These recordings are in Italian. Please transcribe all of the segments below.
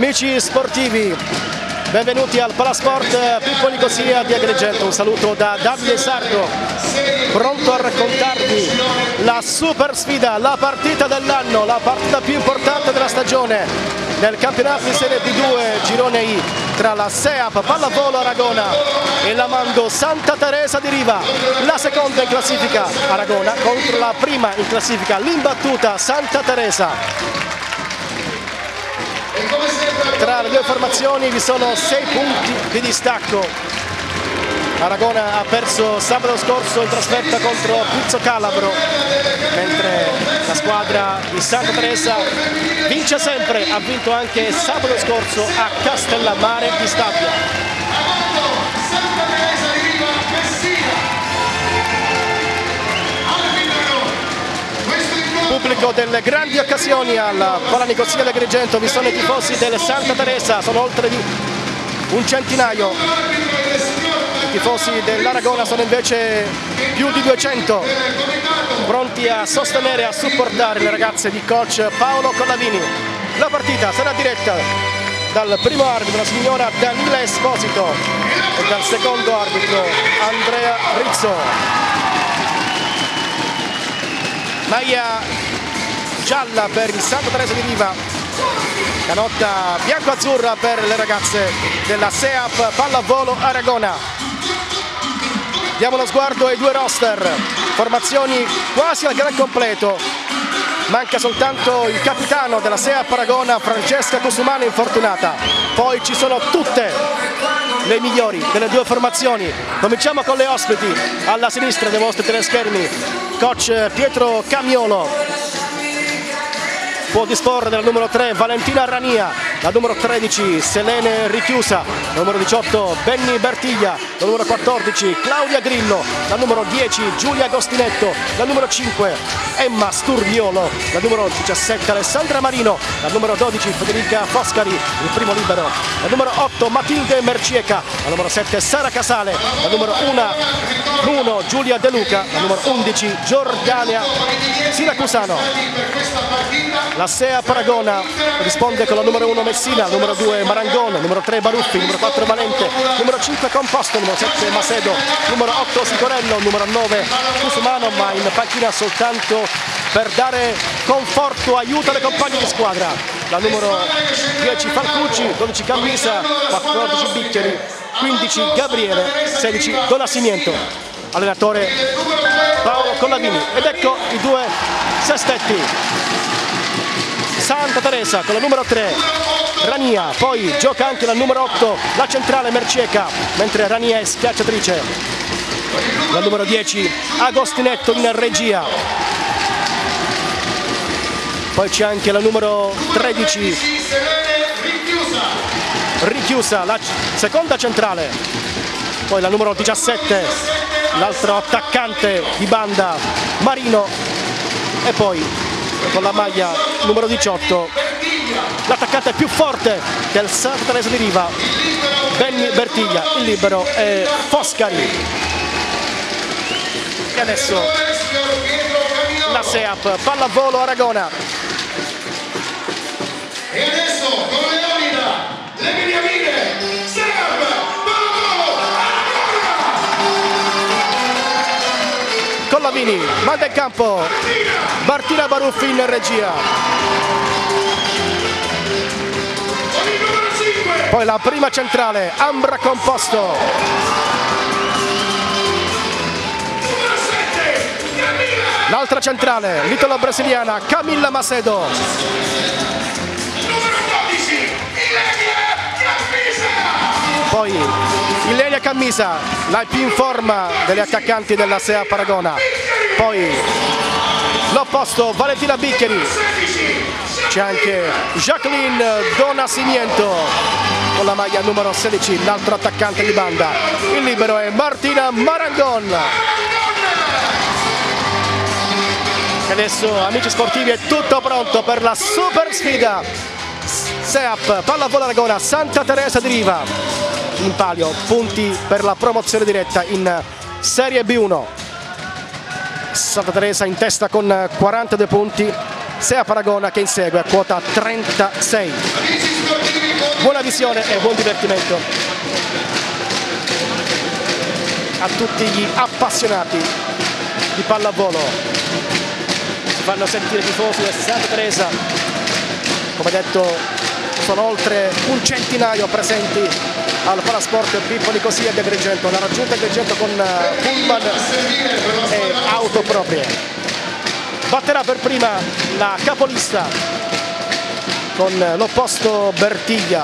Amici sportivi, benvenuti al Palasport Pippo Nicosia di Agrigento. Un saluto da Davide Sardo, pronto a raccontarvi la super sfida, la partita dell'anno, la partita più importante della stagione nel campionato di Serie B2 Girone I tra la SEAP Pallavolo Aragona e la Mando Santa Teresa di Riva. La seconda in classifica Aragona contro la prima in classifica l'imbattuta Santa Teresa. Tra le due formazioni vi sono 6 punti di distacco. Aragona ha perso sabato scorso in trasferta contro Pizzo Calabro, mentre la squadra di Santa Teresa vince sempre, ha vinto anche sabato scorso a Castellammare di Stabia. Pubblico delle grandi occasioni al Palanicosia di Agrigento, vi sono i tifosi del Santa Teresa, sono oltre di un centinaio. I tifosi dell'Aragona sono invece più di 200, pronti a sostenere e a supportare le ragazze di coach Paolo Collavini. La partita sarà diretta dal primo arbitro, la signora Danila Esposito, e dal secondo arbitro Andrea Rizzo. Maglia gialla per il Santa Teresa di Riva, canotta bianco-azzurra per le ragazze della SEAP Pallavolo Aragona. Diamo uno sguardo ai due roster, formazioni quasi al gran completo, manca soltanto il capitano della SEAP Aragona, Francesca Cusumano, infortunata. Poi ci sono tutte le migliori delle due formazioni. Cominciamo con le ospiti. Alla sinistra dei vostri teleschermi coach Pietro Camiolo, può disporre della numero 3 Valentina Rania, la numero 13 Selene Richiusa, la numero 18 Benny Bertiglia, la numero 14 Claudia Grillo, la numero 10 Giulia Agostinetto, la numero 5 Emma Sturniolo, la numero 17 Alessandra Marino, la numero 12 Federica Foscari, il primo libero, la numero 8 Matilde Mercieca, la numero 7 Sara Casale, la numero 1 Giulia De Luca, la numero 11 Giordania Siracusano. La SEAP Aragona risponde con la numero 1 Messina, numero 2 Marangon, numero 3 Baruffi, numero 4 Valente, numero 5 Composto, numero 7 Macedo, numero 8 Sicorello, numero 9 Cusumano, ma in panchina soltanto per dare conforto, aiuto alle compagne di squadra. La numero 10 Falcucci, 12 Cammisa, 14 Bicchieri, 15 Gabriele, 16 Donasimiento. Allenatore Paolo Collavini. Ed ecco i due sestetti. Santa Teresa con la numero 3 Rania, poi gioca anche la numero 8 la centrale Mercieca, mentre Rania è schiacciatrice. La numero 10 Agostinetto in regia. Poi c'è anche la numero 13 Richiusa, la seconda centrale. Poi la numero 17, l'altro attaccante di banda Marino, e poi con la maglia numero 18 l'attaccante più forte del Santa Teresa di Riva, Benny Bertiglia, il libero è Foscari. E adesso la SEAP Pallavolo Aragona. E adesso con le nomina le beniamine SEAP Pallavolo Aragona. Collavini manda in campo Martina Baruffi in regia. Poi la prima centrale Ambra Composto. L'altra centrale l'italo brasiliana Camilla Macedo. Poi Ilenia Cammisa, la più in forma delle attaccanti della SEAP Aragona. Poi l'opposto Valentina Bicchieri. C'è anche Jacqueline Donasimiento con la maglia numero 16, l'altro attaccante di banda. Il libero è Martina Marangon. E adesso, amici sportivi, è tutto pronto per la super sfida SEAP Pallavolo Aragona Santa Teresa di Riva. In palio punti per la promozione diretta in Serie B1. Santa Teresa in testa con 42 punti, SEAP Aragona che insegue a quota 36. buona visione e buon divertimento a tutti gli appassionati di pallavolo. Si fanno sentire i tifosi del Santa Teresa, come detto sono oltre un centinaio presenti al Palasport Pippo Nicosia di Agrigento, la raggiunta Agrigento con pullman e auto proprie. Batterà per prima la capolista con l'opposto Bertiglia.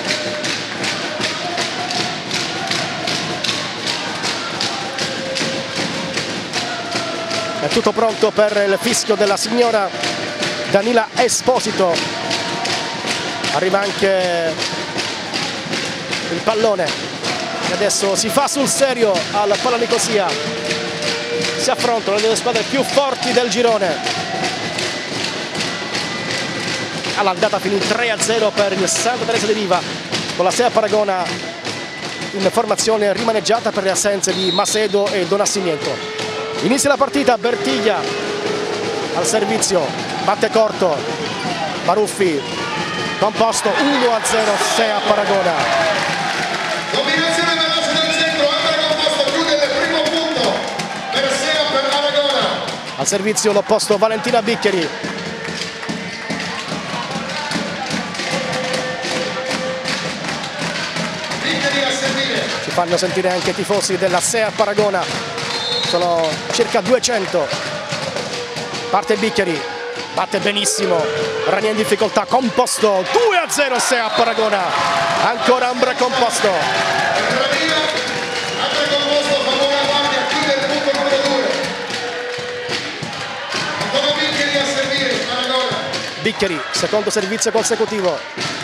È tutto pronto per il fischio della signora Danila Esposito. Arriva anche il pallone e adesso si fa sul serio al Pala Nicosia. Si affrontano le due squadre più forti del girone. All'andata finì 3-0 per il Santa Teresa di Riva, con la SEAP Aragona in formazione rimaneggiata per le assenze di Macedo e Donascimento. Inizia la partita, Bertiglia al servizio, batte corto, Baruffi, composto 1-0 SEAP Aragona. Dominazione veloce del centro, Andrea Composto chiude il primo punto per SEAP Aragona. Al servizio l'opposto Valentina Bicchieri. Bicchieri a servire. Si fanno sentire anche i tifosi della SEAP Aragona. Sono circa 200. Parte Bicchieri, batte benissimo, Rania in difficoltà, Composto 2-0 SEAP Aragona. Ancora Ambra Composto. Rania, Andrea Composto fa buona guardia, chiude il punto numero 2. Ancora Bicchieri a servire, Aragona. Bicchieri, secondo servizio consecutivo.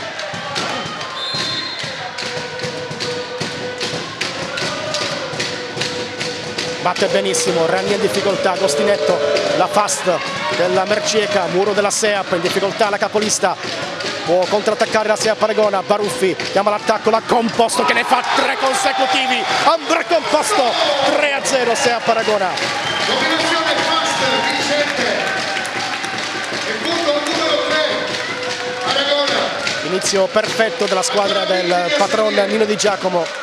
Batte benissimo, Rania in difficoltà, Agostinetto, la fast della Mercieca, muro della SEAP, in difficoltà la capolista, può contrattaccare la SEAP Aragona, Baruffi chiama l'attacco, la Composto che ne fa 3 consecutivi, Ambra Composto, 3-0 SEAP Aragona. Dominazione fast, vincente. Il punto numero 3, Aragona. Inizio perfetto della squadra del patron Nino Di Giacomo,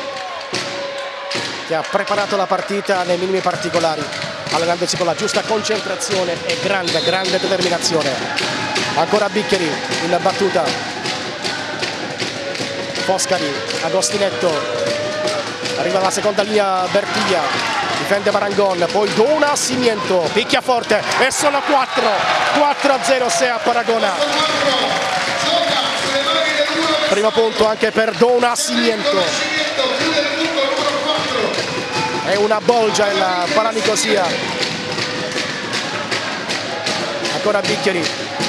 che ha preparato la partita nei minimi particolari, allenandosi con la giusta concentrazione e grande determinazione. Ancora Bicchieri in battuta, Foscari, Agostinetto, arriva alla seconda linea Bertiglia, difende Marangon, poi Donascimento, picchia forte e sono 4-0 SEAP Aragona. Primo punto anche per Donascimento. È una bolgia il Pala Nicosia. Ancora Bicchieri.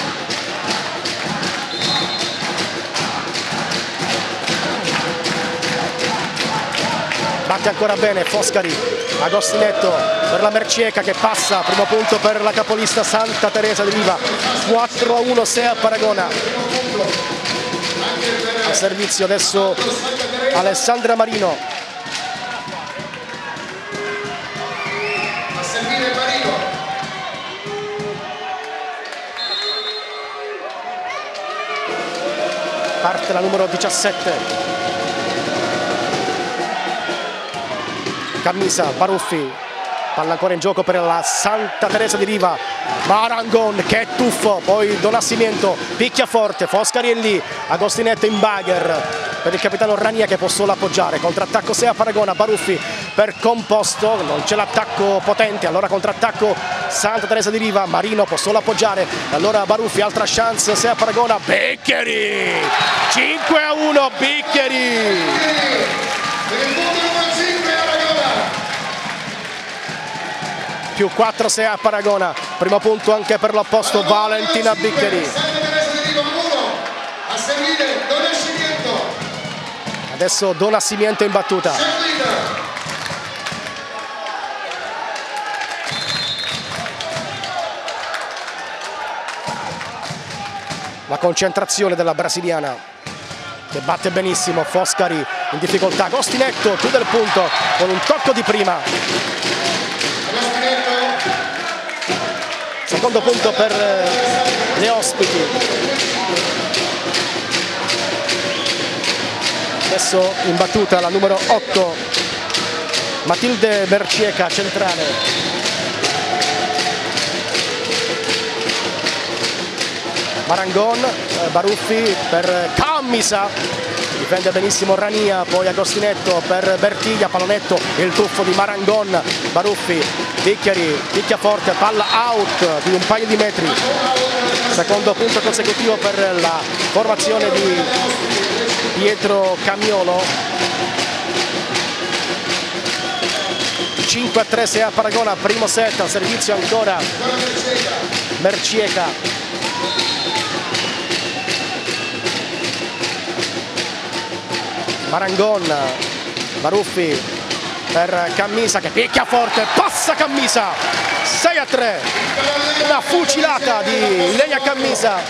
Batte ancora bene Foscari. Agostinetto per la Mercieca che passa. Primo punto per la capolista Santa Teresa di Riva. 4-1 SEAP Aragona. Al servizio adesso Alessandra Marino. Parte la numero 17. Cammisa, Baruffi. Palla ancora in gioco per la Santa Teresa di Riva. Marangon che tuffo. Poi Donascimento picchia forte. Foscari è lì. Agostinetto in bagger per il capitano Rania che può solo appoggiare. Contrattacco SEAP Aragona. Baruffi per Composto. Non c'è l'attacco potente. Allora contrattacco Santa Teresa di Riva. Marino può solo appoggiare. Allora Baruffi, altra chance SEAP Aragona. Bicchieri 5-1 Bicchieri. Più 4 SEAP Aragona. Primo punto anche per l'opposto Valentina Bicchieri. Adesso Donascimento in battuta. La concentrazione della brasiliana che batte benissimo. Foscari in difficoltà. Agostinetto chiude il punto con un tocco di prima. Secondo punto per le ospiti. Adesso in battuta la numero 8 Matilde Bercieca, centrale. Marangon, Baruffi per Cammisa, difende benissimo Rania, poi Agostinetto per Bertiglia, pallonetto, il tuffo di Marangon, Baruffi, Bicchiari, picchia forte, palla out di un paio di metri, secondo punto consecutivo per la formazione di Pietro Camiolo. 5-3 SEA Paragona, primo set, al servizio ancora Bercieca. Marangon, Baruffi per Cammisa che picchia forte, passa Cammisa, 6-3, una fucilata di Ilenia Cammisa.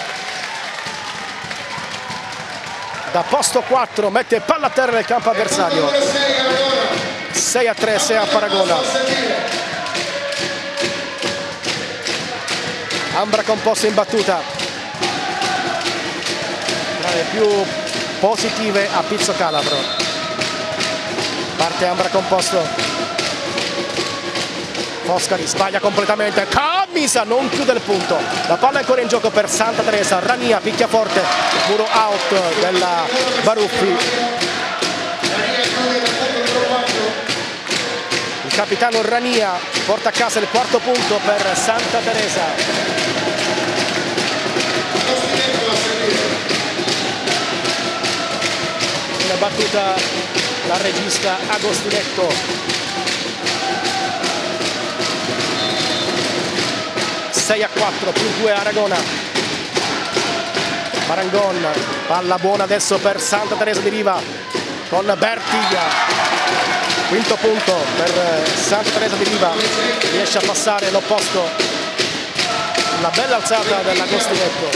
Da posto 4 mette palla a terra nel campo avversario. 6-3 SEA Paragona. Ambra Composto in battuta, tra le più positive a Pizzo Calabro. Parte Ambra Composto, Foscari sbaglia completamente, Cammisa non chiude il punto, la palla è ancora in gioco per Santa Teresa. Rania picchia forte, muro out della Baruffi. Il capitano Rania porta a casa il quarto punto per Santa Teresa. In battuta la regista Agostinetto. 6-4 più 2 Aragona. Marangon, palla buona adesso per Santa Teresa di Riva con Bertiglia. Quinto punto per Santa Teresa di Riva, riesce a passare l'opposto. Una bella alzata dell'Agostinetto.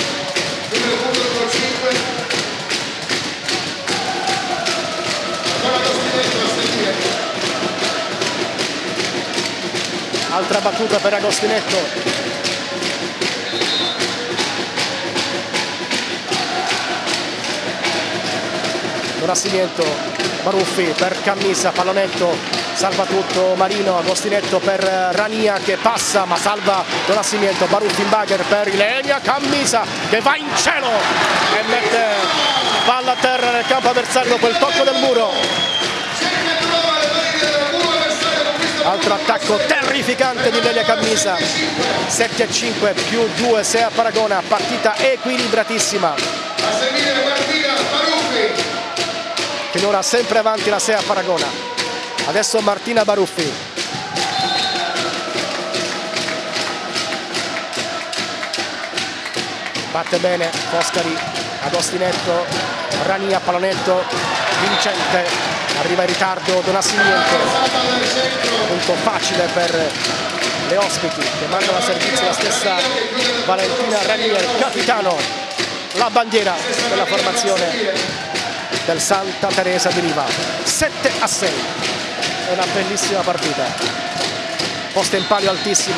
Altra battuta per Agostinetto. Nascimento, Baruffi per Cammisa, pallonetto, salva tutto Marino, Agostinetto per Rania che passa ma salva Don Nascimento, Baruffi in bagger per Ilenia Cammisa che va in cielo e mette palla a terra nel campo avversario dopo il tocco del muro. Altro attacco terrificante di Ilenia Cammisa. 7-5 più 2 SEA Paragona, partita equilibratissima. Finora sempre avanti la SEA Paragona. Adesso Martina Baruffi. Batte bene Foscari, Agostinetto, Rania, pallonetto, vincente. Arriva in ritardo Don Nascimento. Punto facile per le ospiti che mandano a servizio la stessa Valentina Rania, il capitano, la bandiera della formazione del Santa Teresa di Riva. 7-6, è una bellissima partita, posta in palio altissima.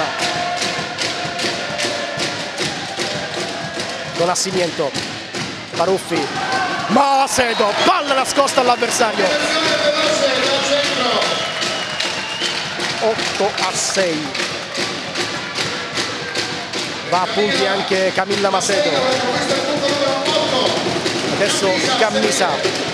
Don Nascimento, Baruffi, Macedo, palla nascosta all'avversario. 8-6, va a punti anche Camilla Macedo. Adesso Cammisa,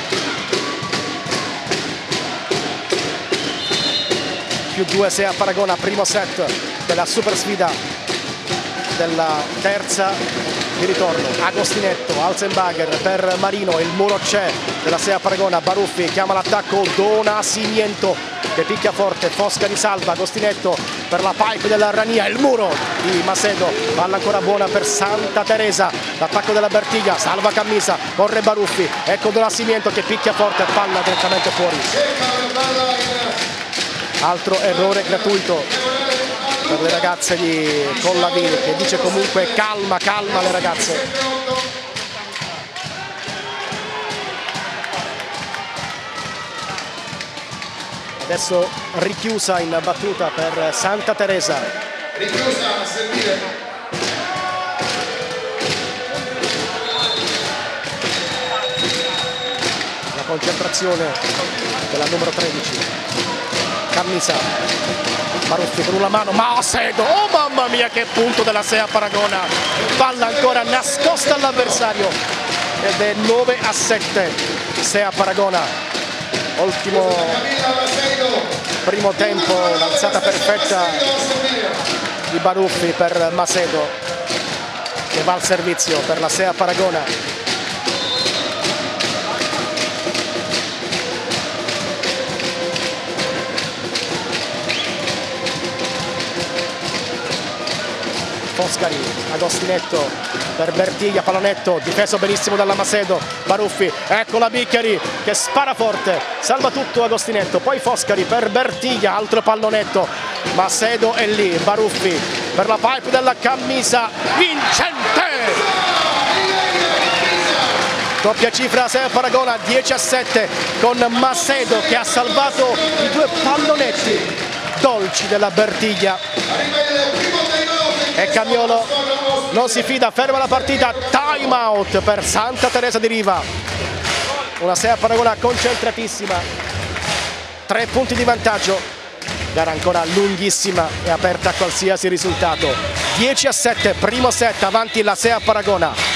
più 2 SEA Paragona, primo set della super sfida della terza di ritorno. Agostinetto, Alzenbacher per Marino, il muro c'è della SEA Paragona. Baruffi chiama l'attacco, Don Nascimento che picchia forte, Foscari salva, Agostinetto per la pipe della Rania, il muro di Macedo, palla ancora buona per Santa Teresa, l'attacco della Bertiglia, salva Cammisa, corre Baruffi, ecco Don Nascimento che picchia forte, palla direttamente fuori. Altro errore gratuito per le ragazze di Collavini, che dice comunque calma, calma le ragazze. Adesso richiusa in battuta per Santa Teresa. Richiusa a servire. La concentrazione della numero 13. Cammisa, Baruffi con una mano, Macedo, oh mamma mia che punto della SEAP Aragona, palla ancora nascosta all'avversario ed è 9-7 SEAP Aragona. Ultimo primo tempo, l'alzata perfetta di Baruffi per Macedo che va al servizio per la SEAP Aragona. Foscari, Agostinetto per Bertiglia, pallonetto difeso benissimo dalla Macedo, Baruffi, ecco la Bicchieri che spara forte, salva tutto Agostinetto, poi Foscari per Bertiglia, altro pallonetto, Macedo è lì, Baruffi per la pipe della Cammisa, vincente! Doppia cifra SEAP Aragona, 10-7 con Macedo che ha salvato i due pallonetti dolci della Bertiglia. E Camiolo non si fida, ferma la partita, time out per Santa Teresa di Riva. Una SEAP Aragona concentratissima, 3 punti di vantaggio, gara ancora lunghissima e aperta a qualsiasi risultato. 10-7, primo set, avanti la SEAP Aragona.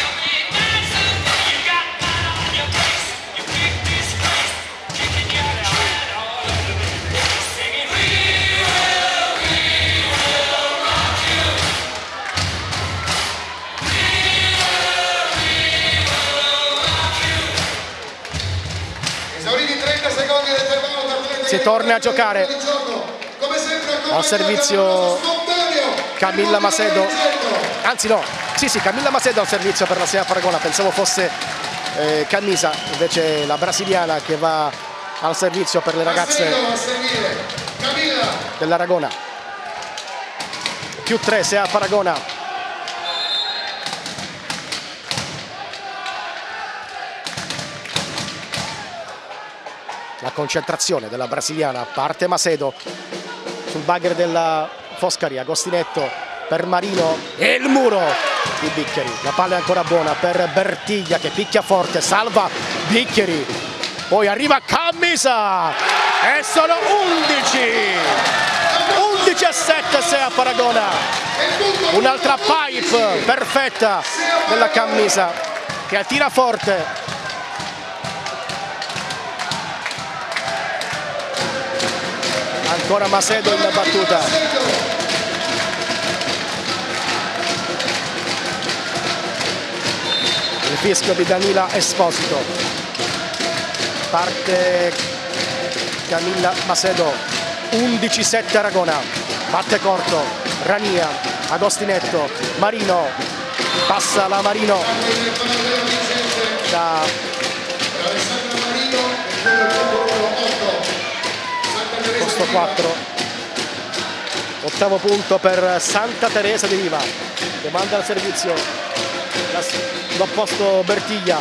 Si torna a giocare al servizio Camilla Macedo, anzi no, sì Camilla Macedo al servizio per la SEAP Aragona, pensavo fosse Cammisa, invece la brasiliana che va al servizio per le ragazze dell'Aragona. +3 SEAP Aragona. La concentrazione della brasiliana, parte Macedo sul bagger della Foscari, Agostinetto per Marino e il muro di Bicchieri, la palla è ancora buona per Bertiglia che picchia forte, salva Bicchieri, poi arriva Cammisa e sono 11-7 SEAP Aragona, un'altra pipe perfetta della Cammisa che tira forte. Ancora Macedo in battuta. Il fischio di Danila Esposito. Parte Camilla Macedo. 11-7 Aragona. Batte corto. Rania. Agostinetto. Marino. Passa la Marino. Da posto 4, ottavo punto per Santa Teresa di Riva che manda al servizio l'opposto Bertiglia.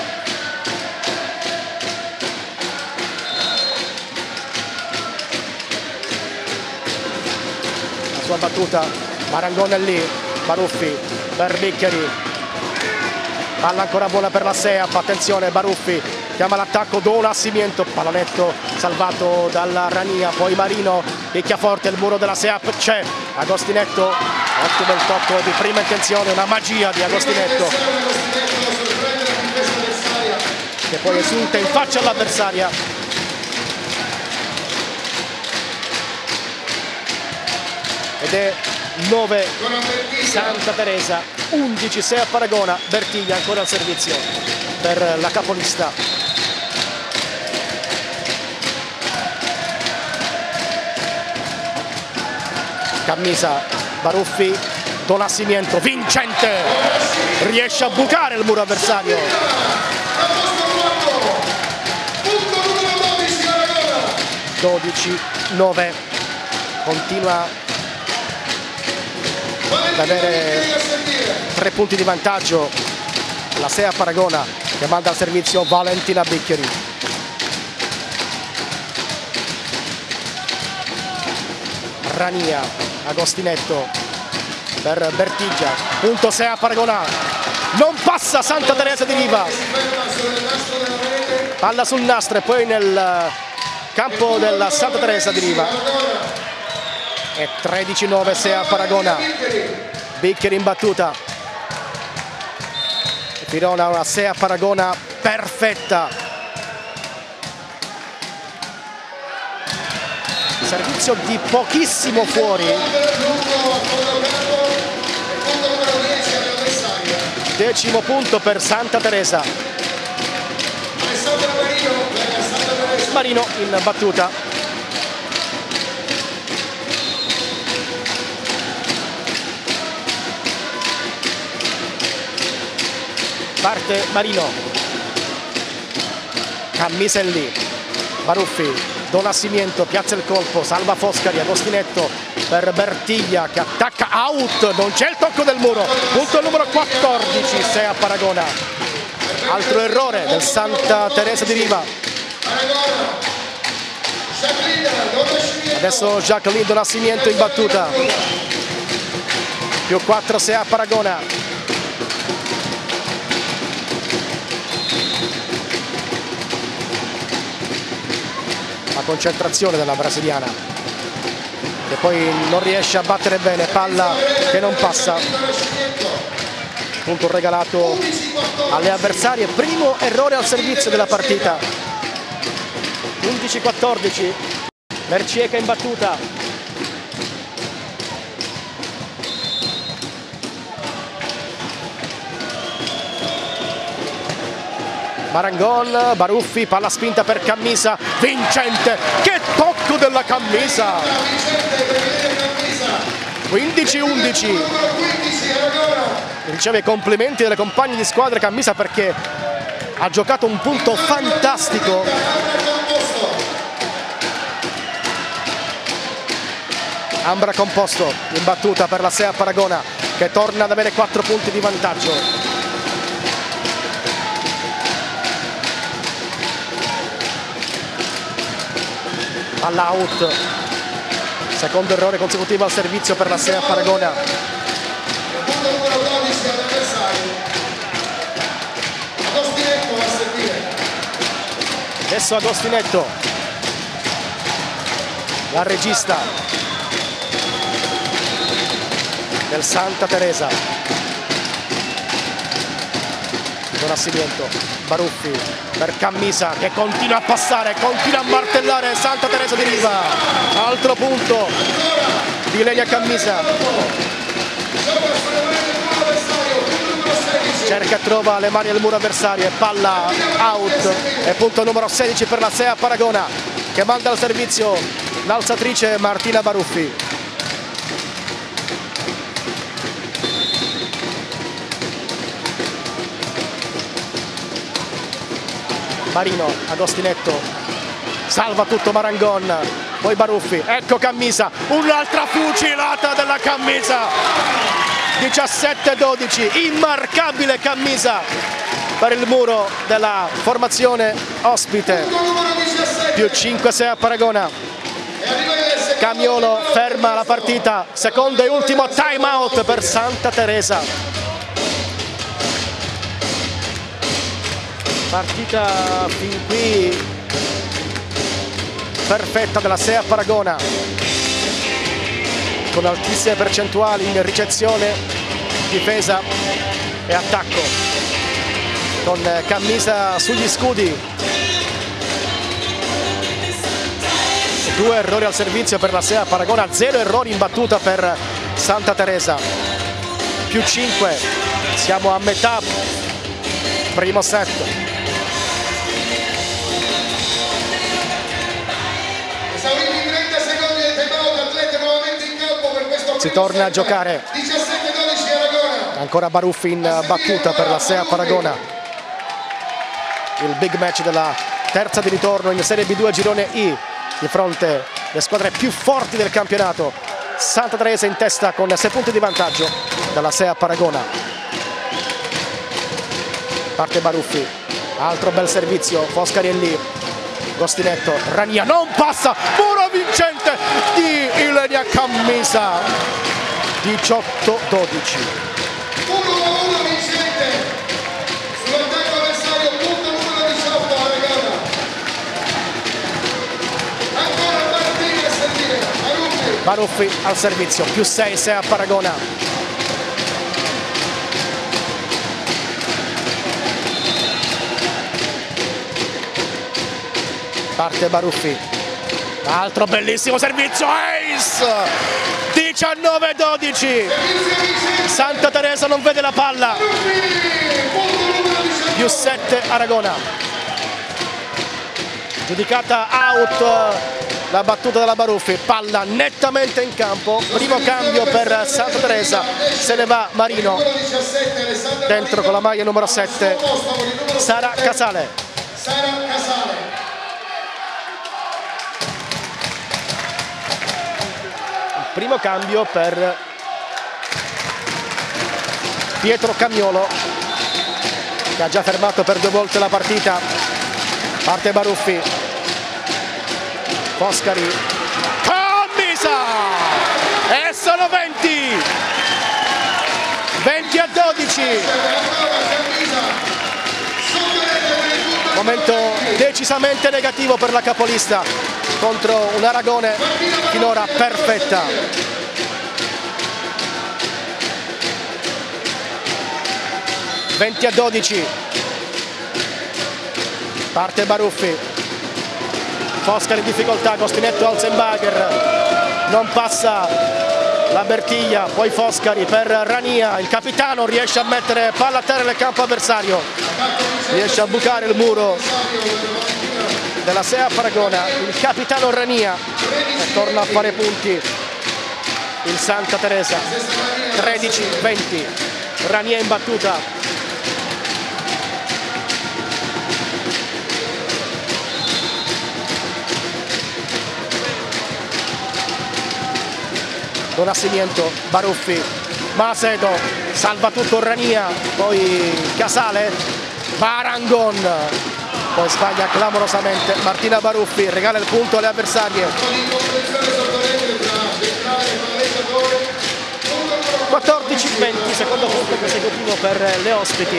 La sua battuta, Marangone è lì, Baruffi per Bicchieri, palla ancora buona per la SEAP, attenzione Baruffi chiama l'attacco, Don Assimiento, pallonetto salvato dalla Rania, poi Marino picchia forte, il muro della SEAP c'è, Agostinetto, ottimo il tocco di prima intenzione, una magia di Agostinetto che poi esulta in faccia all'avversaria. Ed è 9 Santa Teresa, 11 SEAP Aragona, Bertiglia ancora al servizio per la capolista. Cammisa, Baruffi, Don Assimiento, vincente, riesce a bucare il muro avversario. 12-9, continua ad avere 3 punti di vantaggio la SEAP Aragona che manda al servizio Valentina Bicchieri. Rania, Agostinetto per Bertiglia, punto SEAP Aragona, non passa Santa Teresa di Riva, palla sul nastro e poi nel campo della Santa Teresa di Riva. E 13-9 SEAP Aragona. Bicchieri in battuta. Firona, una SEAP Aragona perfetta. Servizio di pochissimo fuori. 10° punto per Santa Teresa. Marino in battuta. Parte Marino. Cammisa è lì. Baruffi. Don Assimiento, piazza il colpo, salva Foscari, Agostinetto per Bertiglia che attacca, out, non c'è il tocco del muro, punto numero 14 SEAP Aragona. Altro errore del Santa Teresa di Riva. Adesso Jacqueline Don Assimiento in battuta. Più 4 SEAP Aragona. La concentrazione della brasiliana che poi non riesce a battere bene, palla che non passa, punto regalato alle avversarie, primo errore al servizio della partita. 11-14, Mercieca in battuta. Marangon, Baruffi, palla spinta per Cammisa, vincente, che tocco della Cammisa! 15-11, riceve i complimenti delle compagne di squadra Cammisa perché ha giocato un punto fantastico. Ambra Composto in battuta per la SEAP Aragona che torna ad avere 4 punti di vantaggio. All'out, secondo errore consecutivo al servizio per la SEAP Aragona. Adesso Agostinetto, la regista del Santa Teresa. Don Assimiento, Baruffi per Cammisa che continua a passare, continua a martellare Santa Teresa di Riva. Altro punto di Ilenia Cammisa. Cerca e trova le mani al muro avversario e palla out. E punto numero 16 per la SEAP Aragona che manda al servizio l'alzatrice Martina Baruffi. Marino, Agostinetto, salva tutto Marangon, poi Baruffi, ecco Cammisa, un'altra fucilata della Cammisa, 17-12, immarcabile Cammisa per il muro della formazione ospite, più 5 SEAP Aragona. Camiolo ferma la partita, secondo e ultimo time out per Santa Teresa. Partita fin qui perfetta della SEAP Aragona con altissime percentuali in ricezione, difesa e attacco, con Cammisa sugli scudi. 2 errori al servizio per la SEAP Aragona, 0 errori in battuta per Santa Teresa. Più 5, siamo a metà primo set. Si torna a giocare. Ancora Baruffi in battuta per la SEAP Aragona. Il big match della terza di ritorno in Serie B2 girone I di fronte alle squadre più forti del campionato. Santa Teresa in testa con 6 punti di vantaggio dalla SEAP Aragona. Parte Baruffi, altro bel servizio, Foscari è lì. Gostinetto, Rania non passa, muro vincente di Ilenia Cammisa. 18-12. Baruffi al servizio, più 6 SEAP Aragona. Parte Baruffi, altro bellissimo servizio, ace! 19-12, Santa Teresa non vede la palla, più 7 Aragona. Giudicata out la battuta della Baruffi, palla nettamente in campo, primo cambio per Santa Teresa, se ne va Marino, dentro con la maglia numero 7 Sara Casale. Il primo cambio per Pietro Camiolo, che ha già fermato per 2 volte la partita. Parte Baruffi, Foscari, Cammisa, e sono 20-12. Momento decisamente negativo per la capolista contro un Aragone finora perfetta. (20-12). Parte Baruffi, Foscari in difficoltà, Gostinetto Alzenbacher, non passa la Bertiglia, poi Foscari per Rania, il capitano riesce a mettere palla a terra nel campo avversario, riesce a bucare il muro della SEAP Aragona, il capitano Rania, e torna a fare punti il Santa Teresa. 13-20, Rania in battuta. Don Assimiento, Baruffi, Macedo, salva tutto Rania, poi Casale, Barangon, poi sbaglia clamorosamente Martina Baruffi, regala il punto alle avversarie. 14-20, secondo punto consecutivo per le ospiti.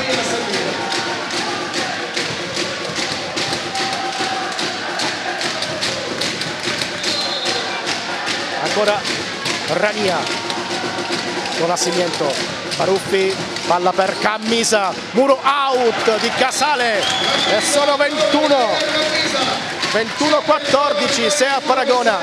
Ancora Rania con Assimiento, Baruffi, palla per Cammisa, muro out di Casale e sono 21-14 SEAP Aragona.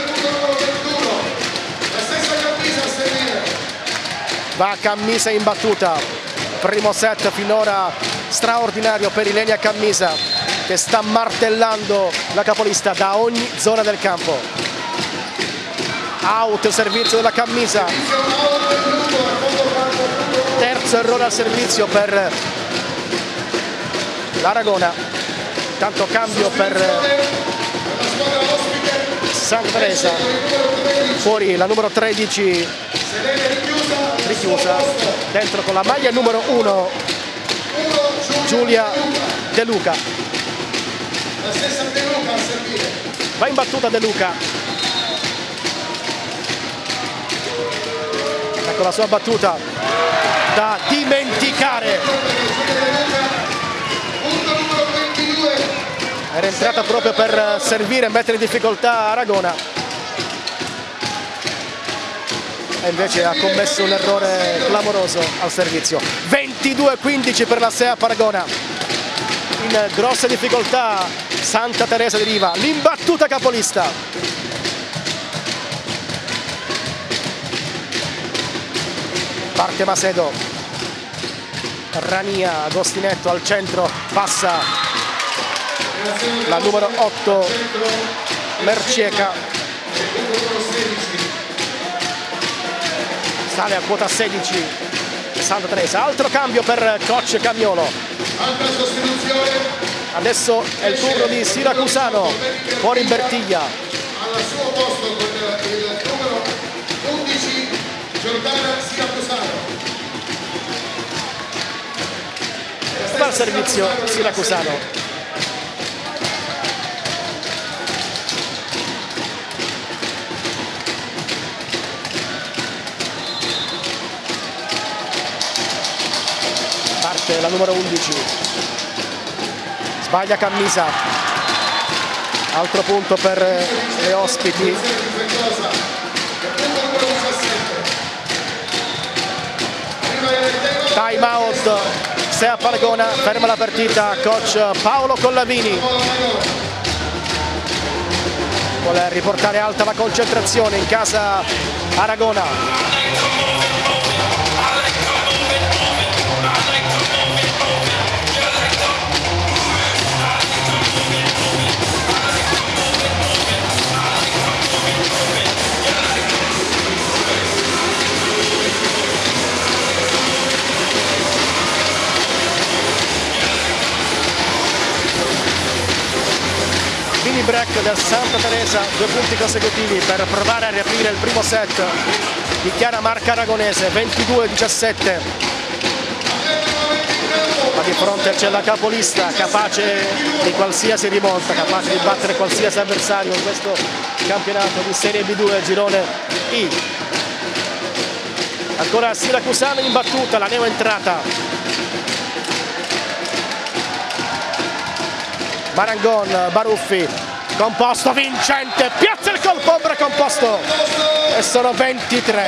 Va Cammisa in battuta, primo set finora straordinario per Ilenia Cammisa, che sta martellando la capolista da ogni zona del campo. Out il servizio della Cammisa, terzo errore al servizio per l'Aragona. Tanto cambio per Santa Teresa, fuori la numero 13 richiusa, dentro con la maglia numero 1 Giulia De Luca. Va in battuta De Luca, con la sua battuta da dimenticare, era entrata proprio per servire e mettere in difficoltà Aragona e invece ha commesso un errore clamoroso al servizio. 22-15 per la SEAP Aragona, in grosse difficoltà Santa Teresa di Riva, l'imbattuta capolista. Parte Macedo, Rania, Agostinetto al centro, passa la numero 8 Mercieca, sale a quota 16 Santa Teresa. Altro cambio per coach Camiolo, adesso è il turno di Siracusano, fuori Bertiglia, al suo posto con il numero 11 Giordana Siracusano. Va al servizio Siracusano. Parte la numero 11. Sbaglia Cammisa. Altro punto per le ospiti. Time out, SEAP Aragona, ferma la partita coach Paolo Collavini. Vuole riportare alta la concentrazione in casa Aragona. Mini break del Santa Teresa, 2 punti consecutivi per provare a riaprire il primo set. Dichiara marca aragonese, 22-17. Ma di fronte c'è la capolista, capace di qualsiasi rimonta, capace di battere qualsiasi avversario in questo campionato di Serie B2 girone I. Ancora Siracusano in battuta, la neoentrata. Marangon, Baruffi, Composto vincente, piazza il colpo, ombra Composto e sono 23.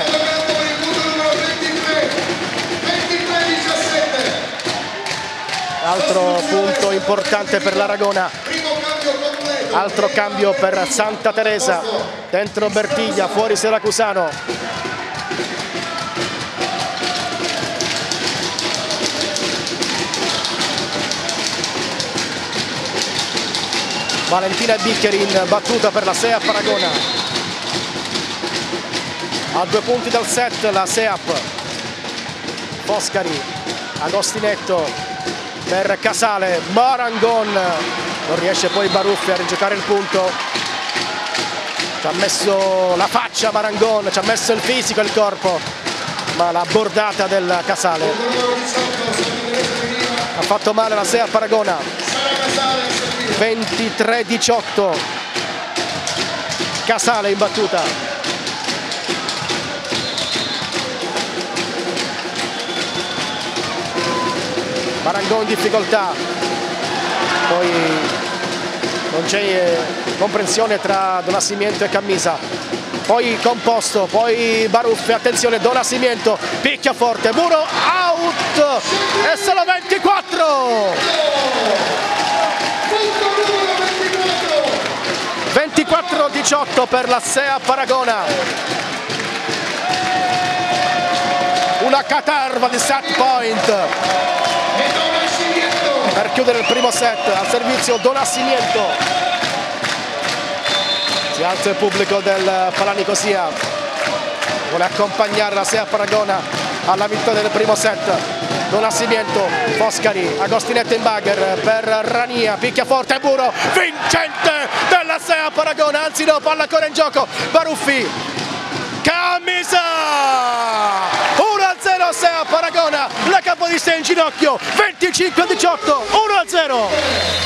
Altro punto importante per l'Aragona, altro cambio per Santa Teresa, dentro Bertiglia, fuori Siracusano. Valentina Biccherin, battuta per la SEAP Aragona. A 2 punti dal set la SEAP. Foscari, Agostinetto per Casale, Marangon. Non riesce poi Baruffi a rigiocare il punto. Ci ha messo la faccia Marangon, ci ha messo il fisico e il corpo, ma la bordata del Casale ha fatto male la SEAP Aragona. 23-18. Casale in battuta. Marangon in difficoltà. Poi non c'è comprensione tra Donasimiento e Cammisa. Poi Composto, poi Baruffi, attenzione, Donasimiento picchia forte, muro, out e solo 24. 24-18 per la SEAP Aragona. Una caterva di set point per chiudere il primo set. Al servizio Donasimiento. Si alza il pubblico del Palanicosia, vuole accompagnare la SEAP Aragona alla vittoria del primo set. Donasimiento, Foscari, Agostinetto in bagger per Rania, picchia forte, muro, vincente della SEAP Aragona, anzi no, palla ancora in gioco, Baruffi, Cammisa, 1-0 SEAP Aragona, la capolista in ginocchio, 25-18, 1-0.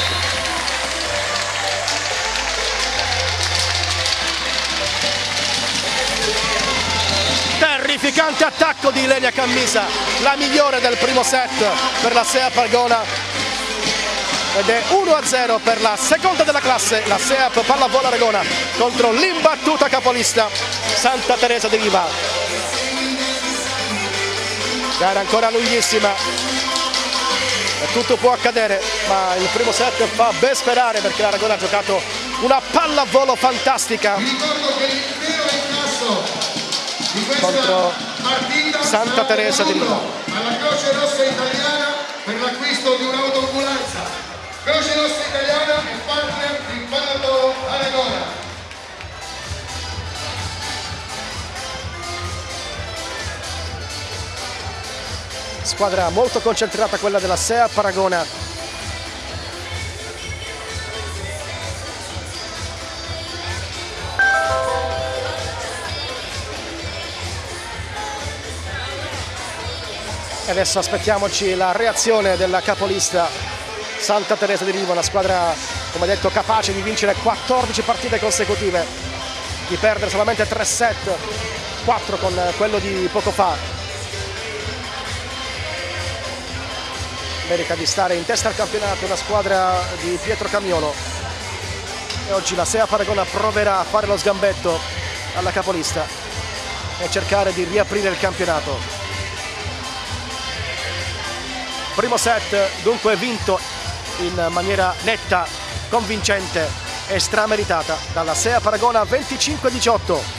Terrificante attacco di Ilenia Cammisa, la migliore del primo set per la SEAP Aragona, ed è 1-0 per la seconda della classe, la SEAP Pallavolo Aragona contro l'imbattuta capolista Santa Teresa di Riva. Gara ancora lunghissima e tutto può accadere, ma il primo set fa ben sperare perché l'Aragona ha giocato una pallavolo fantastica contro Santa Teresa di Riva. Alla Croce Rossa Italiana per l'acquisto di un'autoambulanza. Croce Rossa Italiana e partner di Pallavolo Aragona. Squadra molto concentrata quella della SEAP Aragona. E adesso aspettiamoci la reazione della capolista Santa Teresa di Riva, una squadra, come detto, capace di vincere 14 partite consecutive, di perdere solamente 3 set, 4 con quello di poco fa. Merita di stare in testa al campionato una squadra di Pietro Camiolo. e oggi la SEAP Aragona proverà a fare lo sgambetto alla capolista e cercare di riaprire il campionato. Primo set dunque vinto in maniera netta, convincente e strameritata dalla SEAP Aragona 25-18.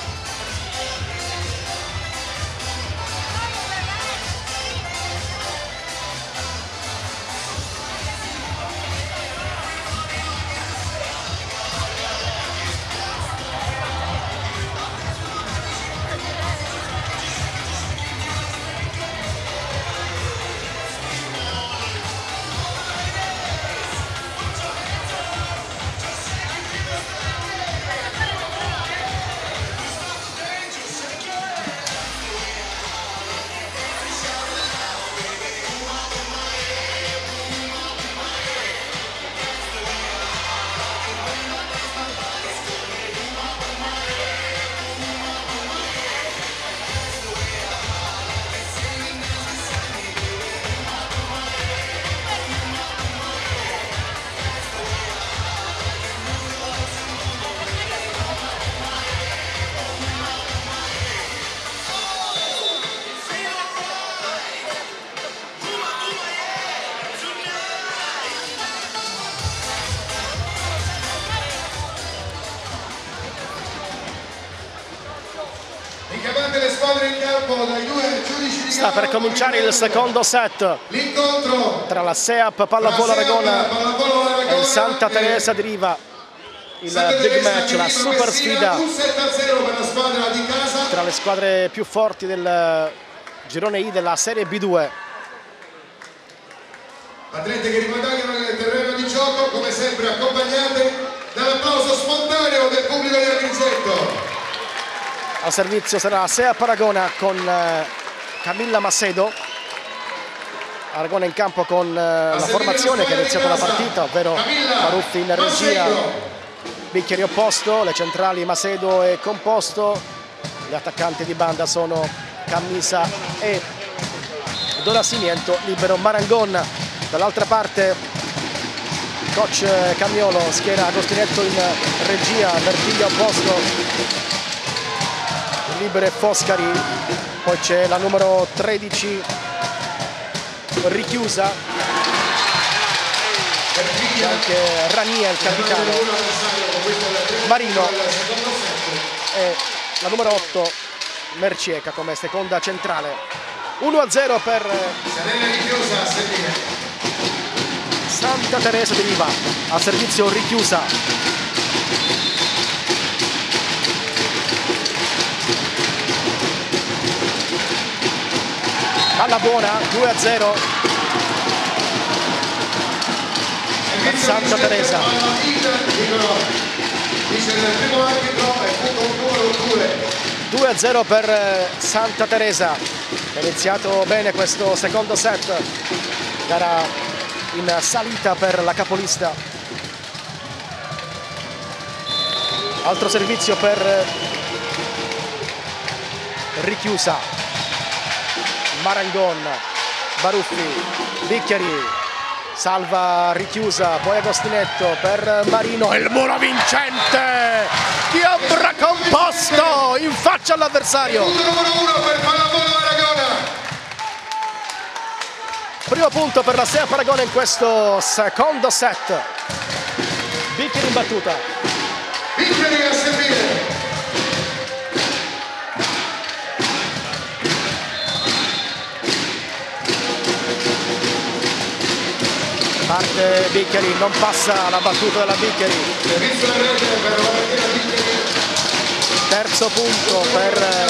Le squadre in campo dai due giudici di sta per cominciare il secondo set tra la SEAP Pallavolo Aragona e il Santa Teresa di Riva, il big match, la super sfida tra le squadre più forti del girone I della Serie B2. Atlete che riguadagnano nel terreno di gioco, come sempre accompagnate dall'applauso spontaneo del pubblico di Agrigento. Al servizio sarà la SEAP Aragona con Camilla Macedo. Aragona in campo con la formazione che ha iniziato la partita, ovvero Maruffi in regia, bicchieri opposto, le centrali Macedo e Composto, gli attaccanti di banda sono Cammisa e Donasimiento, libero Marangon. Dall'altra parte coach Camiolo schiera Agostinetto in regia, Bertiglia opposto, libere Foscari, poi c'è la numero 13 Richiusa, anche Rania il capitano, Marino e la numero 8 Mercieca come seconda centrale. 1-0 per Santa Teresa di Riva, a servizio Richiusa. Palla buona, 2-0 per Santa Teresa. 2-0 per Santa Teresa. È iniziato bene questo secondo set. Gara in salita per la capolista. Altro servizio per Richiusa. Marangon, Baruffi, Bicchieri, salva Richiusa, poi Agostinetto per Marino, il muro vincente di Ambra Composto in faccia all'avversario. Numero 1 per Pallavolo Aragona. Primo punto per la SEAP Aragona in questo secondo set. Bicchieri in battuta. Bicchieri a servire. Parte Bicchieri, non passa la battuta della Bicchieri. Terzo punto per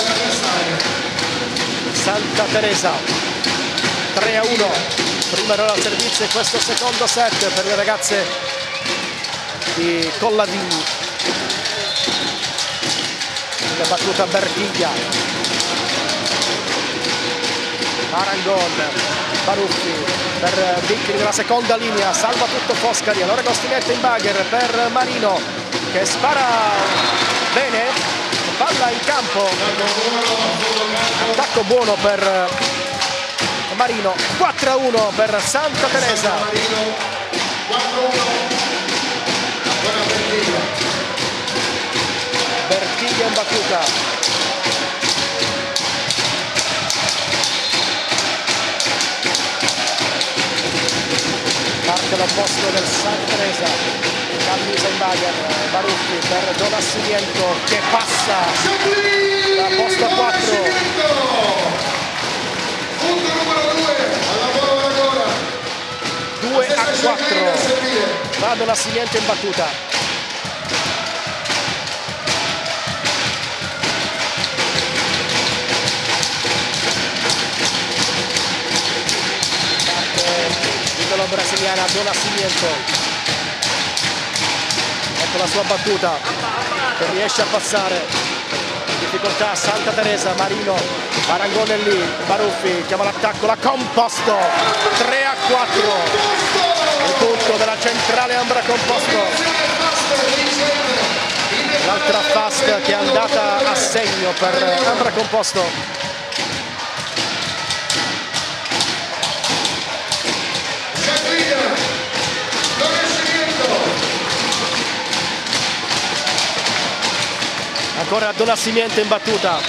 Santa Teresa. 3-1. Prima errore al servizio in questo secondo set per le ragazze di Collavini. La battuta Bertiglia. Marangon. Baruffi per Bicchieri nella seconda linea, salva tutto Foscari, allora Agostinetto in bagger per Marino che spara bene, palla in campo, attacco buono per Marino. 4-1 per Santa Teresa. Bertiglia in battuta. Parte l'opposto del Santa Teresa, Camisa in Bagher, Baruffi per Don Nascimento che passa da posto a 4. Punto numero 2 alla Volo Aragona. 2 a 4. Va Don Nascimento in battuta. Titolo brasiliana Don Nascimento. Ecco la sua battuta che riesce a passare. Difficoltà Santa Teresa, Marino, Aragone lì, Baruffi chiama l'attacco, la Composto, 3 a 4. Il punto della centrale Ambra Composto. L'altra fast che è andata a segno per Ambra Composto. Ancora Don Nascimento in battuta.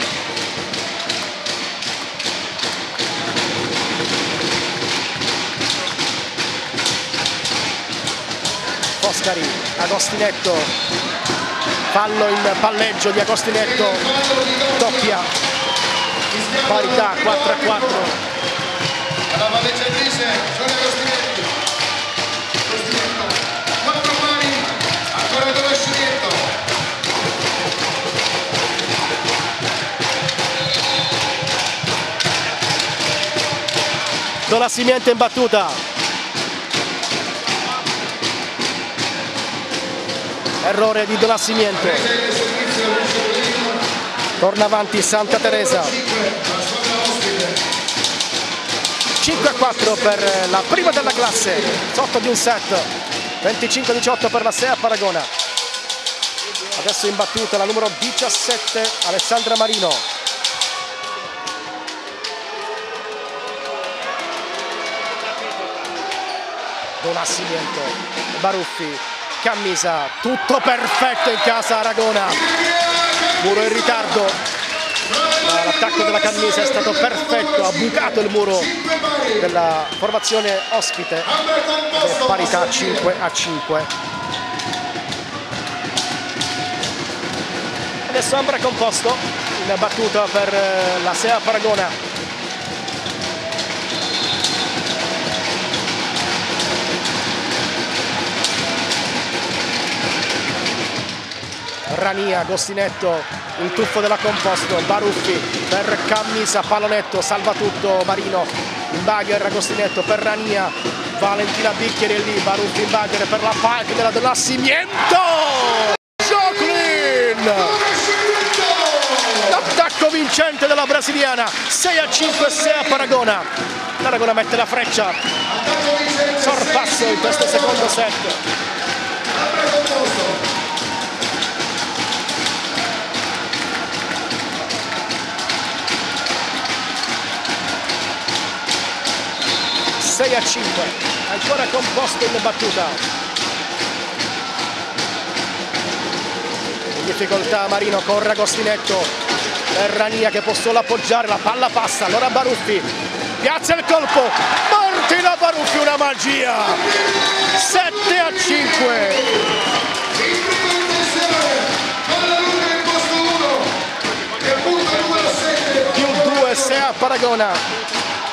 Foscari, Agostinetto, fallo in palleggio di Agostinetto, doppia, parità 4 a 4. La Vallecentese, Giorgio Agostinetto, 4 pari, ancora Don Nascimento. Don Nascimento in battuta. Errore di Don Nascimento. Torna avanti Santa Teresa. 5 a 4 per la prima della classe, sotto di un set. 25-18 per la SEAP Aragona. Adesso in battuta la numero 17 Alessandra Marino. Don Nascimento, Baruffi, Camisa, tutto perfetto in casa Aragona. Muro in ritardo, l'attacco della Camisa è stato perfetto, ha bucato il muro della formazione ospite, parità 5 a 5. Adesso Ambra Composto, in battuta per la SEAP Aragona. Rania, Agostinetto, il tuffo della Composto, Baruffi per Camisa, pallonetto, salva tutto Marino, in Bagher, Agostinetto per Rania, Valentina Bicchieri è lì, Baruffi in Bagher per la palla della Don Nascimento! Joclin! L'attacco vincente della brasiliana, 6 a 5 SEAP Aragona. L'Aragona mette la freccia, sorpasso in questo secondo set. 6 a 5, ancora Composto in battuta. In difficoltà Marino, corre Agostinetto, per Rania che può solo appoggiare, la palla passa, allora Baruffi, piazza il colpo, Martina Baruffi, una magia, 7 a 5. Più 2 SEAP Aragona.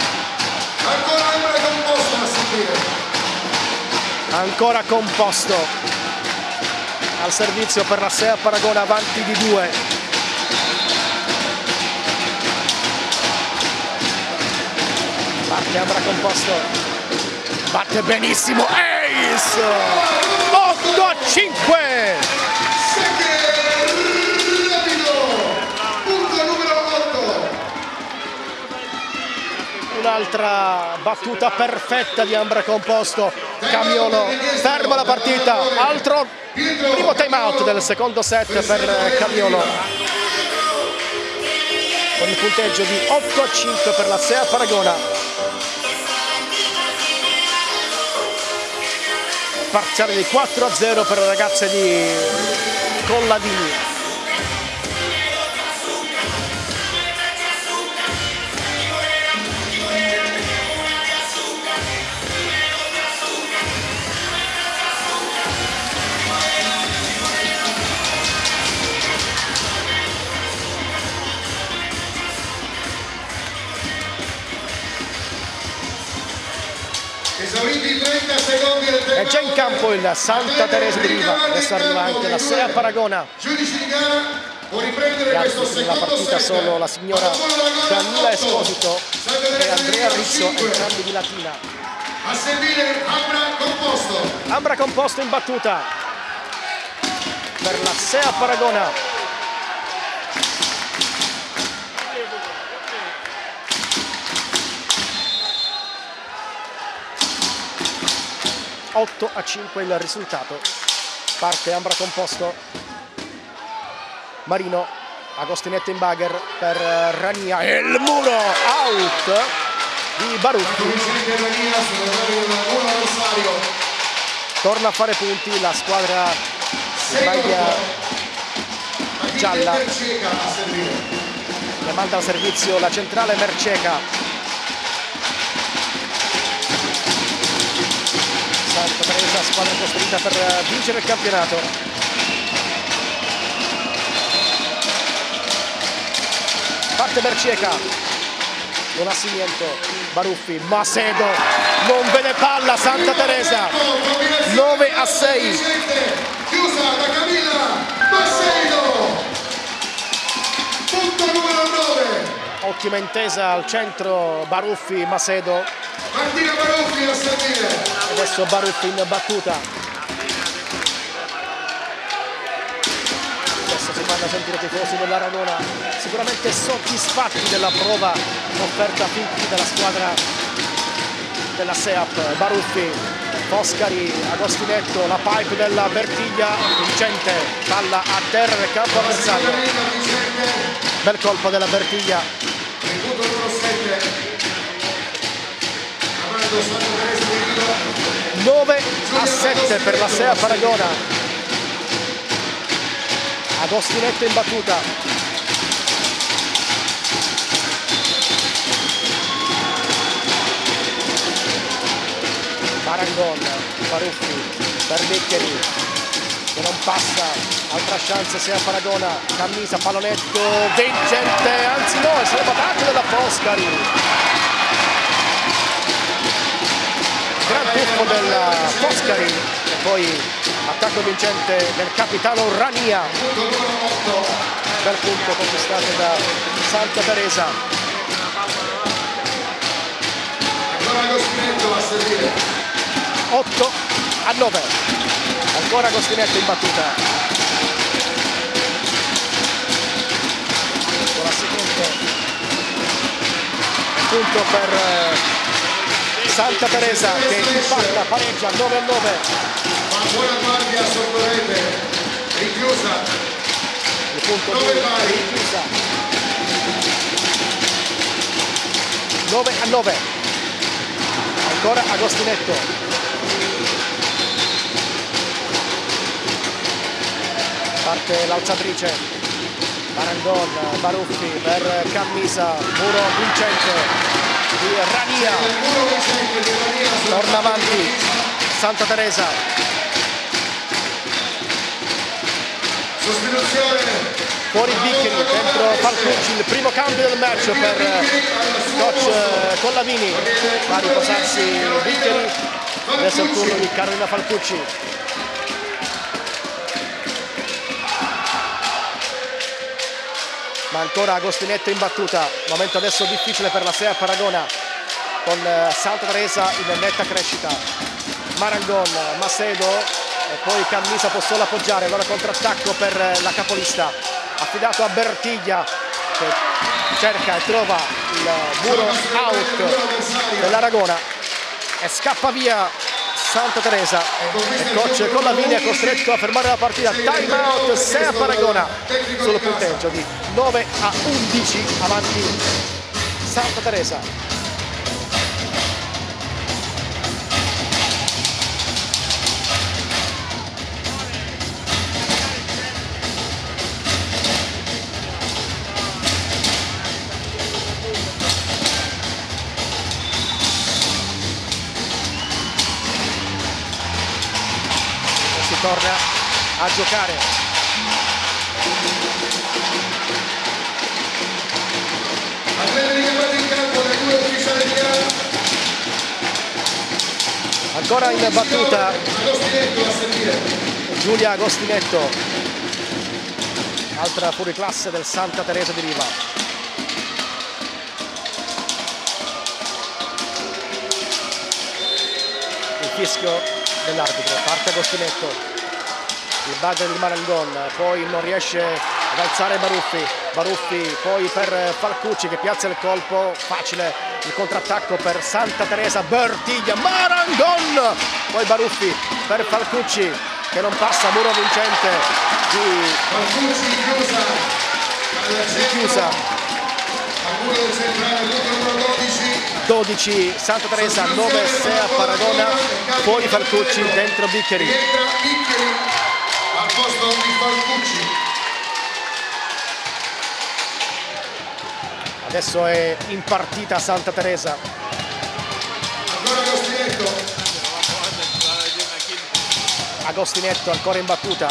Ancora Composto al servizio per la SEAP Aragona, avanti di 2. Parte Ambra Composto, batte benissimo, ace, 8 a 5. Un'altra battuta perfetta di Ambra Composto, Camiolo ferma la partita, altro primo time out del secondo set per Camiolo, con il punteggio di 8 a 5 per la SEAP Aragona. parziale di 4-0 per le ragazze di Collavini. Esauriti 30 secondi del tempo. È già in campo il Santa Teresa di Riva, adesso arriva anche la SEAP Aragona. Giudici di gara, può riprendere questo Nella secondo partita set. sono la signora Danila Esposito e Andrea Rizzo, entrambi di Latina. A servire Ambra Composto. Ambra Composto in battuta per la SEAP Aragona. 8-5 il risultato. Parte Ambra Composto, Marino, Agostinetto in bagger per Rania e il muro out di Barucchi. Torna a fare punti la squadra in maglia gialla che manda al servizio la centrale Merceca. Santa Teresa, squadra costruita per vincere il campionato. Parte Merceca, non ha niente, Baruffi, Macedo, non vede palla Santa Teresa, 9-6. Chiusa da Camilla Macedo, punto numero 9. Ottima intesa al centro, Baruffi, Macedo. Martina Baruffi a servire. Adesso Baruffi in battuta. Adesso si fanno sentire i tifosi dell'Aragona sicuramente soddisfatti della prova offerta fin qui dalla squadra della SEAP. Baruffi, Foscari, Agostinetto, la pipe della Bertiglia, vincente, palla a terra nel campo avversario. Bel colpo della Bertiglia. Il punto numero 7. 9-7 per la SEAP Aragona. Agostinetto in battuta. Marangon, Baruffi per Beccheri che non passa, altra chance SEAP Aragona. Cammisa, pallonetto vincente, anzi no, sarebbe battuto della Foscari. Gran tuffo della Foscari e poi attacco vincente del capitano Rania. Bel punto conquistato da Santa Teresa. Ancora Agostinetto a servire. 8-9. Ancora Agostinetto in battuta. Con la seconda punto per Santa Teresa che impatta, pareggia 9-9. Ma buona guardia sotto rete, richiusa. Il punto di richiusa. 9-9. Ancora Agostinetto. Parte l'alzatrice. Marangon, Baruffi per Cammisa, muro vincente di Rania. Torna avanti Santa Teresa. Sostituzione. Fuori Biccheri, dentro Falcucci, il primo cambio del match per coach Collavini. Va a riposarsi Biccheri. Adesso è il turno di Carolina Falcucci. Ma ancora Agostinetto in battuta. Momento adesso difficile per la SEAP Aragona con Santa Teresa in netta crescita. Marangon, Macedo e poi Cammisa può solo appoggiare. Allora contrattacco per la capolista, affidato a Bertiglia che cerca e trova il muro out dell'Aragona e scappa via Santa Teresa. Il coach Collavini è costretto a fermare la partita. Time out SEAP Aragona sul punteggio di 9-11 avanti Santa Teresa. torna a giocare. Atleti chiamati in campo dai due ufficiali di gara. Ancora in battuta Agostinetto a servire. Giulia Agostinetto, altra fuoriclasse del Santa Teresa di Riva. Il fischio dell'arbitro, parte Agostinetto, il bugger di Marangon, poi non riesce ad alzare Baruffi, poi per Falcucci che piazza il colpo, facile il contrattacco per Santa Teresa, Bertiglia, Marangon, poi Baruffi per Falcucci che non passa, muro vincente di Falcucci chiusa a muro del centrale, numero 12. Santa Teresa, 9 Sea Paragona, poi Falcucci dentro Biccheri. Rientra Biccheri al posto di Falcucci. Adesso è in partita Santa Teresa. Ancora Agostinetto. Agostinetto ancora in battuta.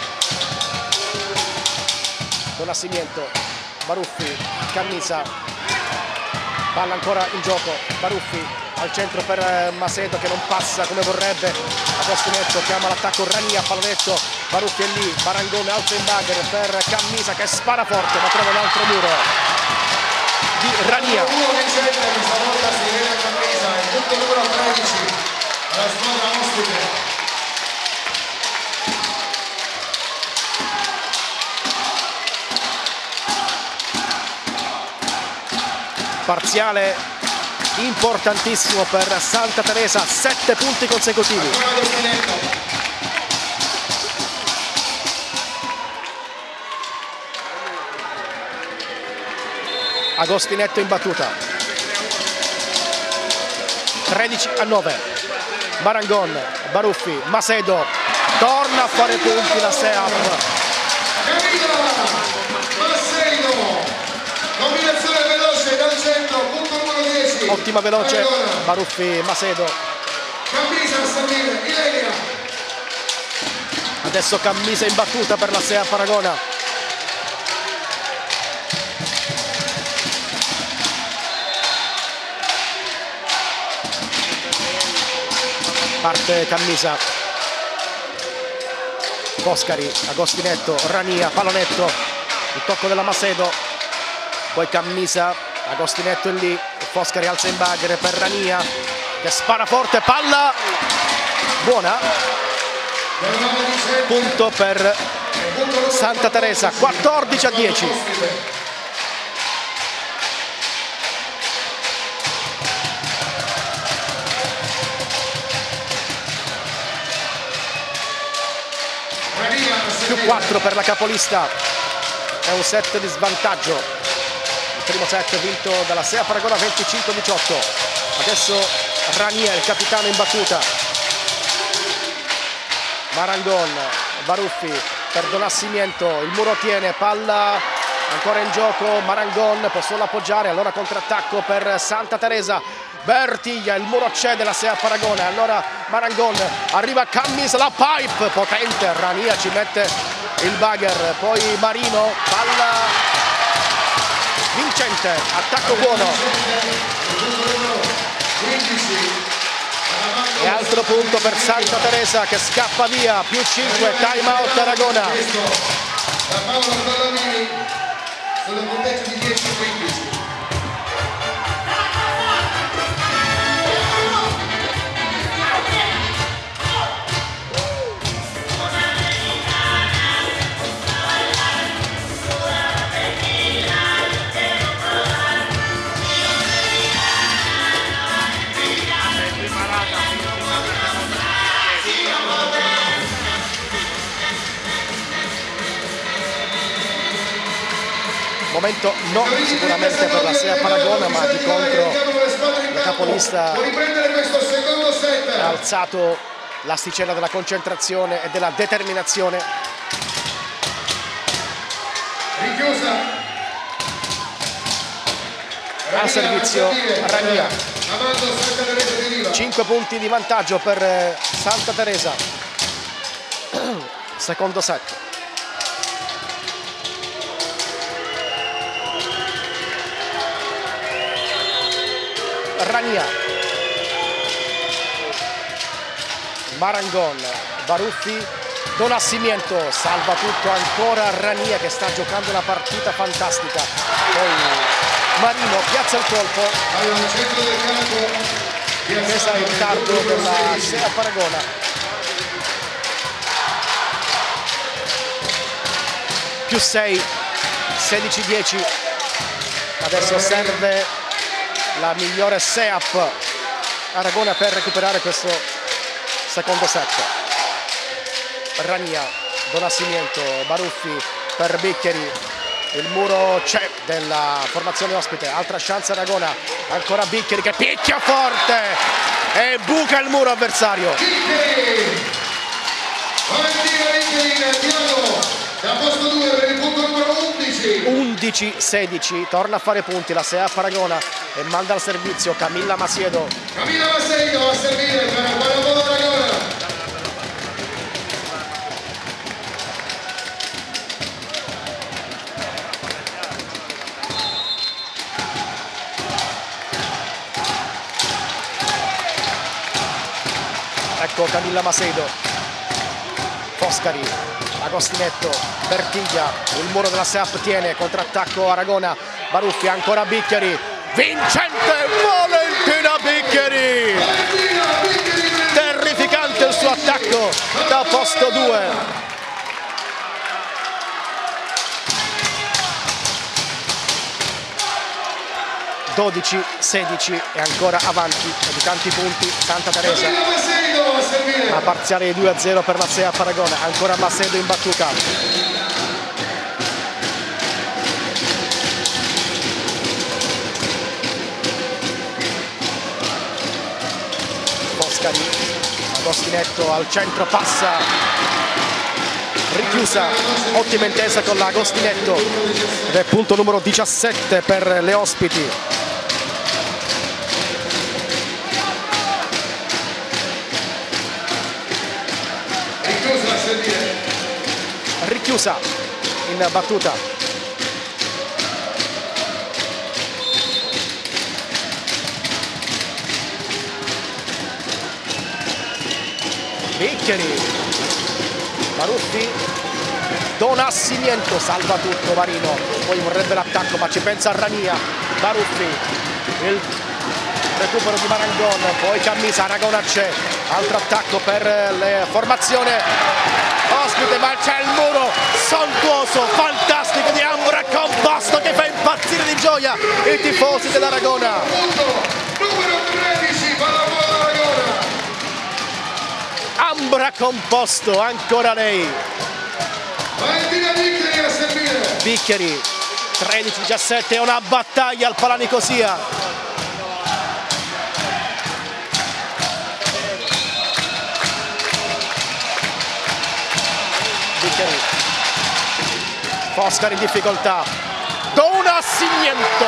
Don Nascimento, Baruffi, Cannisa, palla ancora in gioco, Baruffi al centro per Macedo che non passa come vorrebbe. Agostinetto chiama l'attacco, Rania, pallonetto, Baruffi è lì, Marangon alza in bagger per Cammisa che spara forte ma trova un altro muro di Rania. Uno vincente questa volta si vede a Cammisa, il punto numero 13 alla squadra ospite. Parziale importantissimo per Santa Teresa, 7 punti consecutivi. Agostinetto in battuta. 13-9. Marangon, Baruffi, Macedo, torna a fare punti la SEAP. Combinazione veloce dal centro, punto numero 10. Ottima veloce, Baruffi, Macedo. Cammisa a salire, Ilenia. Adesso Cammisa in battuta per la SEAP Paragona. Parte Cammisa. Foscari, Agostinetto, Rania, pallonetto. Il tocco della Macedo. Poi Cammisa, Agostinetto è lì, Foscari alza in bagger per Rania che spara forte, palla buona, punto per Santa Teresa, 14-10. Più 4 per la capolista, è un set di svantaggio. Primo set vinto dalla SEA Paragona 25-18. Adesso Rania, il capitano in battuta. Marangon, Baruffi per Don Nascimento, il muro tiene, palla ancora in gioco, Marangon può solo appoggiare, allora contrattacco per Santa Teresa. Bertiglia, il muro cede la SEA Paragona, allora Marangon, arriva Cammisa, la pipe potente, Rania ci mette il bagger, poi Marino, palla vincente, attacco buono e altro punto per Santa Teresa che scappa via, più 5, time out Aragona. Da Paolo Ballamini sulla punteggio di 10-15. Momento non sicuramente per la SEA Paragona, ma di contro la capolista ha alzato l'asticella della concentrazione e della determinazione. Richiusa. Al servizio Rania. 5 punti di vantaggio per Santa Teresa. Secondo set. Rania, Marangon, Baruffi, Don Nascimento, salva tutto ancora Rania che sta giocando una partita fantastica. Poi Marino piazza il colpo. Al centro del campo, Difesa in ritardo della SEAP Aragona. Più 6, 16-10. Adesso serve la migliore SEAP Aragona per recuperare questo secondo set. Rania, Don Nascimento, Baruffi per Biccheri. Il muro c'è della formazione ospite. Altra chance Aragona. Ancora Biccheri che picchia forte e buca il muro avversario. Biccheri! Valentina Biccheri, andiamo da posto 2 per il punto numero 11. 11-16, torna a fare punti la SEAP Aragona e manda al servizio Camilla Masiedo. Camilla Masiedo a servire per Pallavolo Aragona. Ecco Camilla Maseido, Foscari, Agostinetto, Bertiglia, il muro della SEAP tiene, contrattacco Aragona, Baruffi, ancora Biccheri, vincente Valentina Biccheri, terrificante il suo attacco da posto 2. 12-16 e ancora avanti di tanti punti Santa Teresa. La parziale di 2-0 per la SEAP Aragona, ancora Macedo in battuta. Foscari, Agostinetto al centro, passa, richiusa, ottima intesa con l'Agostinetto ed è punto numero 17 per le ospiti. Richiusa in battuta. Biccheri, Baruffi, Don Nascimento salva tutto Marino, poi vorrebbe l'attacco ma ci pensa Rania. Baruffi, il recupero di Marangon, poi Cammisa, Aragona c'è, altro attacco per la formazione ospite, ma c'è il muro sontuoso, fantastico di Ambra Composto che fa impazzire di gioia i tifosi dell'Aragona. Numero 13, Pallavolo Aragona. Ambra Composto, ancora lei. Valentina Biccheri a servire. Biccheri, 13-17, è una battaglia al Palanicosia. Foscari in difficoltà, Don Nascimento,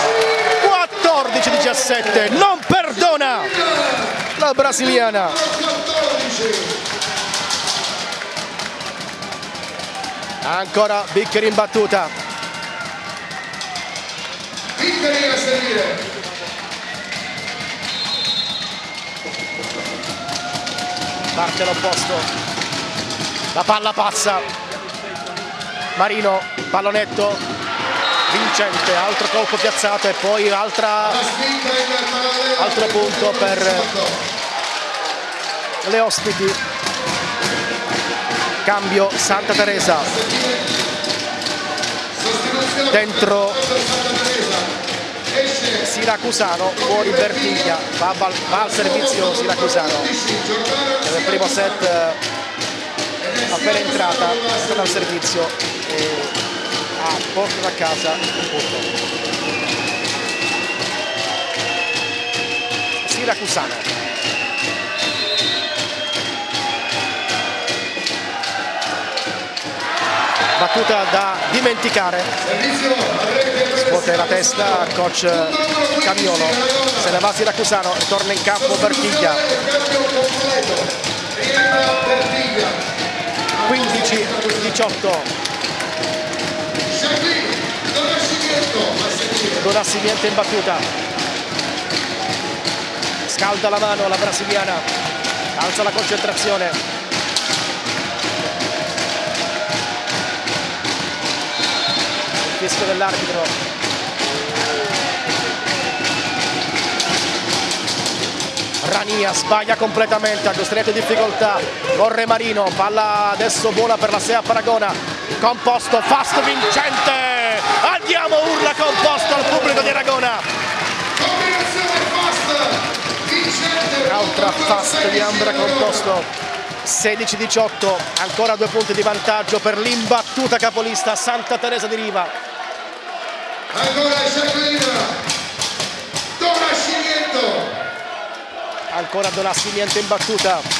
14-17, non perdona la brasiliana. Ancora Biccheri in battuta. Biccheri a servire. Parte l'opposto, la palla passa. Marino, pallonetto, vincente, altro colpo piazzato e poi altro punto per le ospiti. Cambio Santa Teresa. Dentro Siracusano, fuori Bertiglia, va al servizio Siracusano. Nel primo set appena entrata è stata al servizio e ha portato a casa un punto. Siracusano. Battuta da dimenticare. Scuote la testa coach Camiolo, se ne va Siracusano e torna in campo Bertiglia. 15-18. Don Nascimento in battuta, scalda la mano la brasiliana, alza la concentrazione, il fischio dell'arbitro. Rania sbaglia completamente, ha costretto in difficoltà, corre Marino, palla adesso buona per la SEAP Aragona, Composto, fast vincente, andiamo, urla Composto al pubblico di Aragona. Altra fast di Ambra Composto, 16-18, ancora 2 punti di vantaggio per l'imbattuta capolista Santa Teresa di Riva. Ancora Don Nascimento in battuta.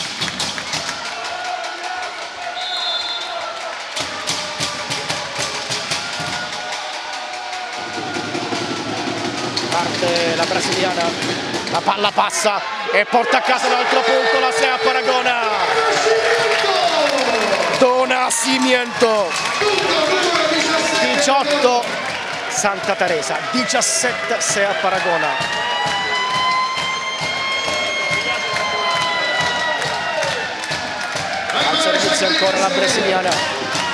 Parte la brasiliana, la palla passa e porta a casa un altro punto la SEAP Aragona. Don Nascimento, 18 Santa Teresa, 17 SEAP Aragona. Al servizio ancora la brasiliana.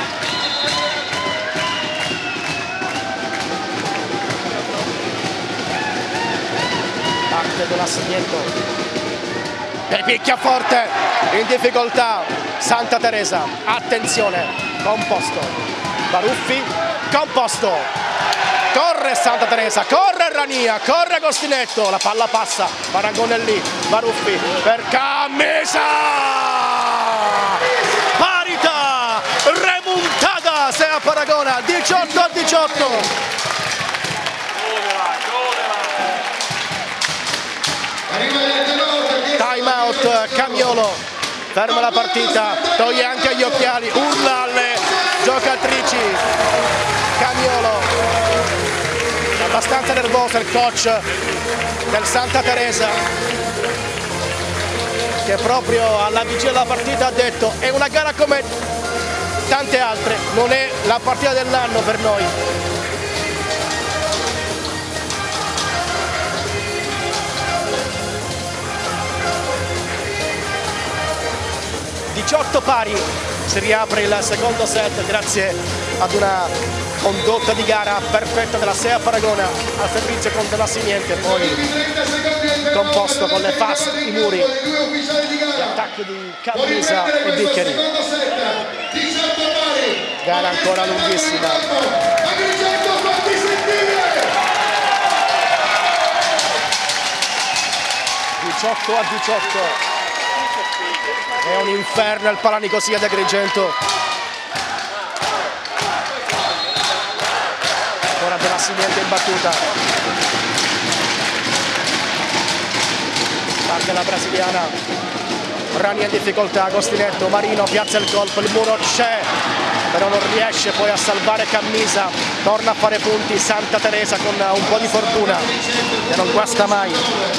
Don Nascimento e picchia forte, in difficoltà Santa Teresa, attenzione, Composto, Baruffi, Composto, corre Santa Teresa, corre Rania, corre Agostinetto, la palla passa, Paragone lì, Baruffi per Cammisa, parità, remontata SEAP Aragona, 18-18. Time out, Camiolo ferma la partita, toglie anche gli occhiali, urla alle giocatrici. Camiolo, è abbastanza nervoso il coach del Santa Teresa, che proprio alla vigilia della partita ha detto: è una gara come tante altre, non è la partita dell'anno per noi. 18 pari, si riapre il secondo set grazie ad una condotta di gara perfetta della SEAP Aragona al servizio con Don Nascimento e poi Composto con le fast, i muri, gli attacchi di Cammisa e Biccheri. Gara ancora lunghissima. 18-18. È un inferno il Palanicosia di Agrigento. Ancora Don Nascimento in battuta. Parte la brasiliana. Rania in difficoltà, Agostinetto, Marino piazza il colpo, il muro c'è, però non riesce poi a salvare Cammisa. Torna a fare punti Santa Teresa con un po' di fortuna, che non guasta mai.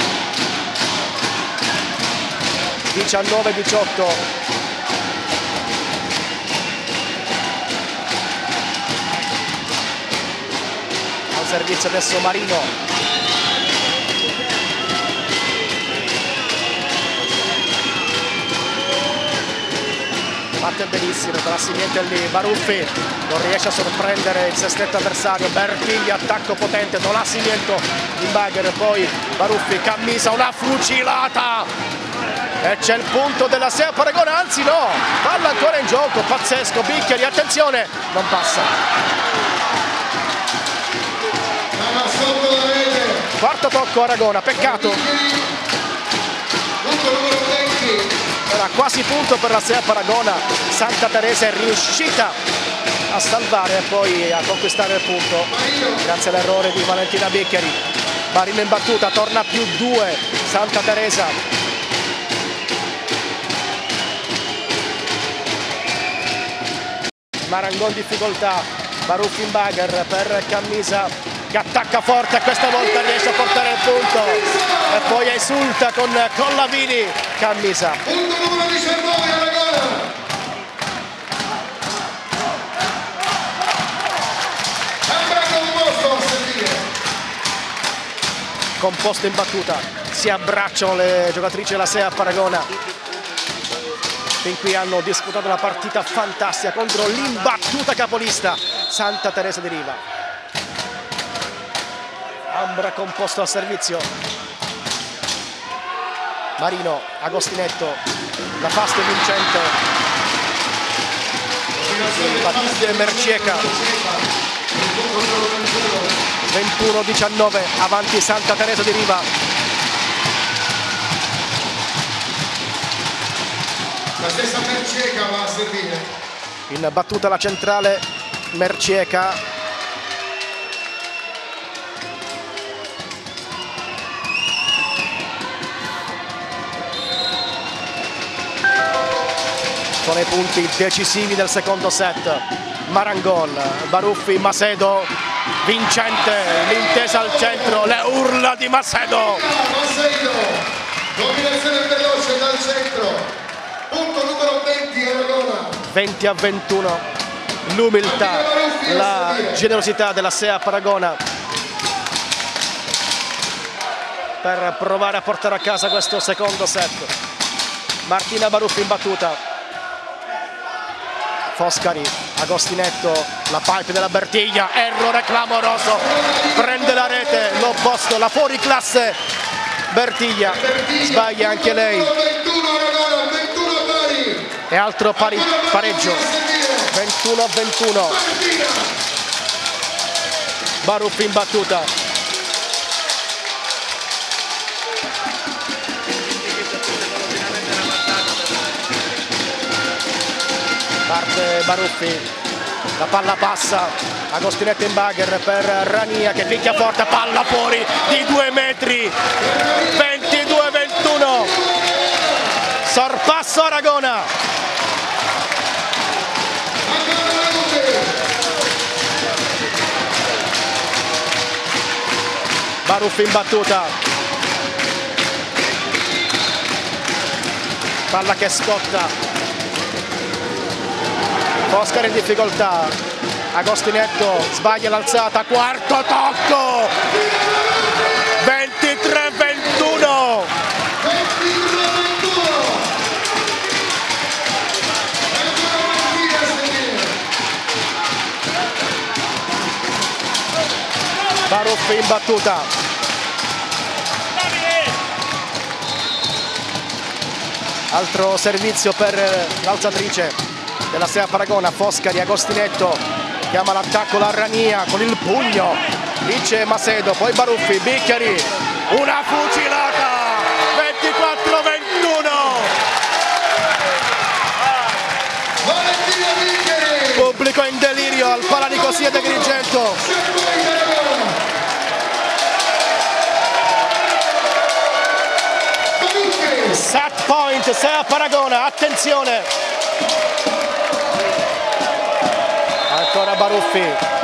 19-18. Al servizio adesso Marino. Parte benissimo, Don Nascimento è lì, Baruffi non riesce a sorprendere il sestetto avversario, Bertigli, attacco potente, Don Nascimento in bagger, poi Baruffi, Cammisa, una fucilata! E c'è il punto della SEAP Aragona, anzi no, palla ancora in gioco, pazzesco, Biccheri, attenzione, non passa. Quarto tocco Aragona, peccato. Era quasi punto per la SEAP Aragona, Santa Teresa è riuscita a salvare e poi a conquistare il punto, grazie all'errore di Valentina Biccheri. Marino in battuta, torna più 2, Santa Teresa. Marangon difficoltà, Baruffi in bagger per Cammisa che attacca forte e questa volta riesce a portare il punto e poi esulta con Collavini. Cammisa. Punto numero 19 Aragona. composto in battuta, si abbracciano le giocatrici della SEAP Aragona. Fin qui hanno disputato una partita fantastica contro l'imbattuta capolista Santa Teresa di Riva. Ambra composto al servizio. Marino, Agostinetto, la pasta vincente. Battute Mercieca. 21-19 avanti Santa Teresa di Riva. La stessa Mercieca va a servire. In battuta la centrale Mercieca. Sono i punti decisivi del secondo set. Marangon, Baruffi, Macedo, vincente, l'intesa al centro, le urla di Macedo. Macedo, dominazione veloce dal centro, punto numero 20 Aragona. 20-21, l'umiltà, la generosità della SEAP Aragona per provare a portare a casa questo secondo set. Martina Baruffi in battuta. Foscari, Agostinetto, la pipe della Bertiglia, errore clamoroso, prende la rete, l'opposto, la fuoriclasse Bertiglia, sbaglia anche lei. 21 Aragona, 21 pari. E altro pareggio, 21-21. Baruffi in battuta. Parte Baruffi, la palla passa, Agostinetto in bagger per Rania che picchia forte, palla fuori di 2 metri, 22-21, sorpasso Aragona. Baruffi in battuta, palla che scotta. Foscari in difficoltà, Agostinetto sbaglia l'alzata, quarto tocco, 23-21. Baruffi in battuta. Altro servizio per l'alzatrice della SEAP Aragona, Foscari, Agostinetto, chiama l'attacco la Rania con il pugno, dice Macedo, poi Baruffi, Bicchiari, una fucilata, 24-21. Pubblico in delirio al Pala Nicosia di Agrigento. Set point, SEAP Aragona, attenzione. Ancora Baruffi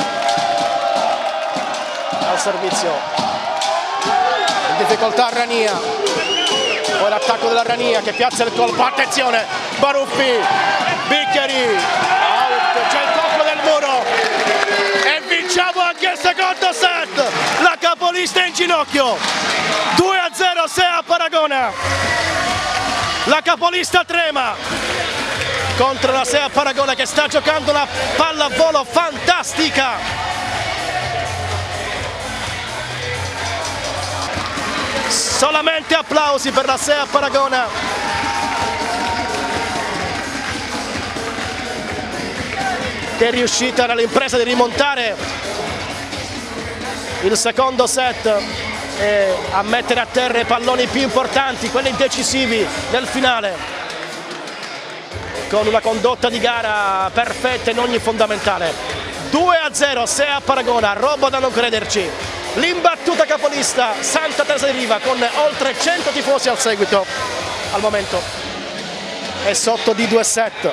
al servizio, in difficoltà Rania, poi l'attacco della Rania che piazza il colpo, attenzione Baruffi, Bicchiari, out, c'è il colpo del muro e vinciamo anche il secondo set, la capolista è in ginocchio, 2-0 SEAP Aragona, la capolista trema contro la SEAP Aragona che sta giocando una pallavolo fantastica. Solamente applausi per la SEAP Aragona. Che è riuscita nell'impresa di rimontare il secondo set e a mettere a terra i palloni più importanti, quelli decisivi nel finale, con una condotta di gara perfetta in ogni fondamentale. 2-0 SEAP Aragona, roba da non crederci. L'imbattuta capolista Santa Teresa di Riva con oltre 100 tifosi al seguito al momento è sotto di 2 set.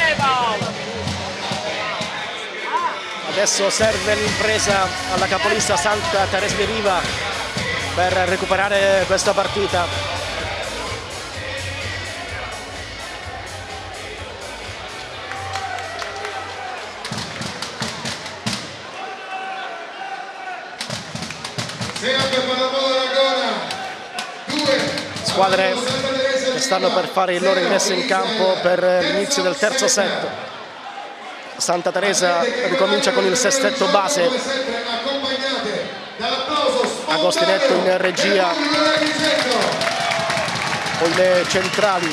Adesso serve l'impresa alla capolista Santa Teresa di Riva per recuperare questa partita. Squadre che stanno per fare il loro ingresso in campo per l'inizio del terzo set. Santa Teresa ricomincia con il sestetto base, Agostinetto in regia, poi le centrali,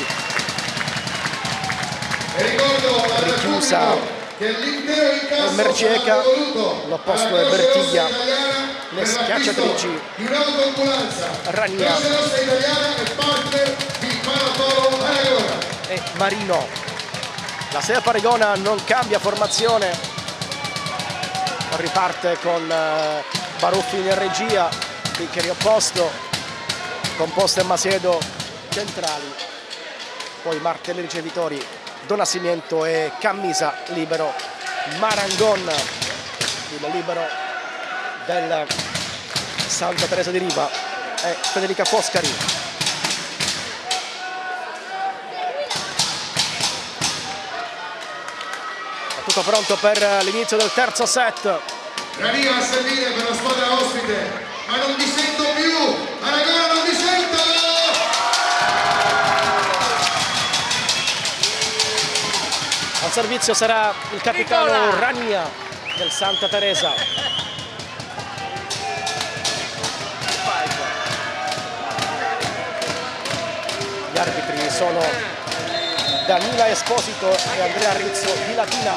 Richiusa Mercieca, l'opposto è Bertiglia, le schiacciatrici Rania e Marino. La SEAP Aregona non cambia formazione, riparte con Baruffi in regia, Biccheri opposto, Composto e Masiedo centrali, poi Martelli ricevitori, Donasimiento e Cammisa libero, Marangon il libero del Santa Teresa di Riva e Federica Foscari. Tutto pronto per l'inizio del terzo set. Rania a servire per la squadra ospite, ma non vi sento più, Aragona non vi sento! Al servizio sarà il capitano Rania del Santa Teresa. Gli arbitri sono Danila Esposito e Andrea Rizzo di Latina.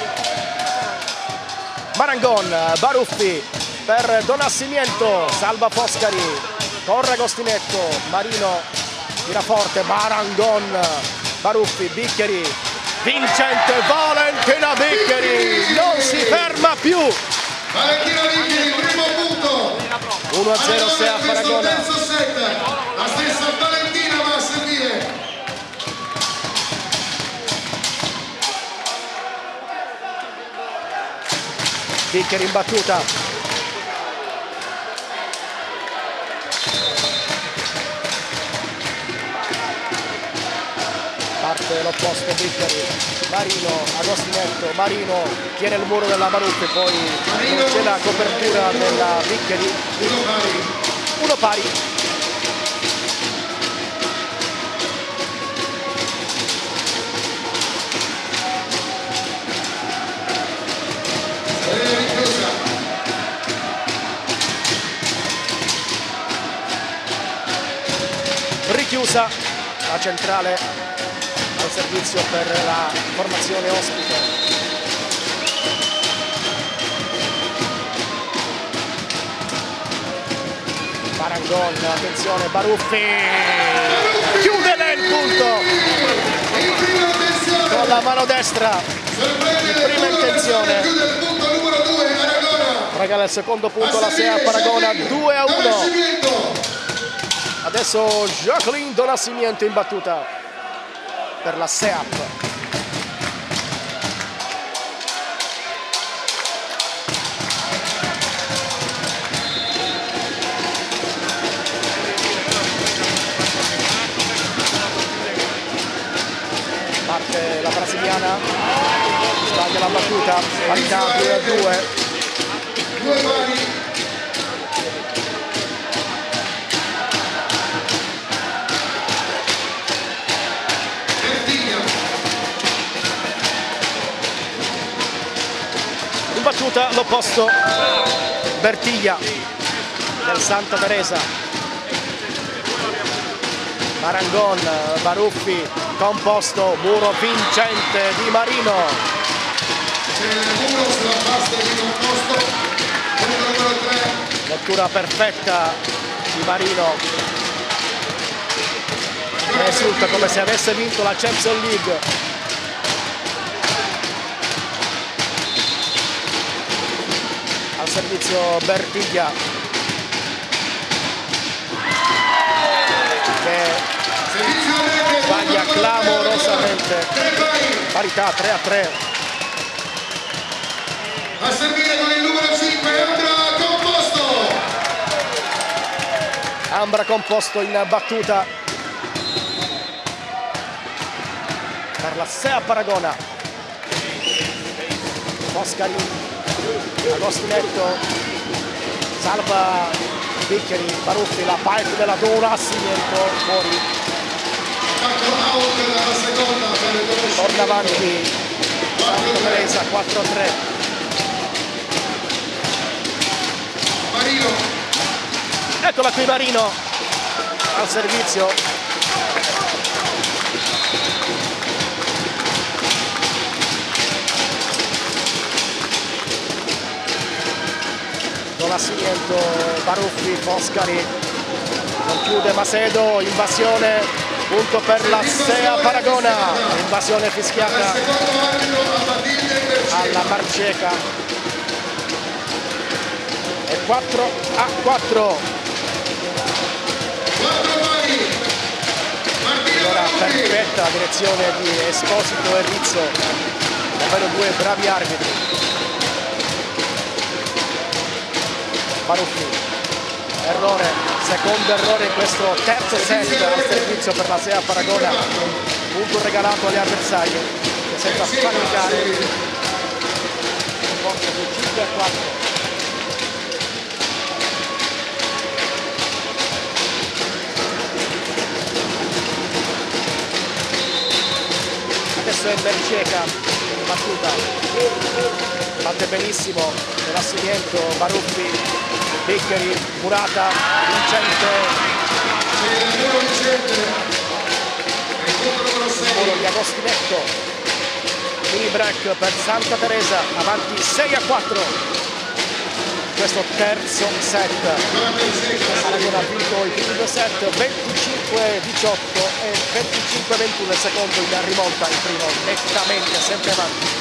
Marangon, Baruffi per Donasimiento, salva Foscari, corre Agostinetto, Marino tira forte, Marangon, Baruffi, Biccheri, vincente Valentina Biccheri, non si ferma più. Valentina Biccheri, primo punto. 1-0 SEAP Aregona. La stessa Valentina va a servire. Biccheri in battuta. Parte l'opposto Biccheri. Marino, Agostinetto, Marino tiene il muro della Baruffi, poi non c'è la copertura della Biccheri. Uno pari. Richiusa la centrale al servizio per la formazione ospite. Marangon, attenzione, Baruffi chiude il punto con la mano destra in prima intenzione. Regala il secondo punto la SEAP Aregona, 2-1. Adesso Jacqueline Donasimiento in battuta per la SEAP. Parte la brasiliana, sbaglia la battuta, parità 2-2. In battuta l'opposto Bertiglia del Santa Teresa. Marangon, Baruffi, Composto, muro vincente di Marino. Lettura perfetta di Marino, che esulta come se avesse vinto la Champions League. Al servizio Bertiglia, che sbaglia Maglia clamorosamente. Parità 3-3. A servire con il numero 5 Ambra Composto. Ambra Composto in battuta per la SEAP Aragona. Foscari, Agostinetto, salva Biccheri, Baruffi, la parte della Donascimento fuori. Torna avanti Santa Teresa 4-3. Marino. Eccola qui Marino al servizio. Donascimento, Baruffi, Foscari, non chiude Macedo, invasione, punto per la SEAP Aragona, invasione fischiata alla Marceca. E 4-4. Allora perfetta la direzione di Esposito e Rizzo, davvero due bravi arbitri. Baruffi, errore, secondo errore in questo terzo set al servizio per la SEAP Aragona, punto regalato agli avversari che senza spanicare porta su 5-4. Adesso è Merceca, battuta, batte benissimo, Donascimento, Baruffi, Biccheri, Murata, Vincente, volo di Agostinetto, mini break per Santa Teresa, avanti 6-4. Questo terzo set. Aragona ha vinto il primo set 25-18 e 25-21 il secondo, in rimonta il primo nettamente sempre avanti.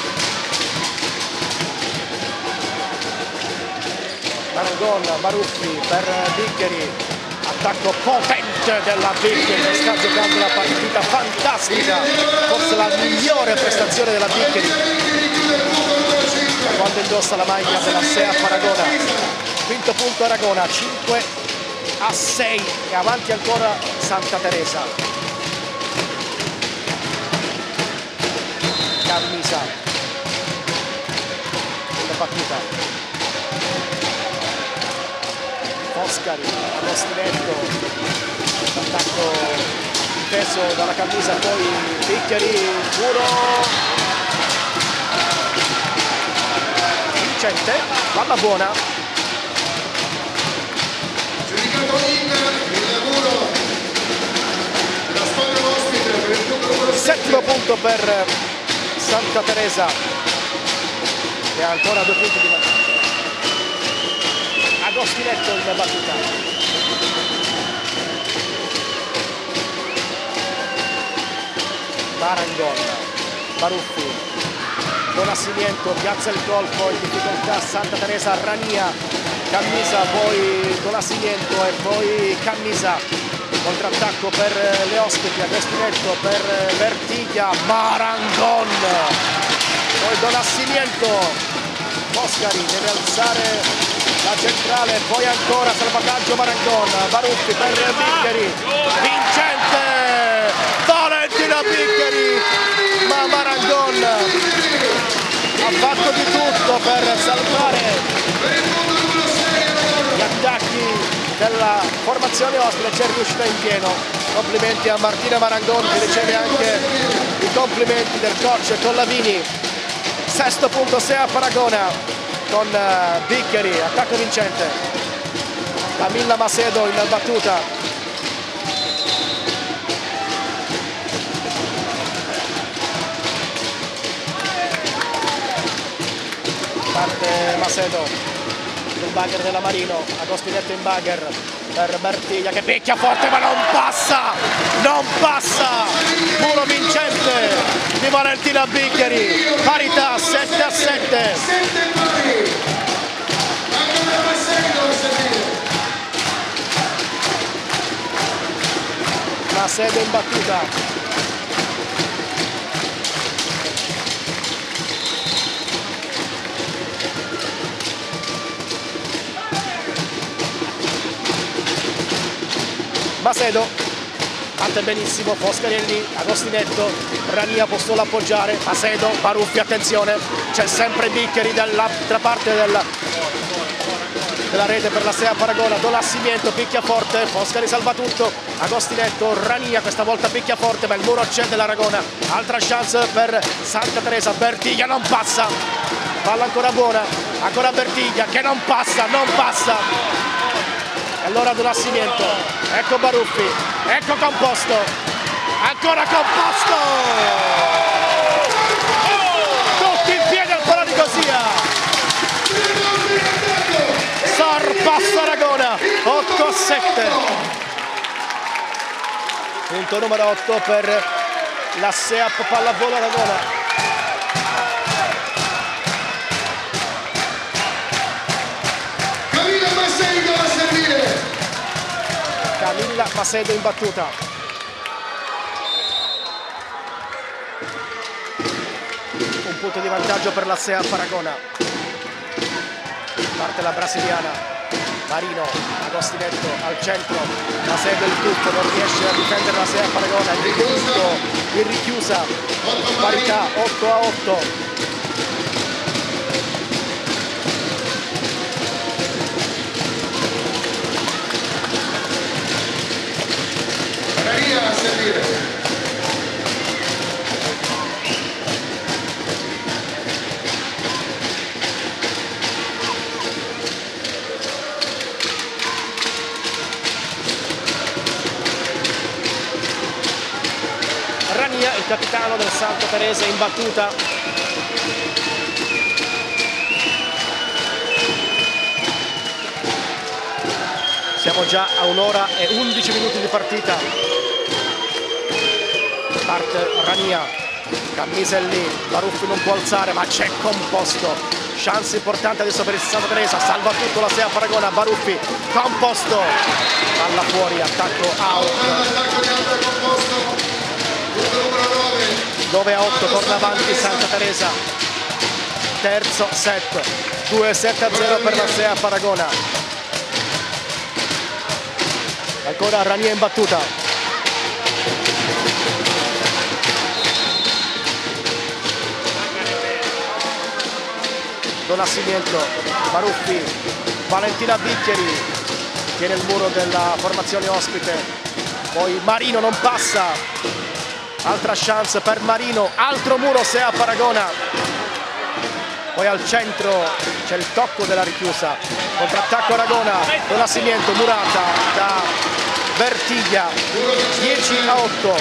Marangon, Baruffi per Biccheri, attacco potente della Biccheri che sta giocando una partita fantastica, forse la migliore prestazione della Biccheri da quando indossa la maglia della SEAP Aragona. Quinto punto Aragona, 5-6 e avanti ancora Santa Teresa. Cammisa, la battuta. Foscari, Agostinetto, attacco difeso dalla Cammisa, poi Biccheri, muro, Vincente, palla buona. Giudicato il lavoro della squadra ospite per il punto numero 7. Settimo punto per Santa Teresa che ha ancora 2 punti di vantaggio. Agostinetto in battuta. Marangon, Baruffi, Donascimento, piazza il colpo, in difficoltà Santa Teresa, Rania, Cammisa, poi Donascimento e poi Cammisa. Contrattacco per le ospiti, Agostinetto per Vertiglia, Marangon, poi Donascimento. Foscari deve alzare la centrale, poi ancora salvataggio Marangon, Baruffi per Biccheri, Vincente, Valentina Biccheri, ma Marangon ha fatto di tutto per salvare gli attacchi della formazione ospite, c'è riuscita in pieno. Complimenti a Martina Marangon che riceve anche i complimenti del coach Collavini. Sesto punto SEAP Aragona con Biccheri, attacco vincente. Camilla Macedo in battuta. Parte Macedo sul bagger della Marino, Agostinetto in bagger per Bertiglia che picchia forte ma non passa, muro vincente di Valentina Biccheri, parità 7-7. Macedo in battuta, Macedo batte benissimo, Foscarelli, Agostinetto, Rania può solo appoggiare, Macedo, Baruffi, attenzione, c'è sempre Biccheri dall'altra parte della rete per la SEAP Aragona, Donascimento picchia forte, Foscari salva tutto, Agostinetto, Rania questa volta picchia forte ma il muro c'è dell'Aragona, altra chance per Santa Teresa, Bertiglia non passa, palla ancora buona, ancora Bertiglia che non passa, e allora Donascimento, ecco Baruffi, ecco Composto, ancora Composto, tutti in piedi al Pala Nicosia. Sorpasso Aragona, 8-7. Punto numero 8 per la SEAP Pallavolo Aragona. Camilla Macedo a servire. Camilla Macedo in battuta. Un punto di vantaggio per la SEAP Aragona. Parte la brasiliana, Marino, Agostinetto al centro, Macedo il tuffo, non riesce a difendere la SEAP Aragona, il punto in richiusa, parità 8-8. Maria a servire. Rania, il capitano del Santa Teresa in battuta. Siamo già a 1 ora e 11 minuti di partita. Parte Rania, Cammiselli, Baruffi non può alzare ma c'è Composto. Chance importante adesso per il Santa Teresa, salva tutto la SEAP Aragona, Baruffi, Composto. Palla fuori, attacco out. 9-8, torna avanti Santa Teresa, terzo set, 2-7-0 per la SEAP Aragona. Ancora Rania in battuta. Donascimento, Baruffi, Valentina Biccheri, tiene il muro della formazione ospite, poi Marino non passa. Altra chance per Marino, altro muro SEAP Aragona. Poi al centro c'è il tocco della richiusa. Contrattacco Aragona, Donascimento, murata da Bertiglia, 10-8.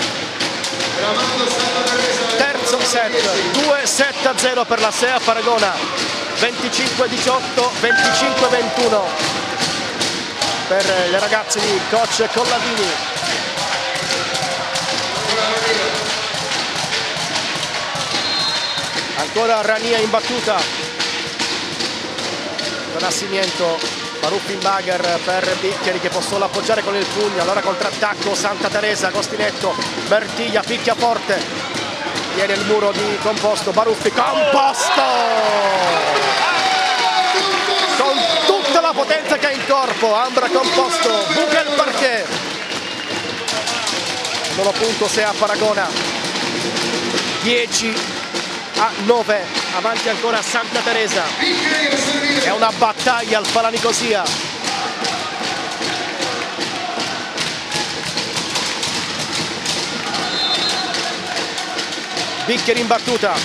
Terzo set, 2-7-0 per la SEAP Aragona, 25-18, 25-21 per le ragazze di coach Collavini. Ancora Rania in battuta, Donascimento, Baruffi in bagger per Biccheri che può solo appoggiare con il pugno, allora contrattacco Santa Teresa, Agostinetto, Bertiglia picchia forte, viene il muro di Composto, Baruffi, Composto! Con tutta la potenza che ha in corpo, Ambra Composto, buca il parquet. Nono punto SEAP Aragona, 10-9, avanti ancora Santa Teresa, è una battaglia al Pala Nicosia. Biccheri in battuta,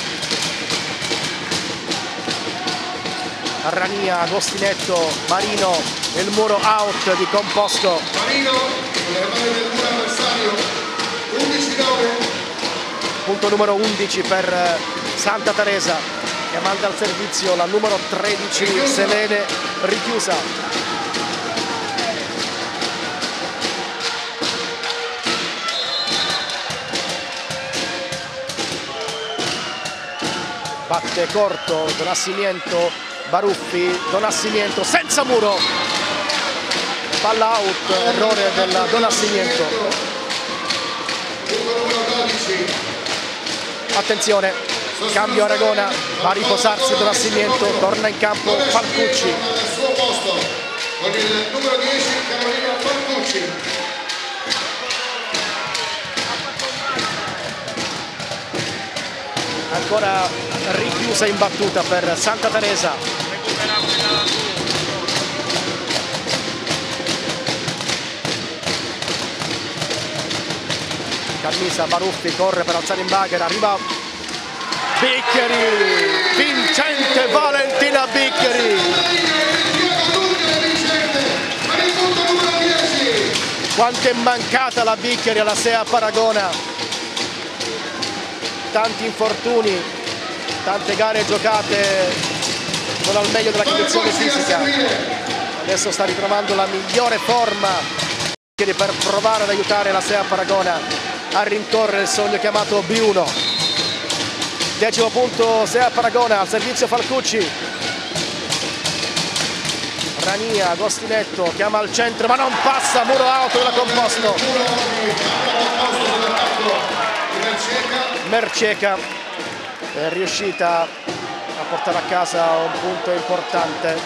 Rania, Agostinetto, Marino, il muro out di Composto. Marino, con le mani del muro avversario, 11-9. Punto numero 11 per Santa Teresa che manda al servizio la numero 13 Selene richiusa. Batte corto Donascimento, Baruffi, Donascimento senza muro, palla out, errore del Donascimento. Attenzione, cambio Aragona, va a riposarsi Donascimento, torna in campo Falcucci. Al suo posto con il numero 10 Carolina Falcucci. ancora richiusa in battuta per Santa Teresa. Cammisa, Baruffi corre per alzare in bagger, arriva Biccheri, vincente Valentina Biccheri. Quanto è mancata la Biccheri alla SEAP Aragona, tanti infortuni, tante gare giocate non al meglio della condizione fisica. Adesso sta ritrovando la migliore forma per provare ad aiutare la SEAP Aragona a rincorrere il sogno chiamato B1. 10° punto SEAP Aragona, al servizio Falcucci. Rania, Agostinetto, chiama al centro ma non passa, muro auto della Composto. Merceca è riuscita a portare a casa un punto importante.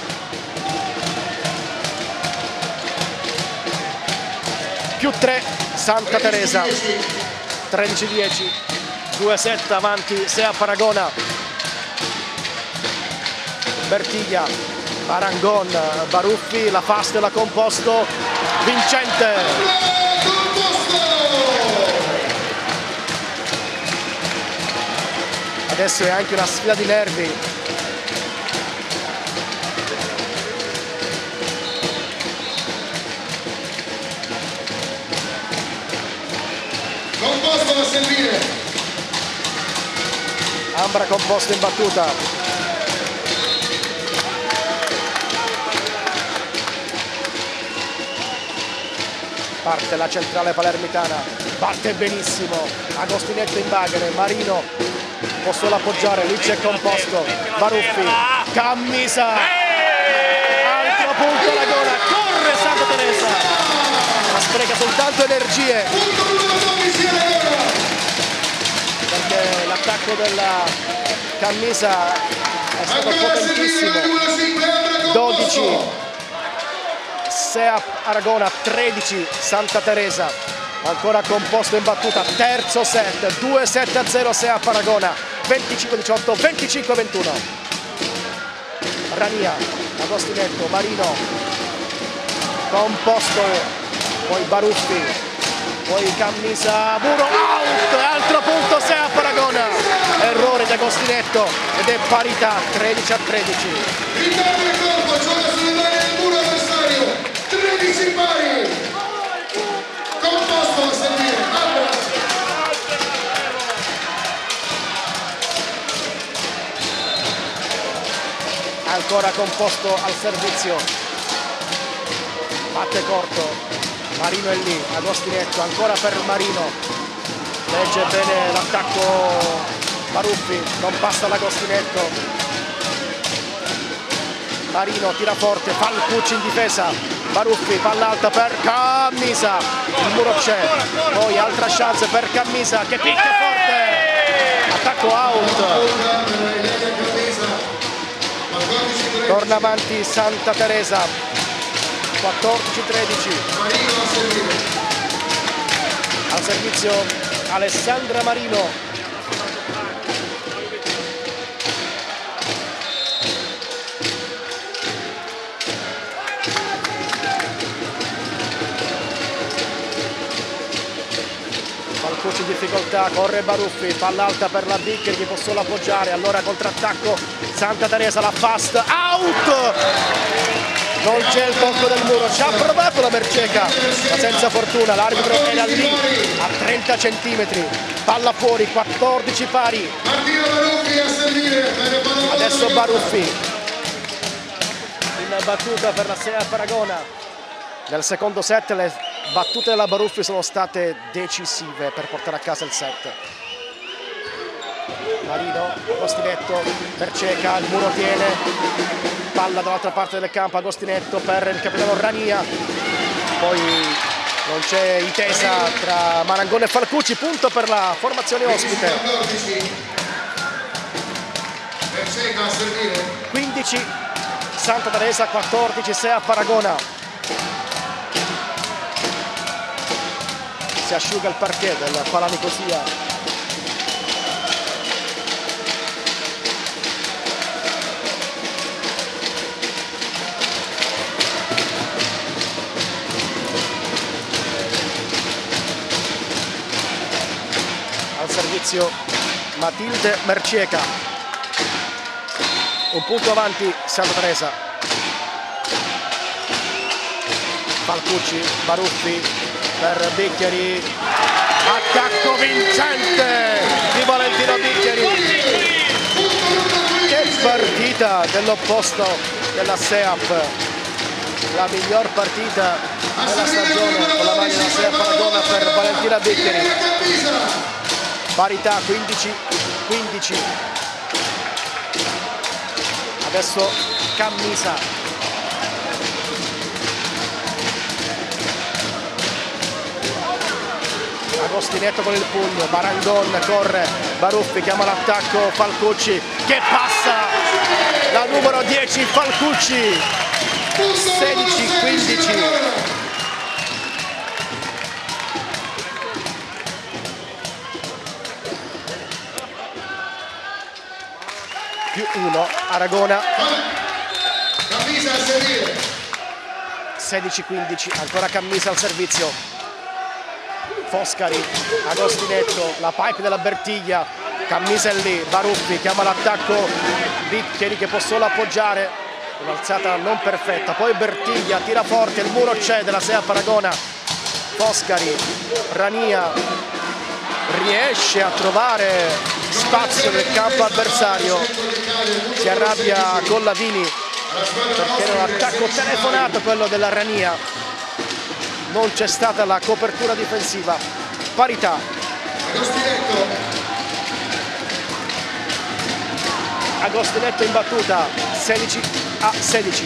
Più 3 Santa Teresa, 13-10, 2-7 avanti SEAP Aragona. Bertiglia, Arangon, Baruffi, la fast della Composto, vincente. Adesso è anche una sfida di nervi. Composto da servire. Ambra Composto in battuta. Parte la centrale palermitana, batte benissimo, Agostinetto in bagere, Marino può solo appoggiare, lì c'è Composto, Baruffi, Cammisa, altro punto Aragona, corre Santa Teresa, ma spreca soltanto energie, perché l'attacco della Cammisa è stato potentissimo. 12 SEAP Aragona, 13 Santa Teresa, ancora Composto in battuta, terzo set, 2-7-0 SEAP Aragona, 25-18, 25-21. Rania, Agostinetto, Marino, Composto, poi Baruffi, poi Cammisa, muro out, altro punto SEAP Aragona, errore di Agostinetto ed è parità 13-13. Ritorno il colpo, gioca sulle mani del muro avversario. 13 pari. Composto a servire. Ancora Composto al servizio. Batte corto. Marino è lì. Agostinetto ancora per Marino. Legge bene l'attacco Baruffi. Non passa l'Agostinetto. Marino tira forte. Falcucci in difesa. Baruffi, palla alta per Cammisa, il muro c'è, poi altra chance per Cammisa che picchia forte, attacco out, torna avanti Santa Teresa, 14-13, al servizio Alessandra Marino. Falcucci in difficoltà, corre Baruffi, palla alta per la Biccheri che può solo appoggiare, allora contrattacco Santa Teresa, la fast, out! Non c'è il tocco del muro, ci ha provato la Merceca, ma senza fortuna, l'arbitro era lì a 30 centimetri, palla fuori, 14 pari. Adesso Baruffi, in battuta per la SEAP Aragona. Nel secondo set le battute della Baruffi sono state decisive per portare a casa il set. Marino, Agostinetto, Merceca, il muro tiene, palla dall'altra parte del campo, Agostinetto per il capitano Rania, poi non c'è intesa tra Marangoni e Falcucci, punto per la formazione ospite. 15 Santa Teresa, 14 SEAP Aragona. Si asciuga il parquet del Palanicosia. servizio Matilde Mercieca. Un punto avanti Santa Teresa. Falcucci, Baruffi per Bicchieri, attacco vincente di Valentino Bicchieri. Che partita dell'opposto della SEAP, la miglior partita della stagione con la maglia della SEAP Aragona per Valentina Bicchieri. Parità 15-15. Adesso Cammisa. Agostinetto con il pugno, Marangon corre, Baruffi chiama l'attacco, Falcucci che passa, la numero 10 Falcucci. 16-15. Più 1 Aragona. 16-15, ancora Cammisa al servizio. Foscari, Agostinetto, la pipe della Bertiglia, Cammisa è lì, Baruffi chiama l'attacco, Bicchieri che può solo appoggiare, un'alzata non perfetta, poi Bertiglia tira forte, il muro c'è della SEAP Aragona. Foscari, Rania riesce a trovare spazio nel campo avversario, si arrabbia con Lavini perché era un attacco telefonato quello della Rania, non c'è stata la copertura difensiva. Parità. Agostinetto in battuta, 16-16.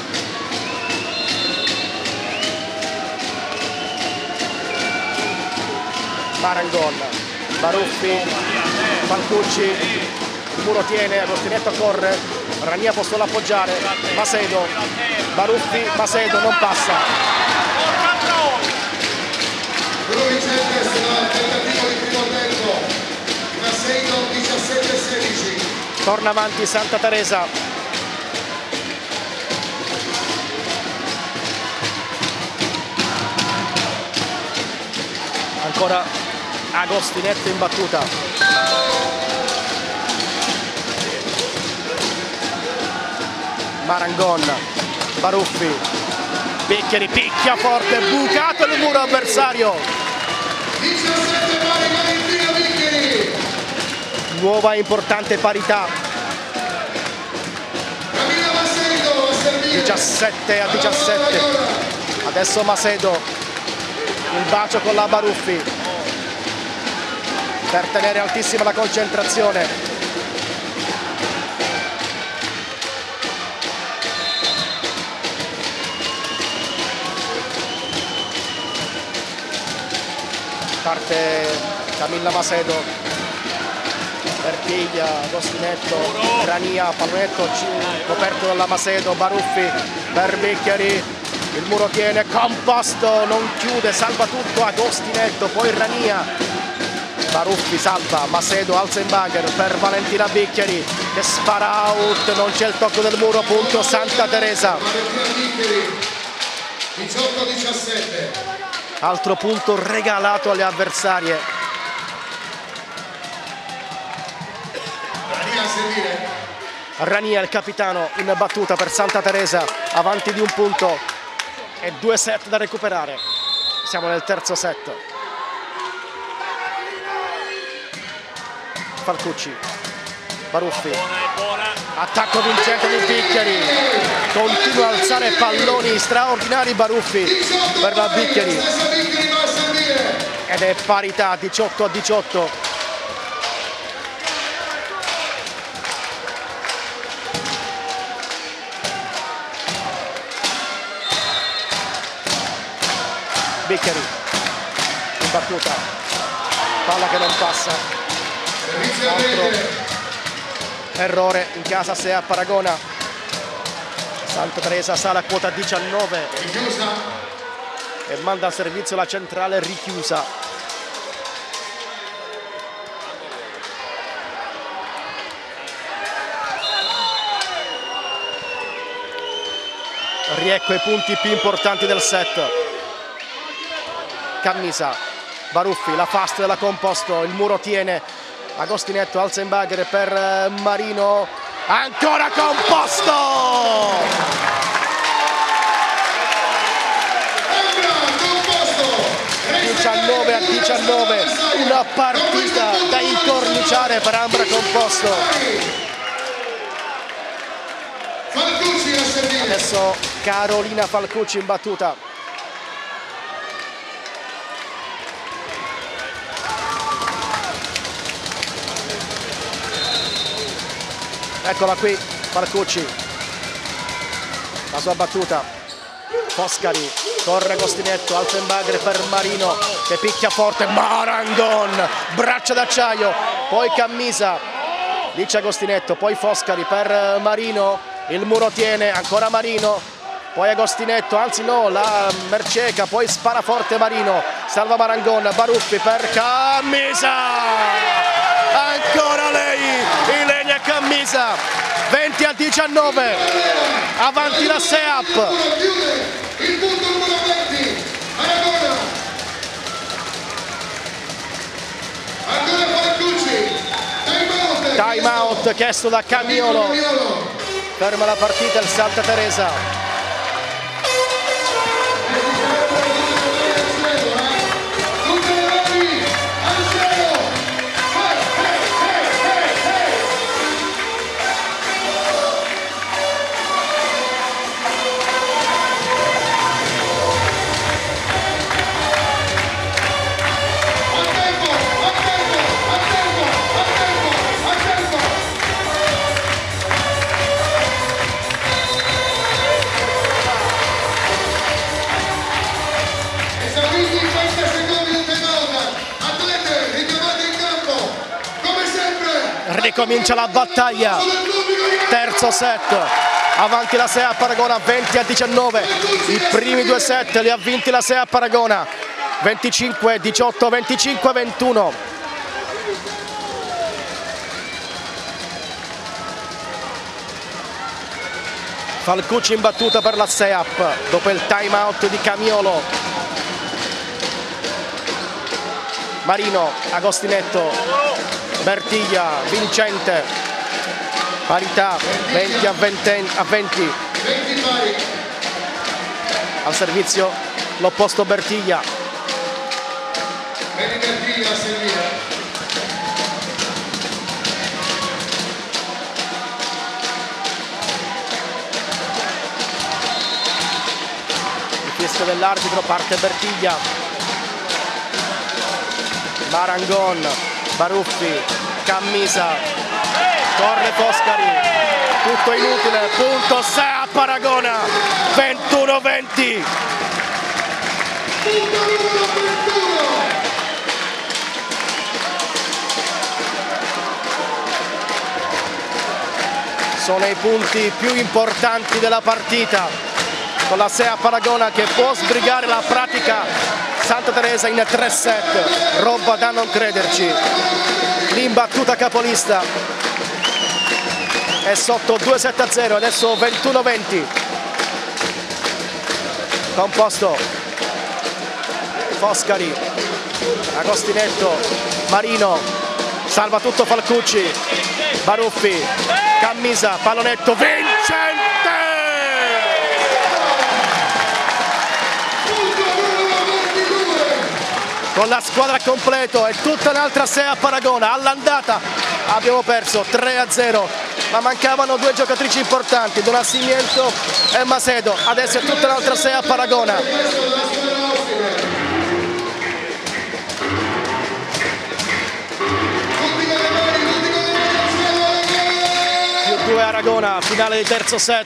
Marangon, Baruffi, Falcucci, il muro tiene, Agostinetto corre, Rania può solo appoggiare, Macedo, Baruffi, Macedo non passa. Tentativo di primo tempo, Macedo 17-16. Torna avanti Santa Teresa. Ancora Agostinetto in battuta. Marangon, Baruffi, Bicchieri picchia forte, bucato il muro avversario. 17 pari Valentina Bicchieri. Nuova importante parità. Camilla Macedo a servire. 17-17. Adesso Macedo, il bacio con la Baruffi per tenere altissima la concentrazione. Parte Camilla Macedo, Bertiglia, Agostinetto, Rania, pallonetto coperto dalla Macedo, Baruffi per Bicchieri, il muro tiene, composto, non chiude, salva tutto Agostinetto, poi Rania, Baruffi salva, Macedo alza in bagger per Valentina Bicchieri che spara out, non c'è il tocco del muro, punto Santa Teresa. Valentina Bicchieri 18-17. Altro punto regalato alle avversarie. Rania a servire. Rania il capitano in battuta per Santa Teresa, avanti di un punto e 2 set da recuperare. Siamo nel terzo set. Falcucci, Baruffi, attacco vincente di Bicchieri, continua a alzare palloni straordinari Baruffi per la Bicchieri ed è parità 18-18. Bicchieri in battuta, palla che non passa. Altro errore in casa SEAP Aragona. Santa Teresa sale a quota 19 e manda al servizio la centrale richiusa. Riecco i punti più importanti del set. Cammisa, Baruffi, la fast della composto, il muro tiene, Agostinetto, Alzenbagher per Marino, ancora Composto! 19-19, una partita da incorniciare per Ambra Composto. Adesso Carolina Falcucci in battuta. Eccola qui Falcucci, la sua battuta. Foscari, corre Agostinetto, Alzenbagher per Marino che picchia forte, Marangon, braccia d'acciaio, poi Cammisa, lì c'è Agostinetto, poi Foscari per Marino, il muro tiene, ancora Marino, poi Agostinetto, anzi no, la Merceca, poi spara forte Marino, salva Marangon, Baruffi per Cammisa, ancora lei, Ilenia Cammisa, 20-19, avanti la SEAP. Il punto numero 20, Aragona. Ancora Falcucci. Time out chiesto da Camiolo. Ferma la partita il Santa Teresa. Ricomincia la battaglia, terzo set, avanti la SEAP Aragona 20-19, i primi due set li ha vinti la SEAP Aragona, 25-18, 25-21. Falcucci in battuta per la SEAP dopo il time out di Camiolo. Marino, Agostinetto, Bertiglia, vincente, parità 20-20, al servizio l'opposto Bertiglia. Bertiglia a servire. Il fischio dell'arbitro, parte Bertiglia. Marangon, Baruffi, Cammisa, corre Foscari, tutto inutile, punto SEAP Aragona, 21-20. Sono i punti più importanti della partita, con la SEAP Aragona che può sbrigare la pratica Santa Teresa in 3 set, roba da non crederci. L'imbattuta capolista è sotto 2-7-0, adesso 21-20. Composto, Foscari, Agostinetto, Marino, salva tutto Falcucci, Baruffi, Cammisa, pallonetto, vincente! Con la squadra al completo è tutta un'altra SEAP Aragona. All'andata abbiamo perso 3-0, ma mancavano 2 giocatrici importanti, Donascimiento e Macedo. Adesso è tutta un'altra SEAP Aragona. Più 2 Aragona, finale di terzo set.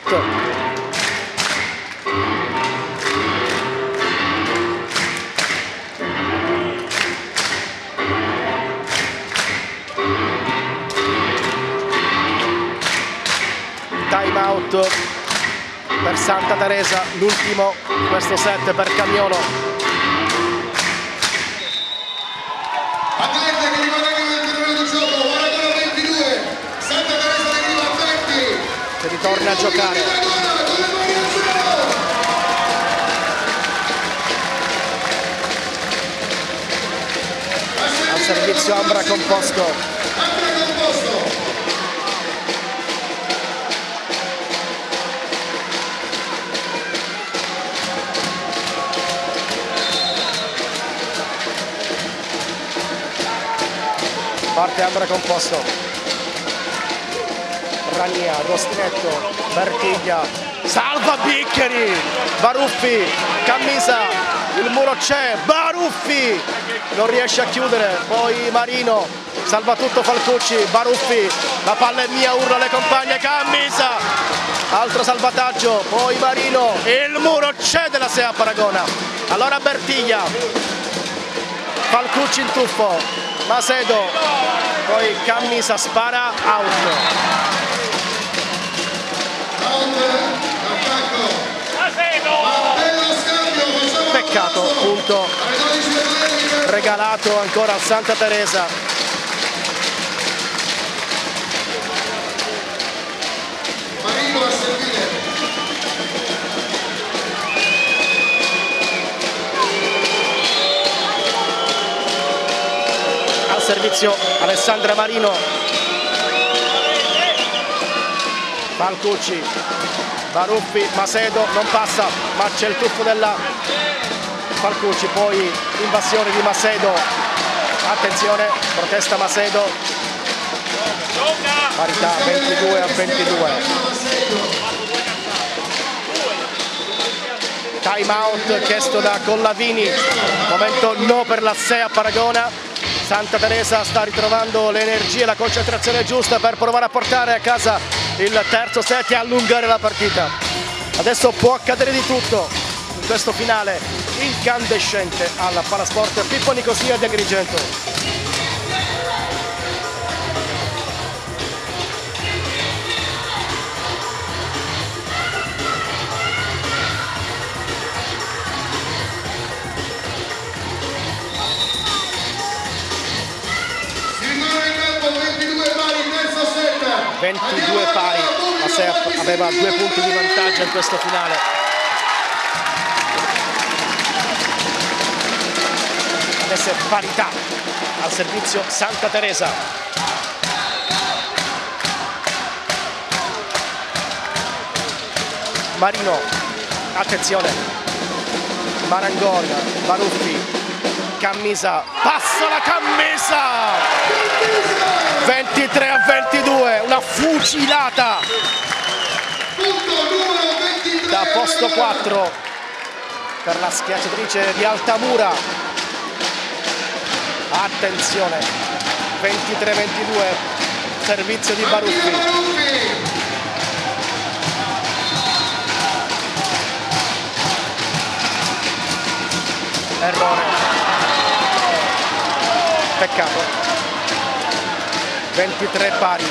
Time out per Santa Teresa, l'ultimo di questo set per Camiolo. Atlete che rimangono nel terreno di gioco, Aragona 22, Santa Teresa ne arriva a 20. Che ritorna a giocare. Al servizio Ambra Composto. parte ancora composto. Rania, Agostinetto, Bertiglia, salva Biccheri, Baruffi, Cammisa, il muro c'è, Baruffi non riesce a chiudere, poi Marino, salva tutto Falcucci, Baruffi, la palla è mia, urla alle compagne, Cammisa, altro salvataggio, poi Marino, il muro c'è della SEAP Aragona, allora Bertiglia, Falcucci in tuffo, Macedo, poi Cammisa spara, out. Peccato, punto regalato ancora al Santa Teresa. Marino a servire. Al servizio Alessandra Marino. Falcucci, Baruffi, Macedo non passa, ma c'è il tuffo della Falcucci, poi invasione di Macedo, attenzione, protesta Macedo, parità 22-22. Time out chiesto da Collavini, momento no per la SEAP Aragona. Santa Teresa sta ritrovando le energie e la concentrazione giusta per provare a portare a casa il terzo set e allungare la partita. Adesso può accadere di tutto in questo finale incandescente alla Palasport Pippo Nicosia di Agrigento. Si ritorna in campo 22 pari, terzo set. 22 pari, la SEAP aveva 2 punti di vantaggio in questo finale. Adesso è parità al servizio Santa Teresa. Marino, attenzione, Marangon, Baruffi, Cammisa, passa la Cammisa! 23-22, una fucilata da posto 4 per la schiacciatrice di Altamura. Attenzione, 23-22, servizio di Baruffi. Errore, peccato. 23 pari.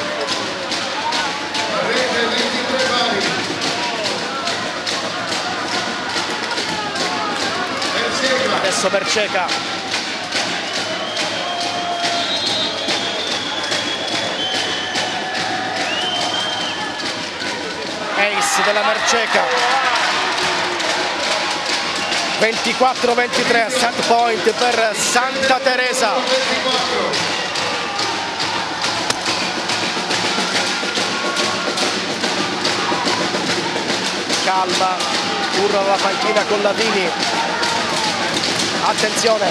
Adesso Berceca. Ace della Berceca. 24-23, set point per Santa Teresa. Calma, urla alla panchina con Lavini. Attenzione,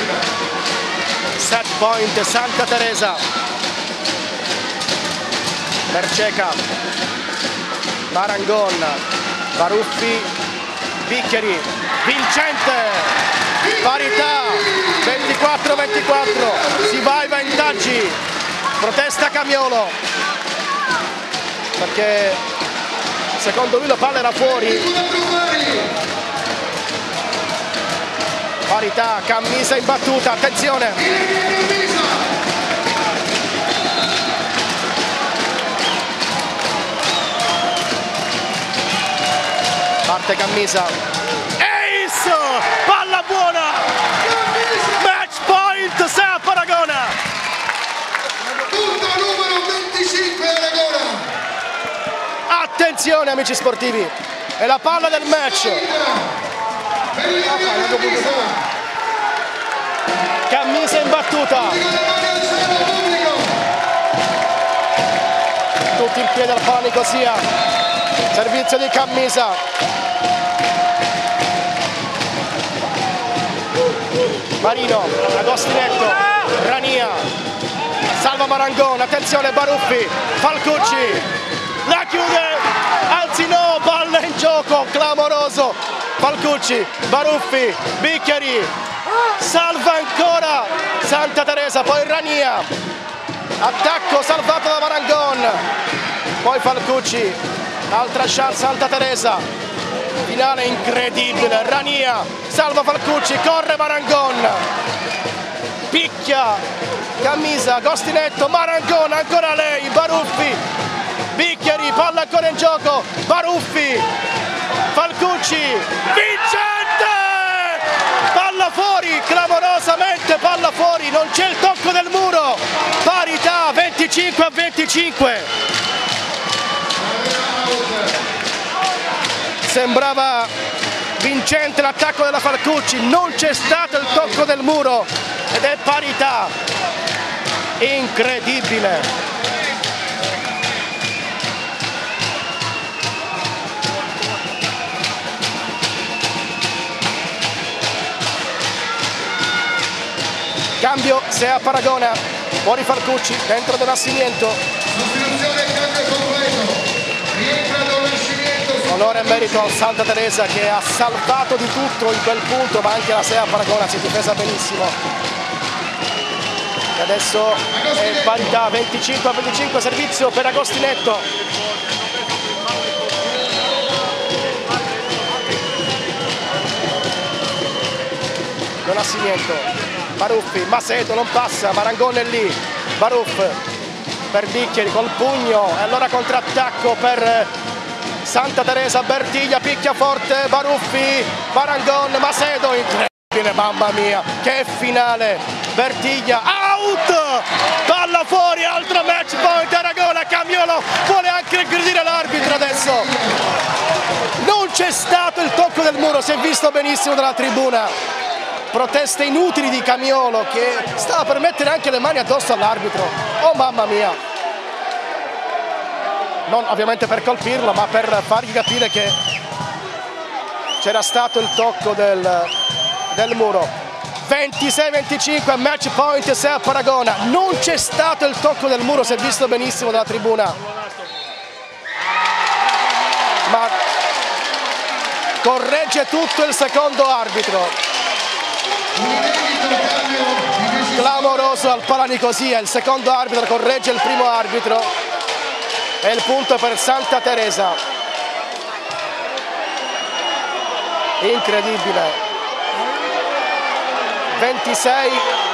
set point Santa Teresa. Berceca, Marangon, Baruffi, Biccheri, vincente, parità, 24-24, si va ai vantaggi, protesta Camiolo, perché secondo lui la palla era fuori. Parità, Cammisa in battuta, attenzione. Parte Cammisa. Ace! Palla buona! Match point SEAP Aragona! Punto numero 25 Aragona! Attenzione amici sportivi, è la palla del match. Cammisa in battuta. Tutti in piedi al panico sia. Servizio di Cammisa. Marino, Agostinetto, Rania. salva Marangon, attenzione Baruffi, Falcucci, la chiude, anzi no, palla in gioco, clamoroso, Falcucci, Baruffi, Bicchieri, salva ancora Santa Teresa, poi Rania, attacco salvato da Marangon, poi Falcucci, altra chance Santa Teresa, finale incredibile, Rania, salva Falcucci, corre Marangon, picchia, Camisa, Gostinetto, Marangon, ancora lei, Baruffi, Bicchieri, palla ancora in gioco, Baruffi, Falcucci, vincente! Palla fuori, clamorosamente palla fuori, non c'è il tocco del muro, parità 25-25. Sembrava vincente l'attacco della Falcucci, non c'è stato il tocco del muro ed è parità, incredibile. Cambio, Sea Paragona, fuori Falcucci, dentro Don Nascimento. Sostituzione e cambio completo. Rientra Don Nascimento. Onore e merito al Santa Teresa che ha salvato di tutto in quel punto, ma anche la Sea Paragona si è difesa benissimo. E adesso è parità 25-25, servizio per Agostinetto. Don Nascimento. Baruffi, Macedo non passa, Marangon è lì, Baruff per Bicchieri col pugno e allora contrattacco per Santa Teresa, Bertiglia picchia forte, Baruffi, Marangon, Macedo, incredibile, mamma mia, che finale, Bertiglia, out, palla fuori, altro match point, Aragona, Camiolo, vuole anche aggredire l'arbitro adesso, non c'è stato il tocco del muro, si è visto benissimo dalla tribuna. Proteste inutili di Camiolo che stava per mettere anche le mani addosso all'arbitro. Oh mamma mia! Non ovviamente per colpirlo, ma per fargli capire che c'era stato il tocco del muro. 26-25, match point Sea Paragona. Non c'è stato il tocco del muro, si è visto benissimo dalla tribuna. Ma corregge tutto il secondo arbitro. Clamoroso al Palanicosia, il secondo arbitro corregge il primo arbitro e il punto per Santa Teresa. Incredibile. 26-25,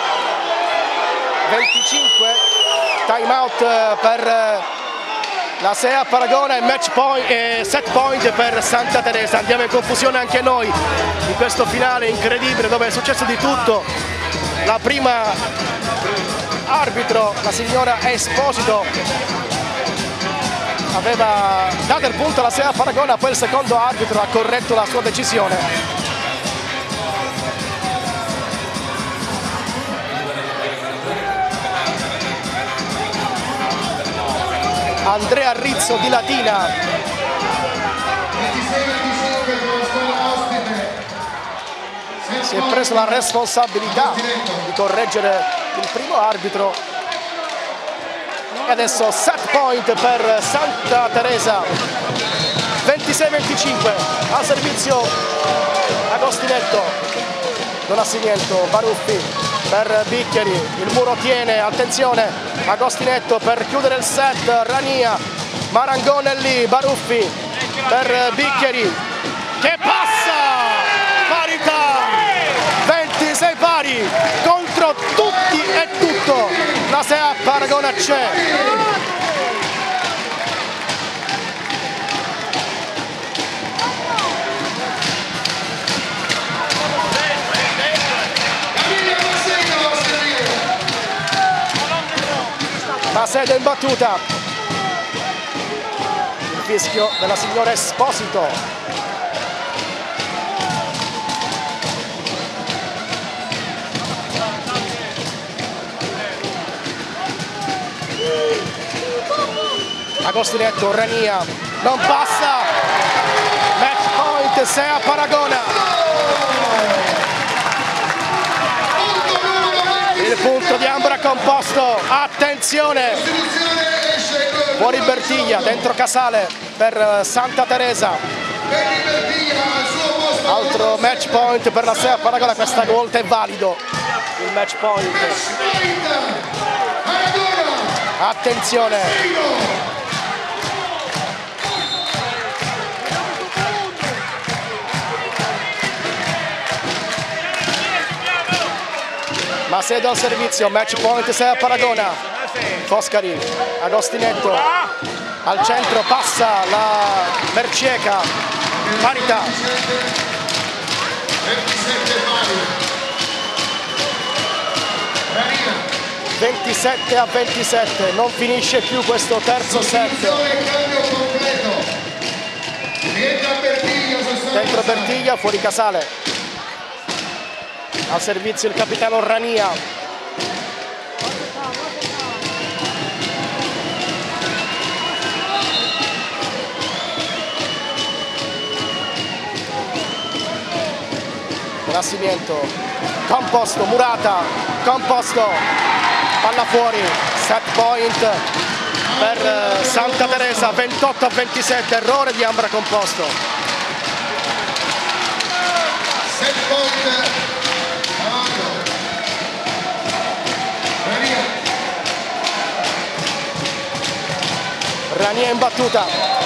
time out per la Sea Paragona e match point, set point per Santa Teresa. Andiamo in confusione anche noi in questo finale incredibile dove è successo di tutto. La prima arbitro, la signora Esposito, aveva dato il punto alla Sea Paragona, poi il secondo arbitro ha corretto la sua decisione. Andrea Rizzo di Latina. Si è preso la responsabilità di correggere il primo arbitro. E adesso set point per Santa Teresa. 26-25 al servizio Agostinetto. Don Nascimento, Baruffi per Bicchieri, il muro tiene, attenzione, Agostinetto per chiudere il set, Rania, Marangon è lì, Baruffi per Bicchieri, che passa, parità, 26 pari, contro tutti e tutto, la Sea Paragona c'è. Macedo in battuta, il fischio della signora Esposito. Agostinetto, Rania, non passa, match point Sea Paragona. Il punto di Ambra composto, attenzione! Fuori Bertiglia, dentro Casale per Santa Teresa. Altro match point per la SEAP Aragona, questa volta è valido il match point. Attenzione! Macedo al servizio, match point SEAP Aragona. Foscari, Agostinetto, al centro passa la Mercieca, parità. 27-27, non finisce più questo terzo set. Dentro Bertiglia, fuori Casale. Al servizio il capitano Rania. Nascimento, composto, Murata, composto, palla fuori, set point per Santa Teresa, 28-27, errore di Ambra composto. Set point. Rania in battuta.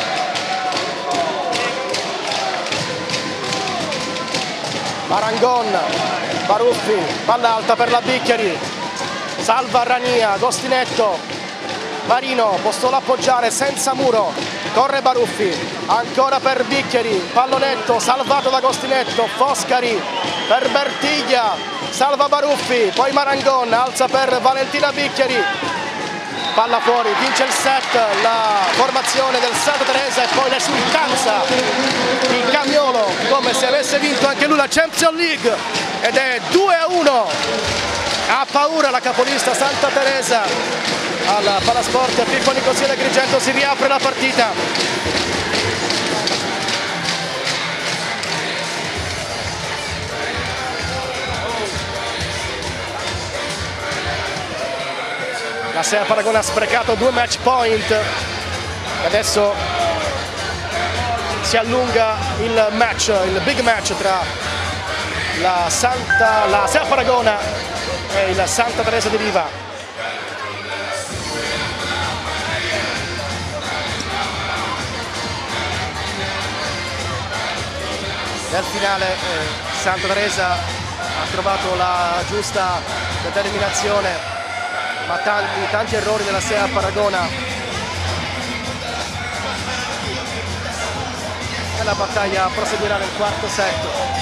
Marangon, Baruffi, palla alta per la Bicchieri, salva Rania, Agostinetto, Marino, posto l'appoggiare senza muro, corre Baruffi, ancora per Bicchieri, pallonetto, salvato da Agostinetto, Foscari per Bertiglia, salva Baruffi, poi Marangon, alza per Valentina Bicchieri, palla fuori, vince il set la formazione del Santa Teresa e poi l'esultanza di Camiolo come se avesse vinto anche lui la Champions League ed è 2-1. Ha paura la capolista Santa Teresa. Al Palasport Pippo Nicosia Agrigento si riapre la partita. La SEAP Aragona ha sprecato 2 match point e adesso si allunga il match, il big match tra la SEAP Aragona e il Santa Teresa di Riva. Nel finale Santa Teresa ha trovato la giusta determinazione, ma tanti errori della SEAP Aragona e la battaglia proseguirà nel quarto set.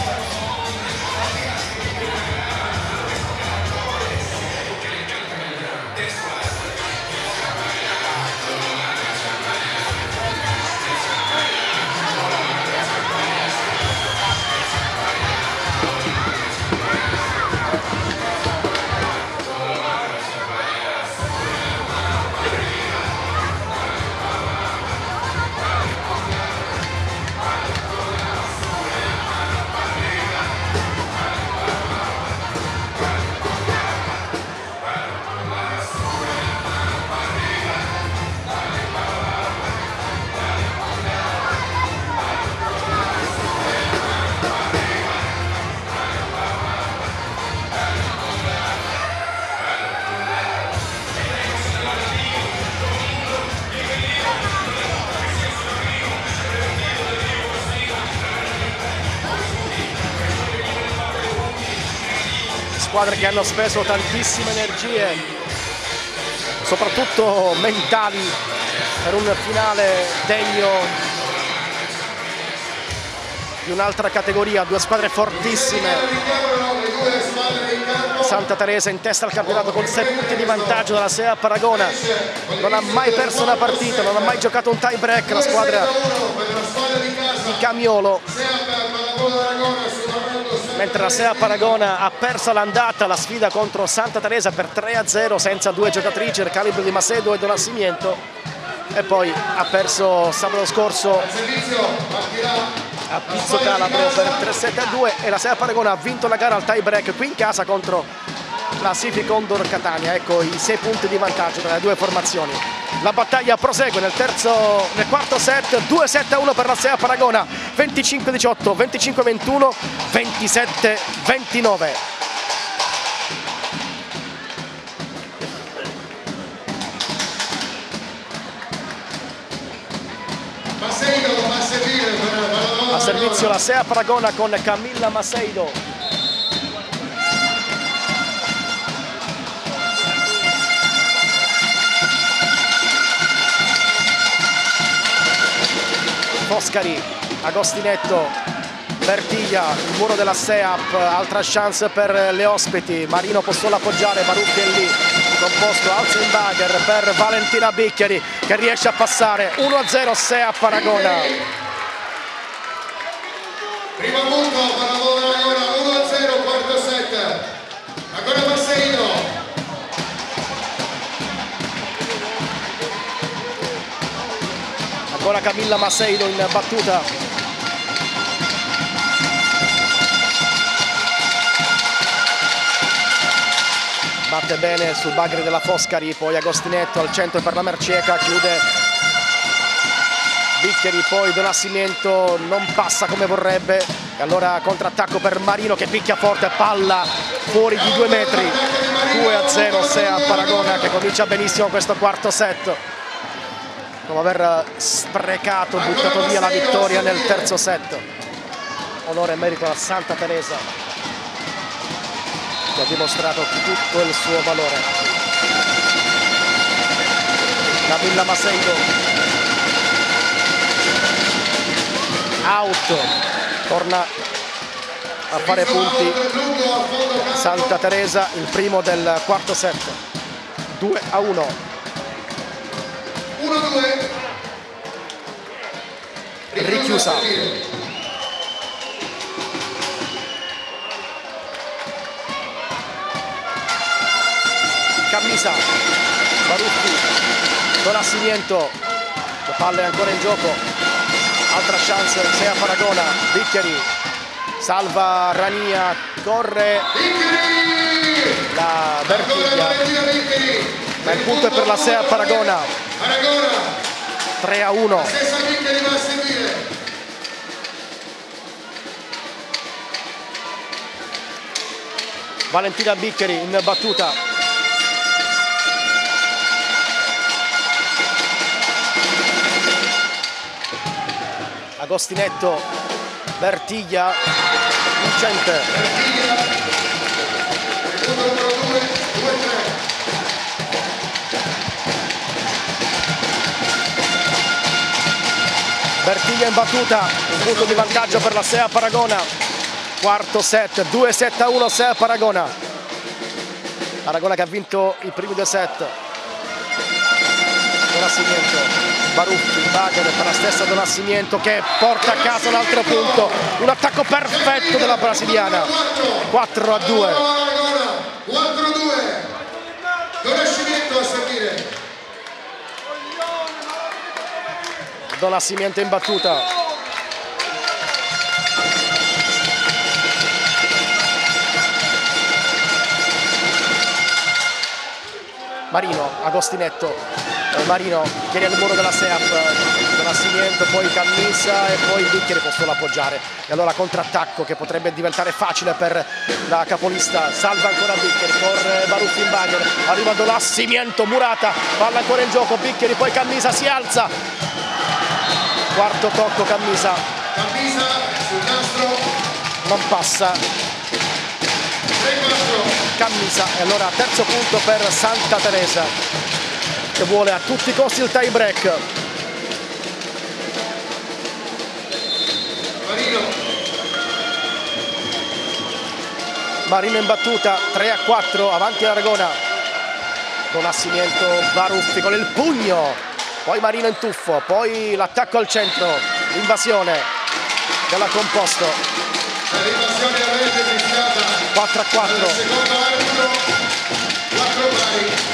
Squadre che hanno speso tantissime energie, soprattutto mentali, per un finale degno di un'altra categoria. 2 squadre fortissime. Santa Teresa in testa al campionato con 6 punti di vantaggio dalla SEAP Aragona, non ha mai perso una partita, non ha mai giocato un tie break la squadra di Camiolo, mentre la SEAP Aragona ha perso l'andata, la sfida contro Santa Teresa per 3-0 senza 2 giocatrici, il calibro di Macedo e Don Nascimento, e poi ha perso sabato scorso a Pizzo Calabro per 3-7-2 e la SEAP Aragona ha vinto la gara al tie break qui in casa contro classifica Condor Catania. Ecco i 6 punti di vantaggio tra le due formazioni. La battaglia prosegue nel quarto set, 2-7-1 per la SEAP Aragona, 25-18, 25-21, 27-29. A servizio la SEAP Aragona con Camilla Maseido. Foscari, Agostinetto, Bertiglia, il muro della SEAP, altra chance per le ospiti. Marino può solo appoggiare, Barucchi è lì, composto Alzenbacher per Valentina Bicchieri che riesce a passare. 1-0 SEAP Aragona. Primo punto per la Aragona, 1-0, quarto set. Ancora Masseino. Ancora Camilla Maseido in battuta. Batte bene sul bagre della Foscari, poi Agostinetto al centro per la Merceca, chiude Bicchieri, poi Donascimento non passa come vorrebbe e allora contrattacco per Marino che picchia forte, palla fuori di 2 metri. 2-0 SEAP Aragona che comincia benissimo questo quarto set, dopo aver sprecato, buttato via la vittoria nel terzo set. Onore e merito a Santa Teresa che ha dimostrato tutto il suo valore. Camilla Maseido, out, torna a fare punti Santa Teresa, il primo del quarto set. 2-1. 1-2. Richiusa. Cammisa, Barucchi, Donascimento, la palla è ancora in gioco, altra chance SEAP Aragona. Bicchieri, salva Rania, corre la Bertiglia, ma il punto è per la SEAP Aragona. 3-1. Valentina Bicchieri in battuta. Agostinetto, Bertiglia, Vincente. Bertiglia in battuta, un punto di vantaggio per la SEAP Aragona. Quarto set, 2-7-1 SEAP Aragona. Aragona che ha vinto i primi 2 set. Donascimento, Barucchi, Bagher per la stessa Donascimento che porta a casa un altro punto. Un attacco perfetto della brasiliana. 4-2. 4-2. Donascimento a servire. Donascimento in battuta. Marino, Agostinetto. Marino chiede il muro della SEAP, Donascimento, poi Cammisa e poi Bicchieri può solo appoggiare. E allora contrattacco che potrebbe diventare facile per la capolista. Salva ancora Bicchieri, corre Barucchi in bagger, arriva Donascimento, murata, palla ancora in gioco, Bicchieri, poi Cammisa si alza. Quarto tocco Cammisa. Cammisa sul nastro. Non passa. 3-4. Cammisa e allora terzo punto per Santa Teresa che vuole a tutti i costi il tie break. Marino in battuta, 3-4, avanti Aragona. Donascimento, Baruffi con il pugno, poi Marino in tuffo, poi l'attacco al centro, l'invasione della Composto. L'invasione avrebbe rischiata. 4-4. Secondo arbitro, 4 pari.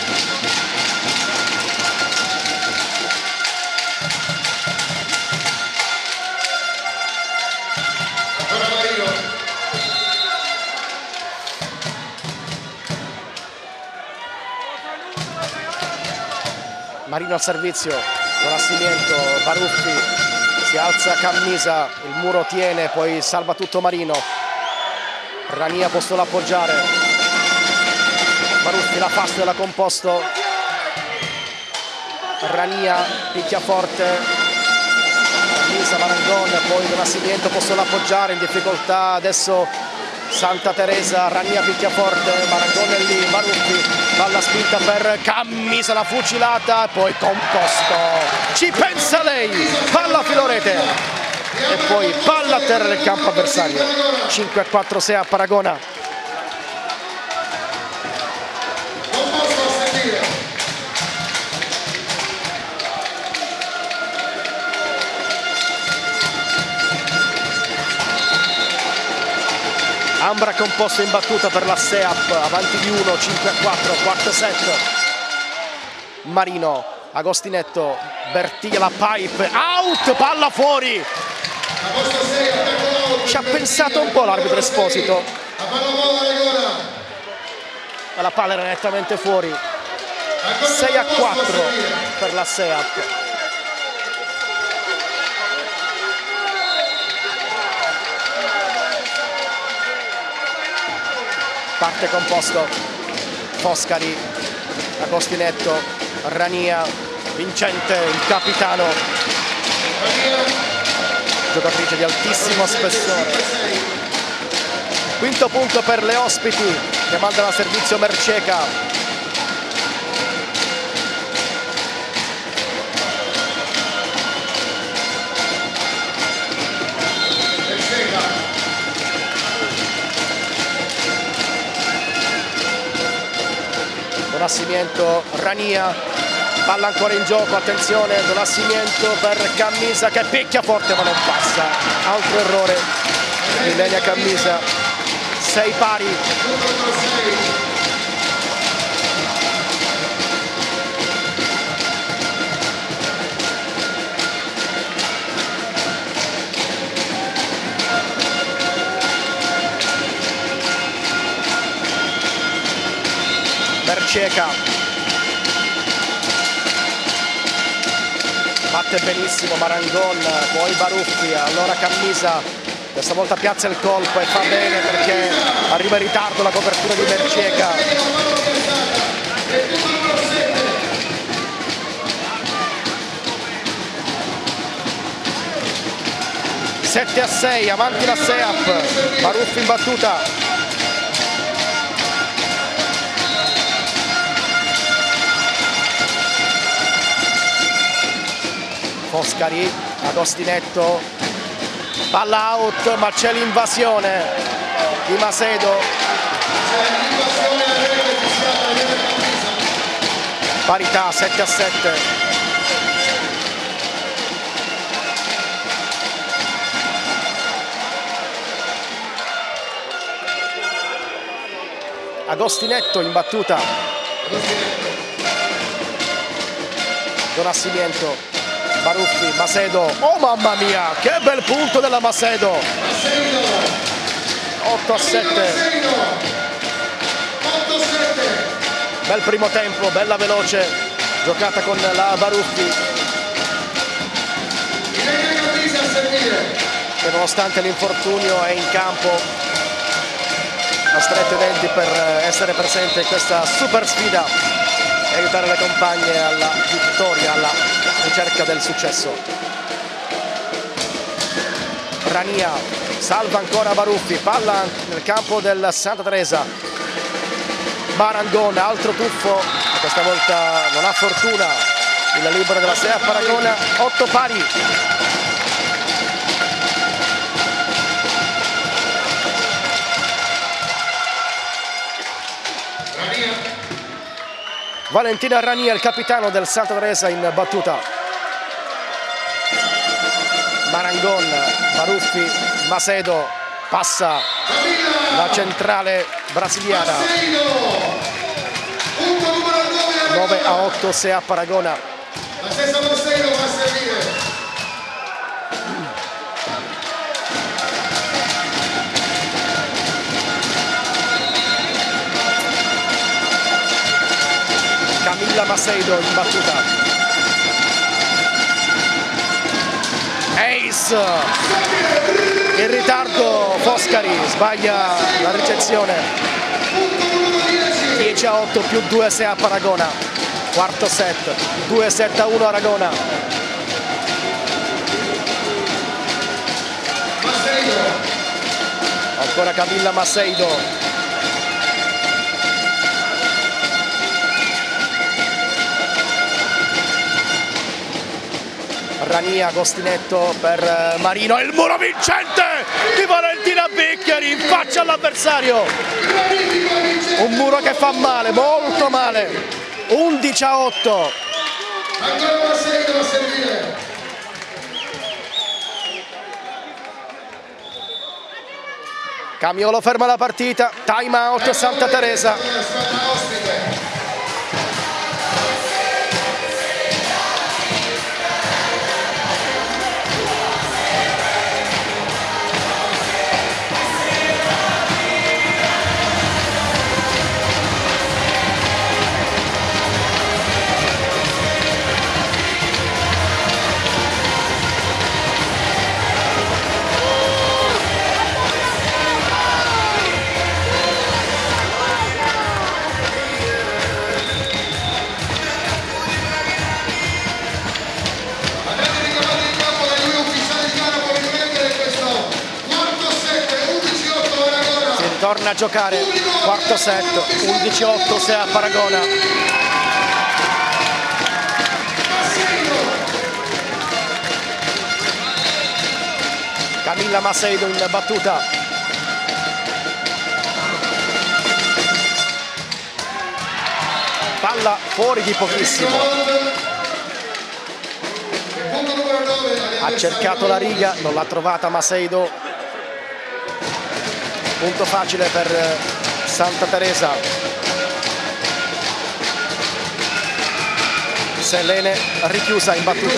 Marino al servizio, con Nascimento, Baruffi, si alza Cammisa, il muro tiene, poi salva tutto Marino. Rania può solo appoggiare. Baruffi la pasta della composto. Rania picchia forte. Cammisa, Marangon, poi Don Nascimento può solo appoggiare, in difficoltà adesso Santa Teresa. Rania picchia forte, Marangon è lì, Baruffi, palla spinta per Cammisa, la fucilata, poi composto, ci pensa lei, palla a filorete e poi palla a terra del campo avversario. 5-4 SEAP Aragona. Ambra composto in battuta per la SEAP, avanti di 1, 5-4, quarto set. Marino, Agostinetto, Bertiglia, la pipe, out, palla fuori. Ci ha pensato un po' l'arbitro Esposito, ma la palla era nettamente fuori. 6-4 per la SEAP. Parte composto, Foscari, Agostinetto, Rania, Vincente, il capitano, giocatrice di altissimo spessore. Quinto punto per le ospiti che mandano a servizio Merceca. Don Nascimento, Rania, palla ancora in gioco, attenzione, Don Nascimento per Cammisa che picchia forte ma non passa, altro errore di Lenia Cammisa. 6 pari. Merceca batte benissimo Marangon, poi Baruffi, allora Cammisa questa volta piazza il colpo e fa bene perché arriva in ritardo la copertura di Merceca. Sette a 6, avanti la SEAP, Baruffi in battuta. Foscari, Agostinetto, palla out ma c'è l'invasione di Macedo. Parità 7 a 7. Agostinetto in battuta. Don Nascimento, Baruffi, Macedo, oh mamma mia, che bel punto della Macedo. 8 a 7. Bel primo tempo, bella veloce, giocata con la Baruffi. Che nonostante l'infortunio è in campo, ha stretto i denti per essere presente in questa super sfida e aiutare le compagne alla vittoria, alla ricerca del successo. Rania salva ancora Baruffi, palla nel campo del Santa Teresa. Marangon, altro tuffo, questa volta non ha fortuna il libero della SEAP Aragona. 8 pari. Valentina Rania, il capitano del Santa Teresa, in battuta. Marangon, Baruffi, Macedo, passa la centrale brasiliana. 9 a 8 SEAP Aragona. La stessa Macedo va a servire. Camilla Macedo in battuta. service, in ritardo Foscari, sbaglia la ricezione. 10-8 più 2 Seap Aragona, quarto set, 2-7-1 Aragona. Ancora Camilla Maseido. Rania, Agostinetto per Marino, il muro vincente di Valentina Bicchieri in faccia all'avversario. Un muro che fa male, molto male. 11-8. Ancora Maseido a servire. Camiolo ferma la partita, time out Santa Teresa. Torna a giocare, quarto set, 11-8 Seap Aragona. Camilla Maseido in battuta. Palla fuori di pochissimo. Ha cercato la riga, non l'ha trovata Maseido. Punto facile per Santa Teresa. Selene richiusa in battuta.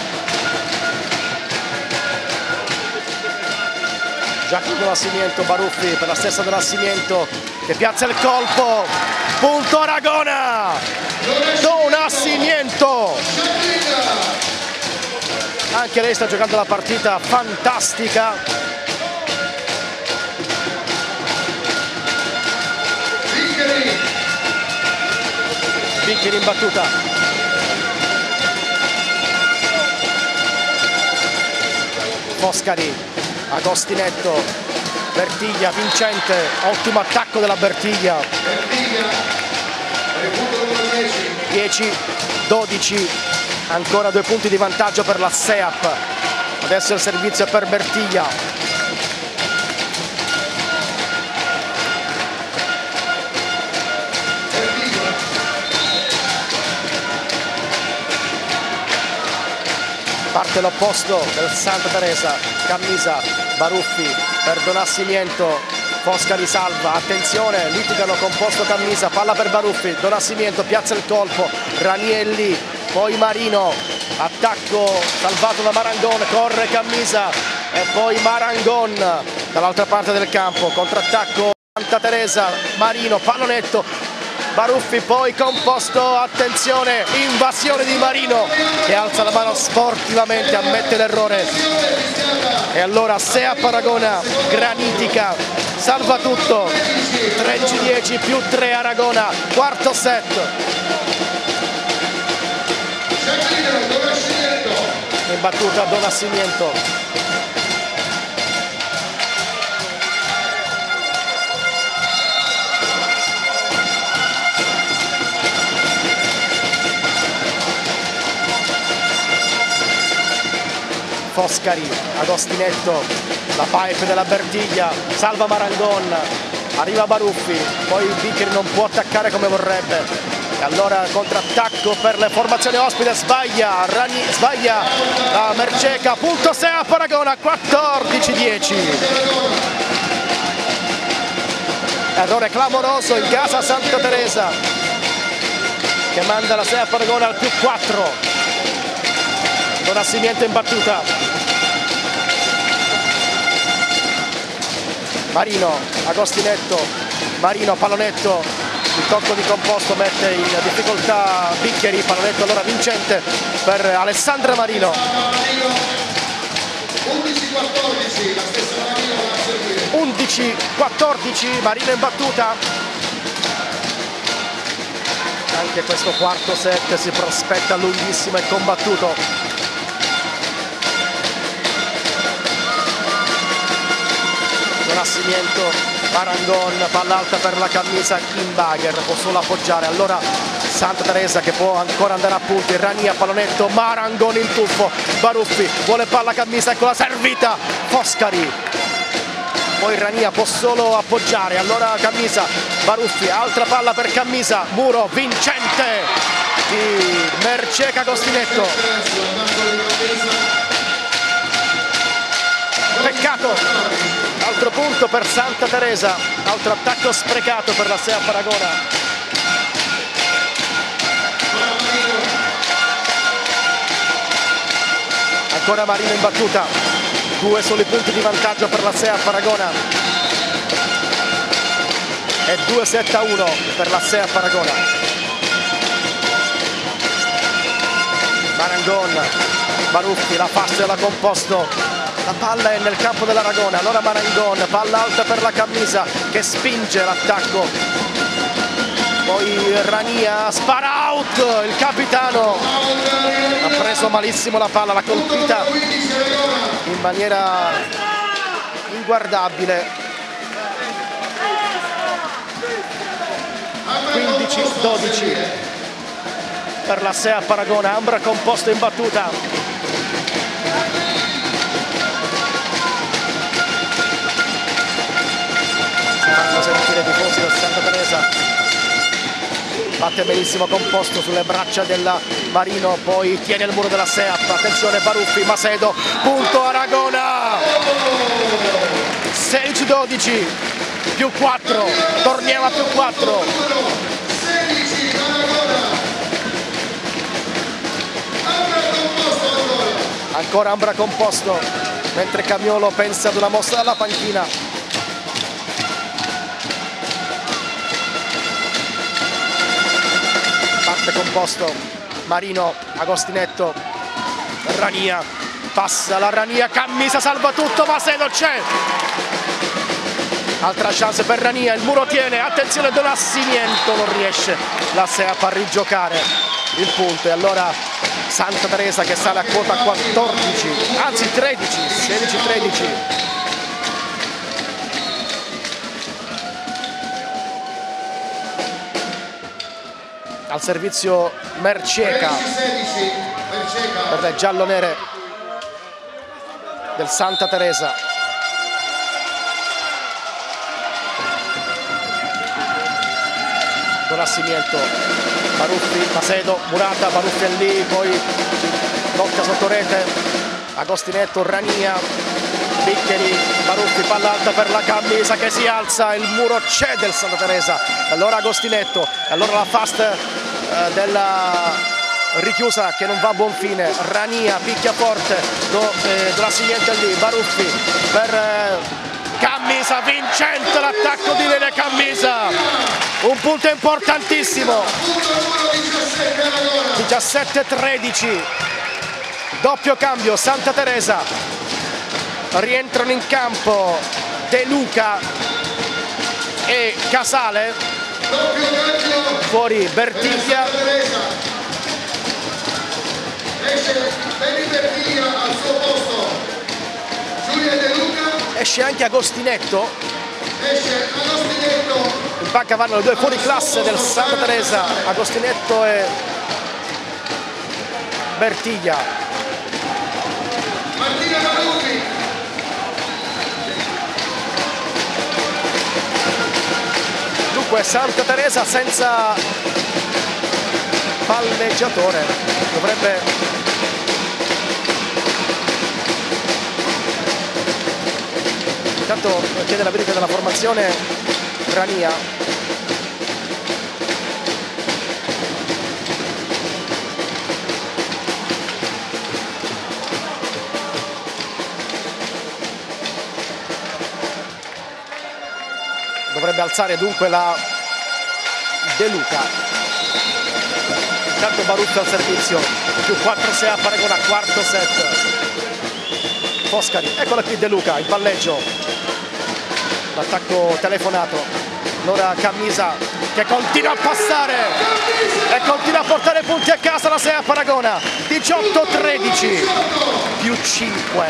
Giacomo Nascimento, Baruffi per la stessa del Nascimento che piazza il colpo. Punto Aragona. Don Nascimento. Anche lei sta giocando la partita fantastica. Bicchieri in battuta. Foscari, Agostinetto, Bertiglia, vincente, ottimo attacco della Bertiglia. 10-12, ancora 2 punti di vantaggio per la Seap. Adesso il servizio per Bertiglia. Parte l'opposto del Santa Teresa, Cammisa, Baruffi per Donascimiento, Foscari salva, attenzione, litigano composto Cammisa, palla per Baruffi, Donascimiento piazza il colpo, Ranielli, poi Marino, attacco salvato da Marangon, corre Cammisa e poi Marangon dall'altra parte del campo, contrattacco Santa Teresa, Marino, pallonetto, Baruffi poi composto, attenzione, invasione di Marino che alza la mano sportivamente, ammette l'errore. E allora Seap Aragona, granitica, salva tutto, 13-10 più 3 Aragona, quarto set. In battuta Donascimiento. Foscari, Agostinetto, la pipe della Bertiglia, salva Marangon, arriva Baruffi, poi Bicchieri non può attaccare come vorrebbe. E allora contrattacco per le formazioni ospite, sbaglia la Merceca, punto Seap Aragona, 14-10. Errore clamoroso in casa Santa Teresa che manda la Seap Aragona al più 4. Donascimiento in battuta. Marino, Agostinetto, Marino, pallonetto, il tocco di composto mette in difficoltà Bicchieri, pallonetto allora vincente per Alessandra Marino. 16-14, Marino in battuta. Anche questo quarto set si prospetta lunghissimo e combattuto. Nascimento, Marangon, palla alta per la Cammisa, Inbagher può solo appoggiare, allora Santa Teresa che può ancora andare a punti, Rania, pallonetto, Marangon in tuffo, Baruffi vuole palla Cammisa, ecco la servita, Foscari, poi Rania può solo appoggiare, allora Cammisa, Baruffi, altra palla per Cammisa, muro vincente di Merceca Agostinetto. Peccato, altro punto per Santa Teresa, altro attacco sprecato per la SEAP Aragona. Ancora Marino in battuta, 2 soli punti di vantaggio per la SEAP Aragona e 2-7-1 per la SEAP Aragona. Marangon, Baruffi, la fasta della composto. La palla è nel campo dell'Aragona, allora Marangon, palla alta per la Cammisa che spinge l'attacco. Poi Rania, spara out, il capitano ha preso malissimo la palla, l'ha colpita in maniera inguardabile. 15-12 per la SEAP Aragona, Ambra composto in battuta. Fanno sentire i tifosi del Santa Teresa, batte benissimo composto sulle braccia della Marino, poi tiene il muro della SEAP, attenzione Baruffi, Macedo, punto Aragona, 16-12, più 4, torniamo a più 4. Ancora Ambra composto, mentre Camiolo pensa ad una mossa dalla panchina. Composto, Marino, Agostinetto, Rania, passa la Rania, Cammisa salva tutto, Macedo c'è, altra chance per Rania, il muro tiene, attenzione Don Nascimento, non riesce la SEAP a rigiocare il punto e allora Santa Teresa che sale a quota 14, anzi 13, 16-13. Al servizio Merceca per le giallonere del Santa Teresa. Don Nascimento, Baruffi, Macedo, Murata, Baruffi è lì, poi blocca sotto rete, Agostinetto, Rania, Biccheri, Baruffi, palla alta per la Cammisa che si alza, il muro c'è del Santa Teresa, allora Agostinetto, allora la fast della richiusa che non va a buon fine, Rania picchia forte, Don Nascimento lì, Baruffi per Cammisa, vincente l'attacco di Lele Cammisa, un punto importantissimo, 17-13, doppio cambio, Santa Teresa, rientrano in campo De Luca e Casale, fuori Bertiglia, esce anche Agostinetto, in panca vanno le due fuori classe del Santa Teresa, Agostinetto e Bertiglia. Dunque Santa Teresa senza palleggiatore, dovrebbe intanto chiede la verifica della formazione Rania. Dovrebbe alzare dunque la De Luca. Intanto Baruffi al servizio, più 4-6 a Aragona, quarto set. Foscari, eccola qui De Luca, il palleggio. l'attacco telefonato. Allora Cammisa che continua a passare e continua a portare punti a casa la SEAP Aragona. 18-13 più 5.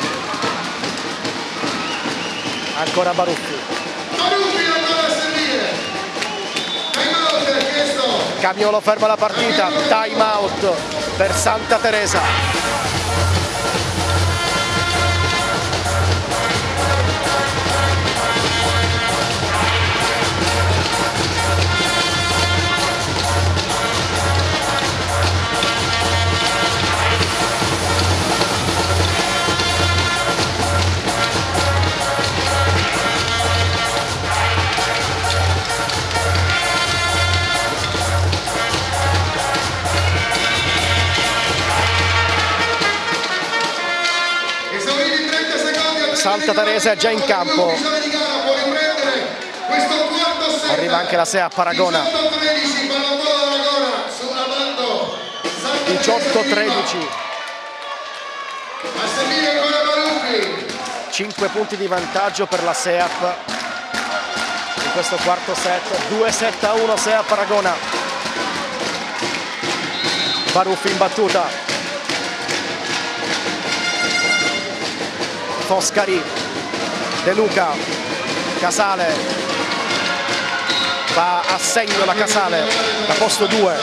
Ancora Baruffi. Camiolo ferma la partita, time out per Santa Teresa. Santa Teresa è già in campo. Arriva anche la SEAP Aragona. 18-13. 5 punti di vantaggio per la SEAP in questo quarto set. 2-7-1 SEAP Aragona. Baruffi in battuta. Foscari, De Luca, Casale, va a segno la Casale, da posto 2.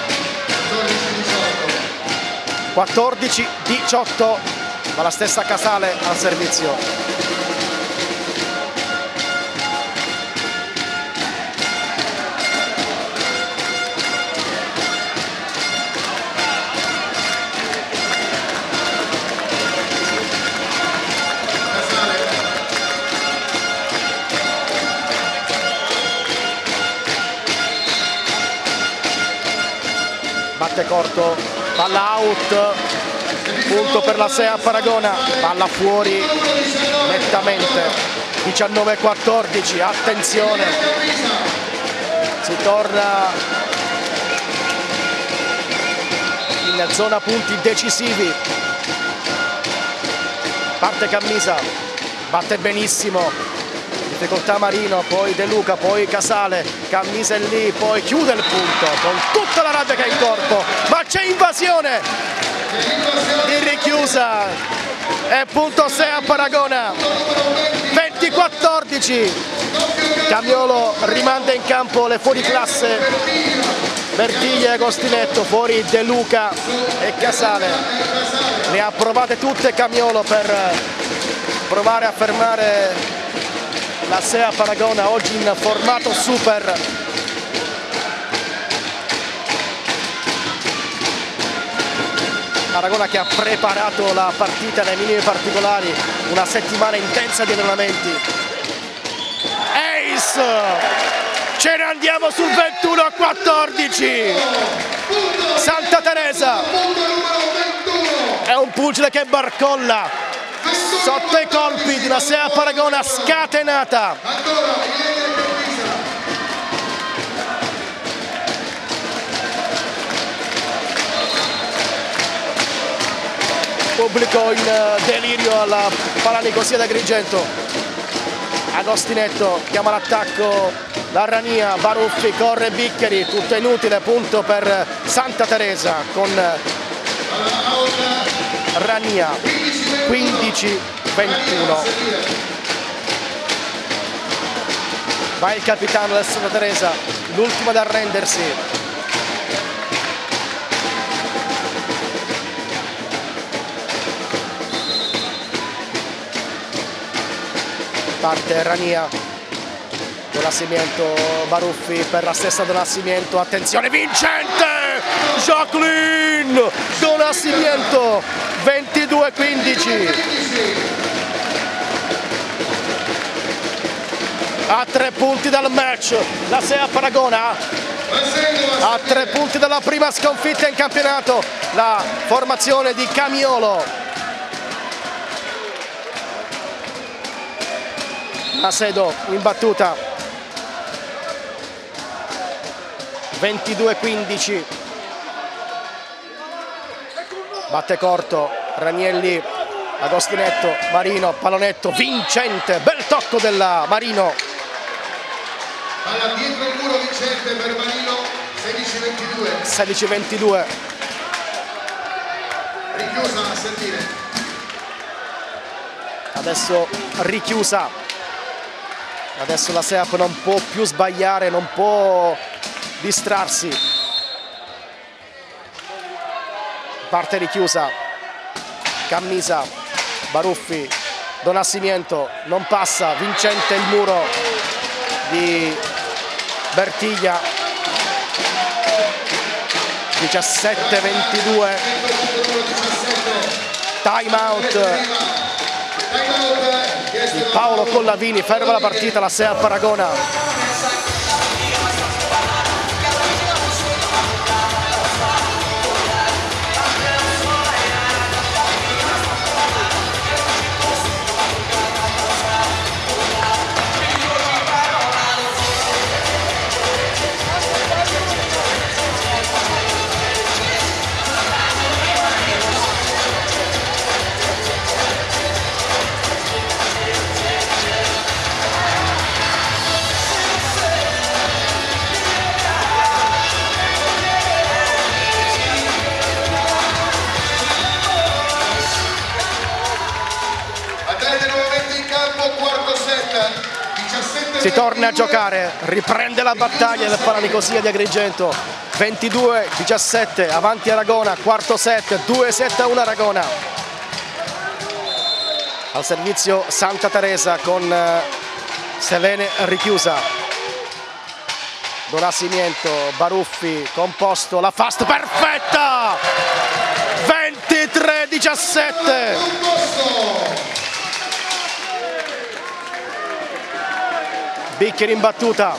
14-18, ma la stessa Casale al servizio. Batte corto, palla out, punto per la SEAP Aragona, palla fuori nettamente. 19-14, attenzione, si torna in zona punti decisivi. Parte Cammisa, batte benissimo. Difficoltà Marino, poi De Luca, poi Casale, Cammisa è lì, poi chiude il punto con tutta la rabbia che ha in corpo, ma c'è invasione di richiusa e punto SEAP Aragona. 20-14, Camiolo rimanda in campo le fuoriclasse Bertiglia e Agostinetto, fuori De Luca e Casale. Le ha provate tutte Camiolo per provare a fermare la SEAP Aragona, oggi in formato super. Aragona che ha preparato la partita nei minimi particolari, una settimana intensa di allenamenti. Ace! Ce ne andiamo sul 21-14. Santa Teresa è un pugile che barcolla sotto i colpi di una SEAP Aragona scatenata. Pubblico in delirio alla Palanicosia da Agrigento. Agostinetto chiama l'attacco, la Rania, Baruffi, corre Biccheri, tutto inutile, punto per Santa Teresa con Rania. 15-21. Va il capitano del Santa Teresa, l'ultimo ad arrendersi. Parte Rania, Don Nascimento, Baruffi per la stessa Don Nascimento, attenzione vincente! Jacqueline Don Nascimento, 22-15. A 3 punti dal match la SEAP Aragona, a 3 punti dalla prima sconfitta in campionato la formazione di Camiolo. Macedo in battuta, 22-15. Batte corto Ranielli, Agostinetto, Marino, pallonetto vincente, bel tocco della Marino. Palla dietro il muro vincente per Marino, 16-22. 16-22. Richiusa a servire. Adesso richiusa. Adesso la Seap non può più sbagliare, non può distrarsi. Parte richiusa. Cammisa, Baruffi, Don Nascimento, non passa, vincente il muro di Bertiglia. 17-22. Time out di Paolo Collavini, ferma la partita, la Seap Aragona. Si torna a giocare, riprende la battaglia del Palanicosia di Agrigento. 22-17, avanti Aragona, quarto set, 2-7-1 Aragona. Al servizio Santa Teresa con Selene richiusa. Don Nascimento, Baruffi, composto, la fast perfetta! 23-17. Bicchieri in battuta.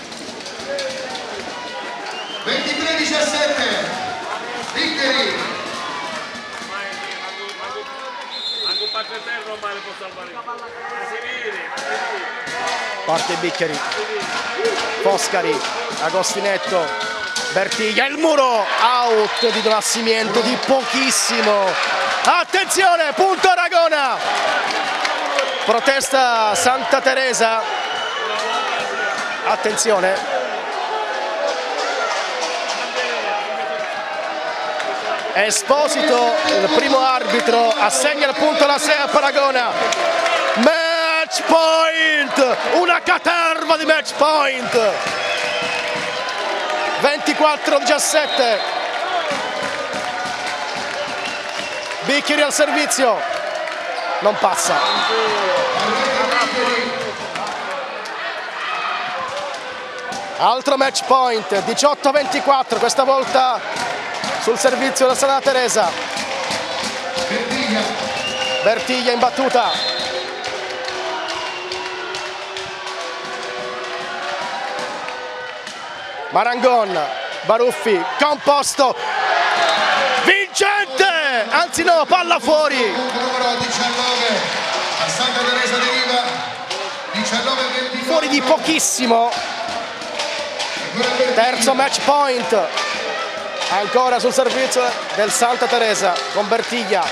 23-17. Bicchieri. Parte Bicchieri. Foscari, Agostinetto, Bertiglia, il muro, out di Don Nascimento di pochissimo. Attenzione, punto Aragona. Protesta Santa Teresa. Attenzione. Esposito, il primo arbitro, assegna il punto alla Seap Aragona. Match point! Una caterva di match point! 24-17. Bicchieri al servizio. Non passa. Altro match point, 18-24, questa volta sul servizio della Santa Teresa. Bertiglia in battuta. Marangon, Baruffi, composto. Vincente! Anzi no, palla fuori. Numero 19, a Santa Teresa di Riva, 19-24. Fuori di pochissimo. Terzo match point, ancora sul servizio del Santa Teresa con Bertiglia.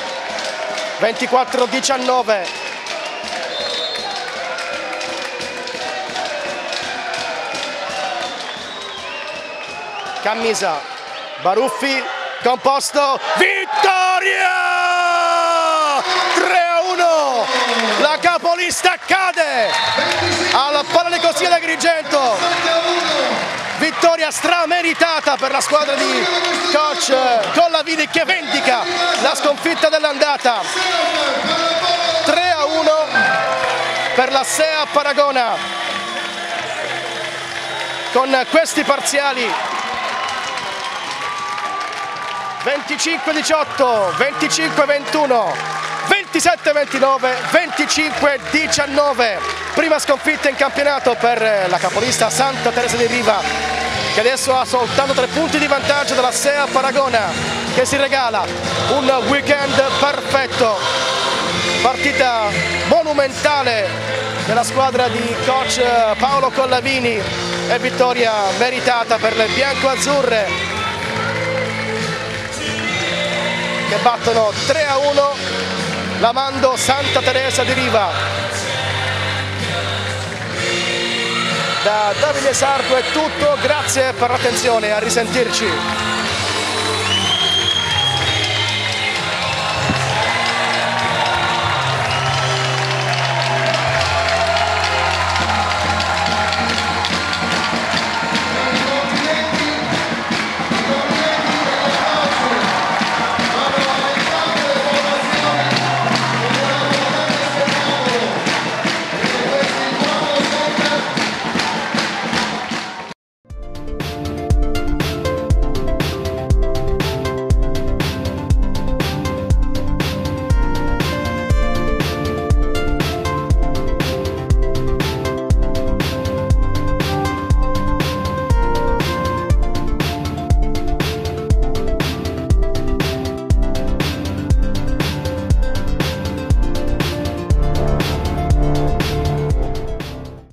24-19. Cammisa, Baruffi, composto, vittoria! 3-1, la capolista cade al Palanicosia di Agrigento. Vittoria strameritata per la squadra di coach Collavini, che vendica la sconfitta dell'andata. 3-1 per la Seap Aragona. Con questi parziali 25-18, 25-21, 27-29, 25-19. Prima sconfitta in campionato per la capolista Santa Teresa di Riva, che adesso ha soltanto 3 punti di vantaggio dalla Seap Aragona, che si regala un weekend perfetto. Partita monumentale della squadra di coach Paolo Collavini e vittoria meritata per le bianco-azzurre, che battono 3-1 Lamando Santa Teresa di Riva. Da Davide Sardo è tutto, grazie per l'attenzione, a risentirci.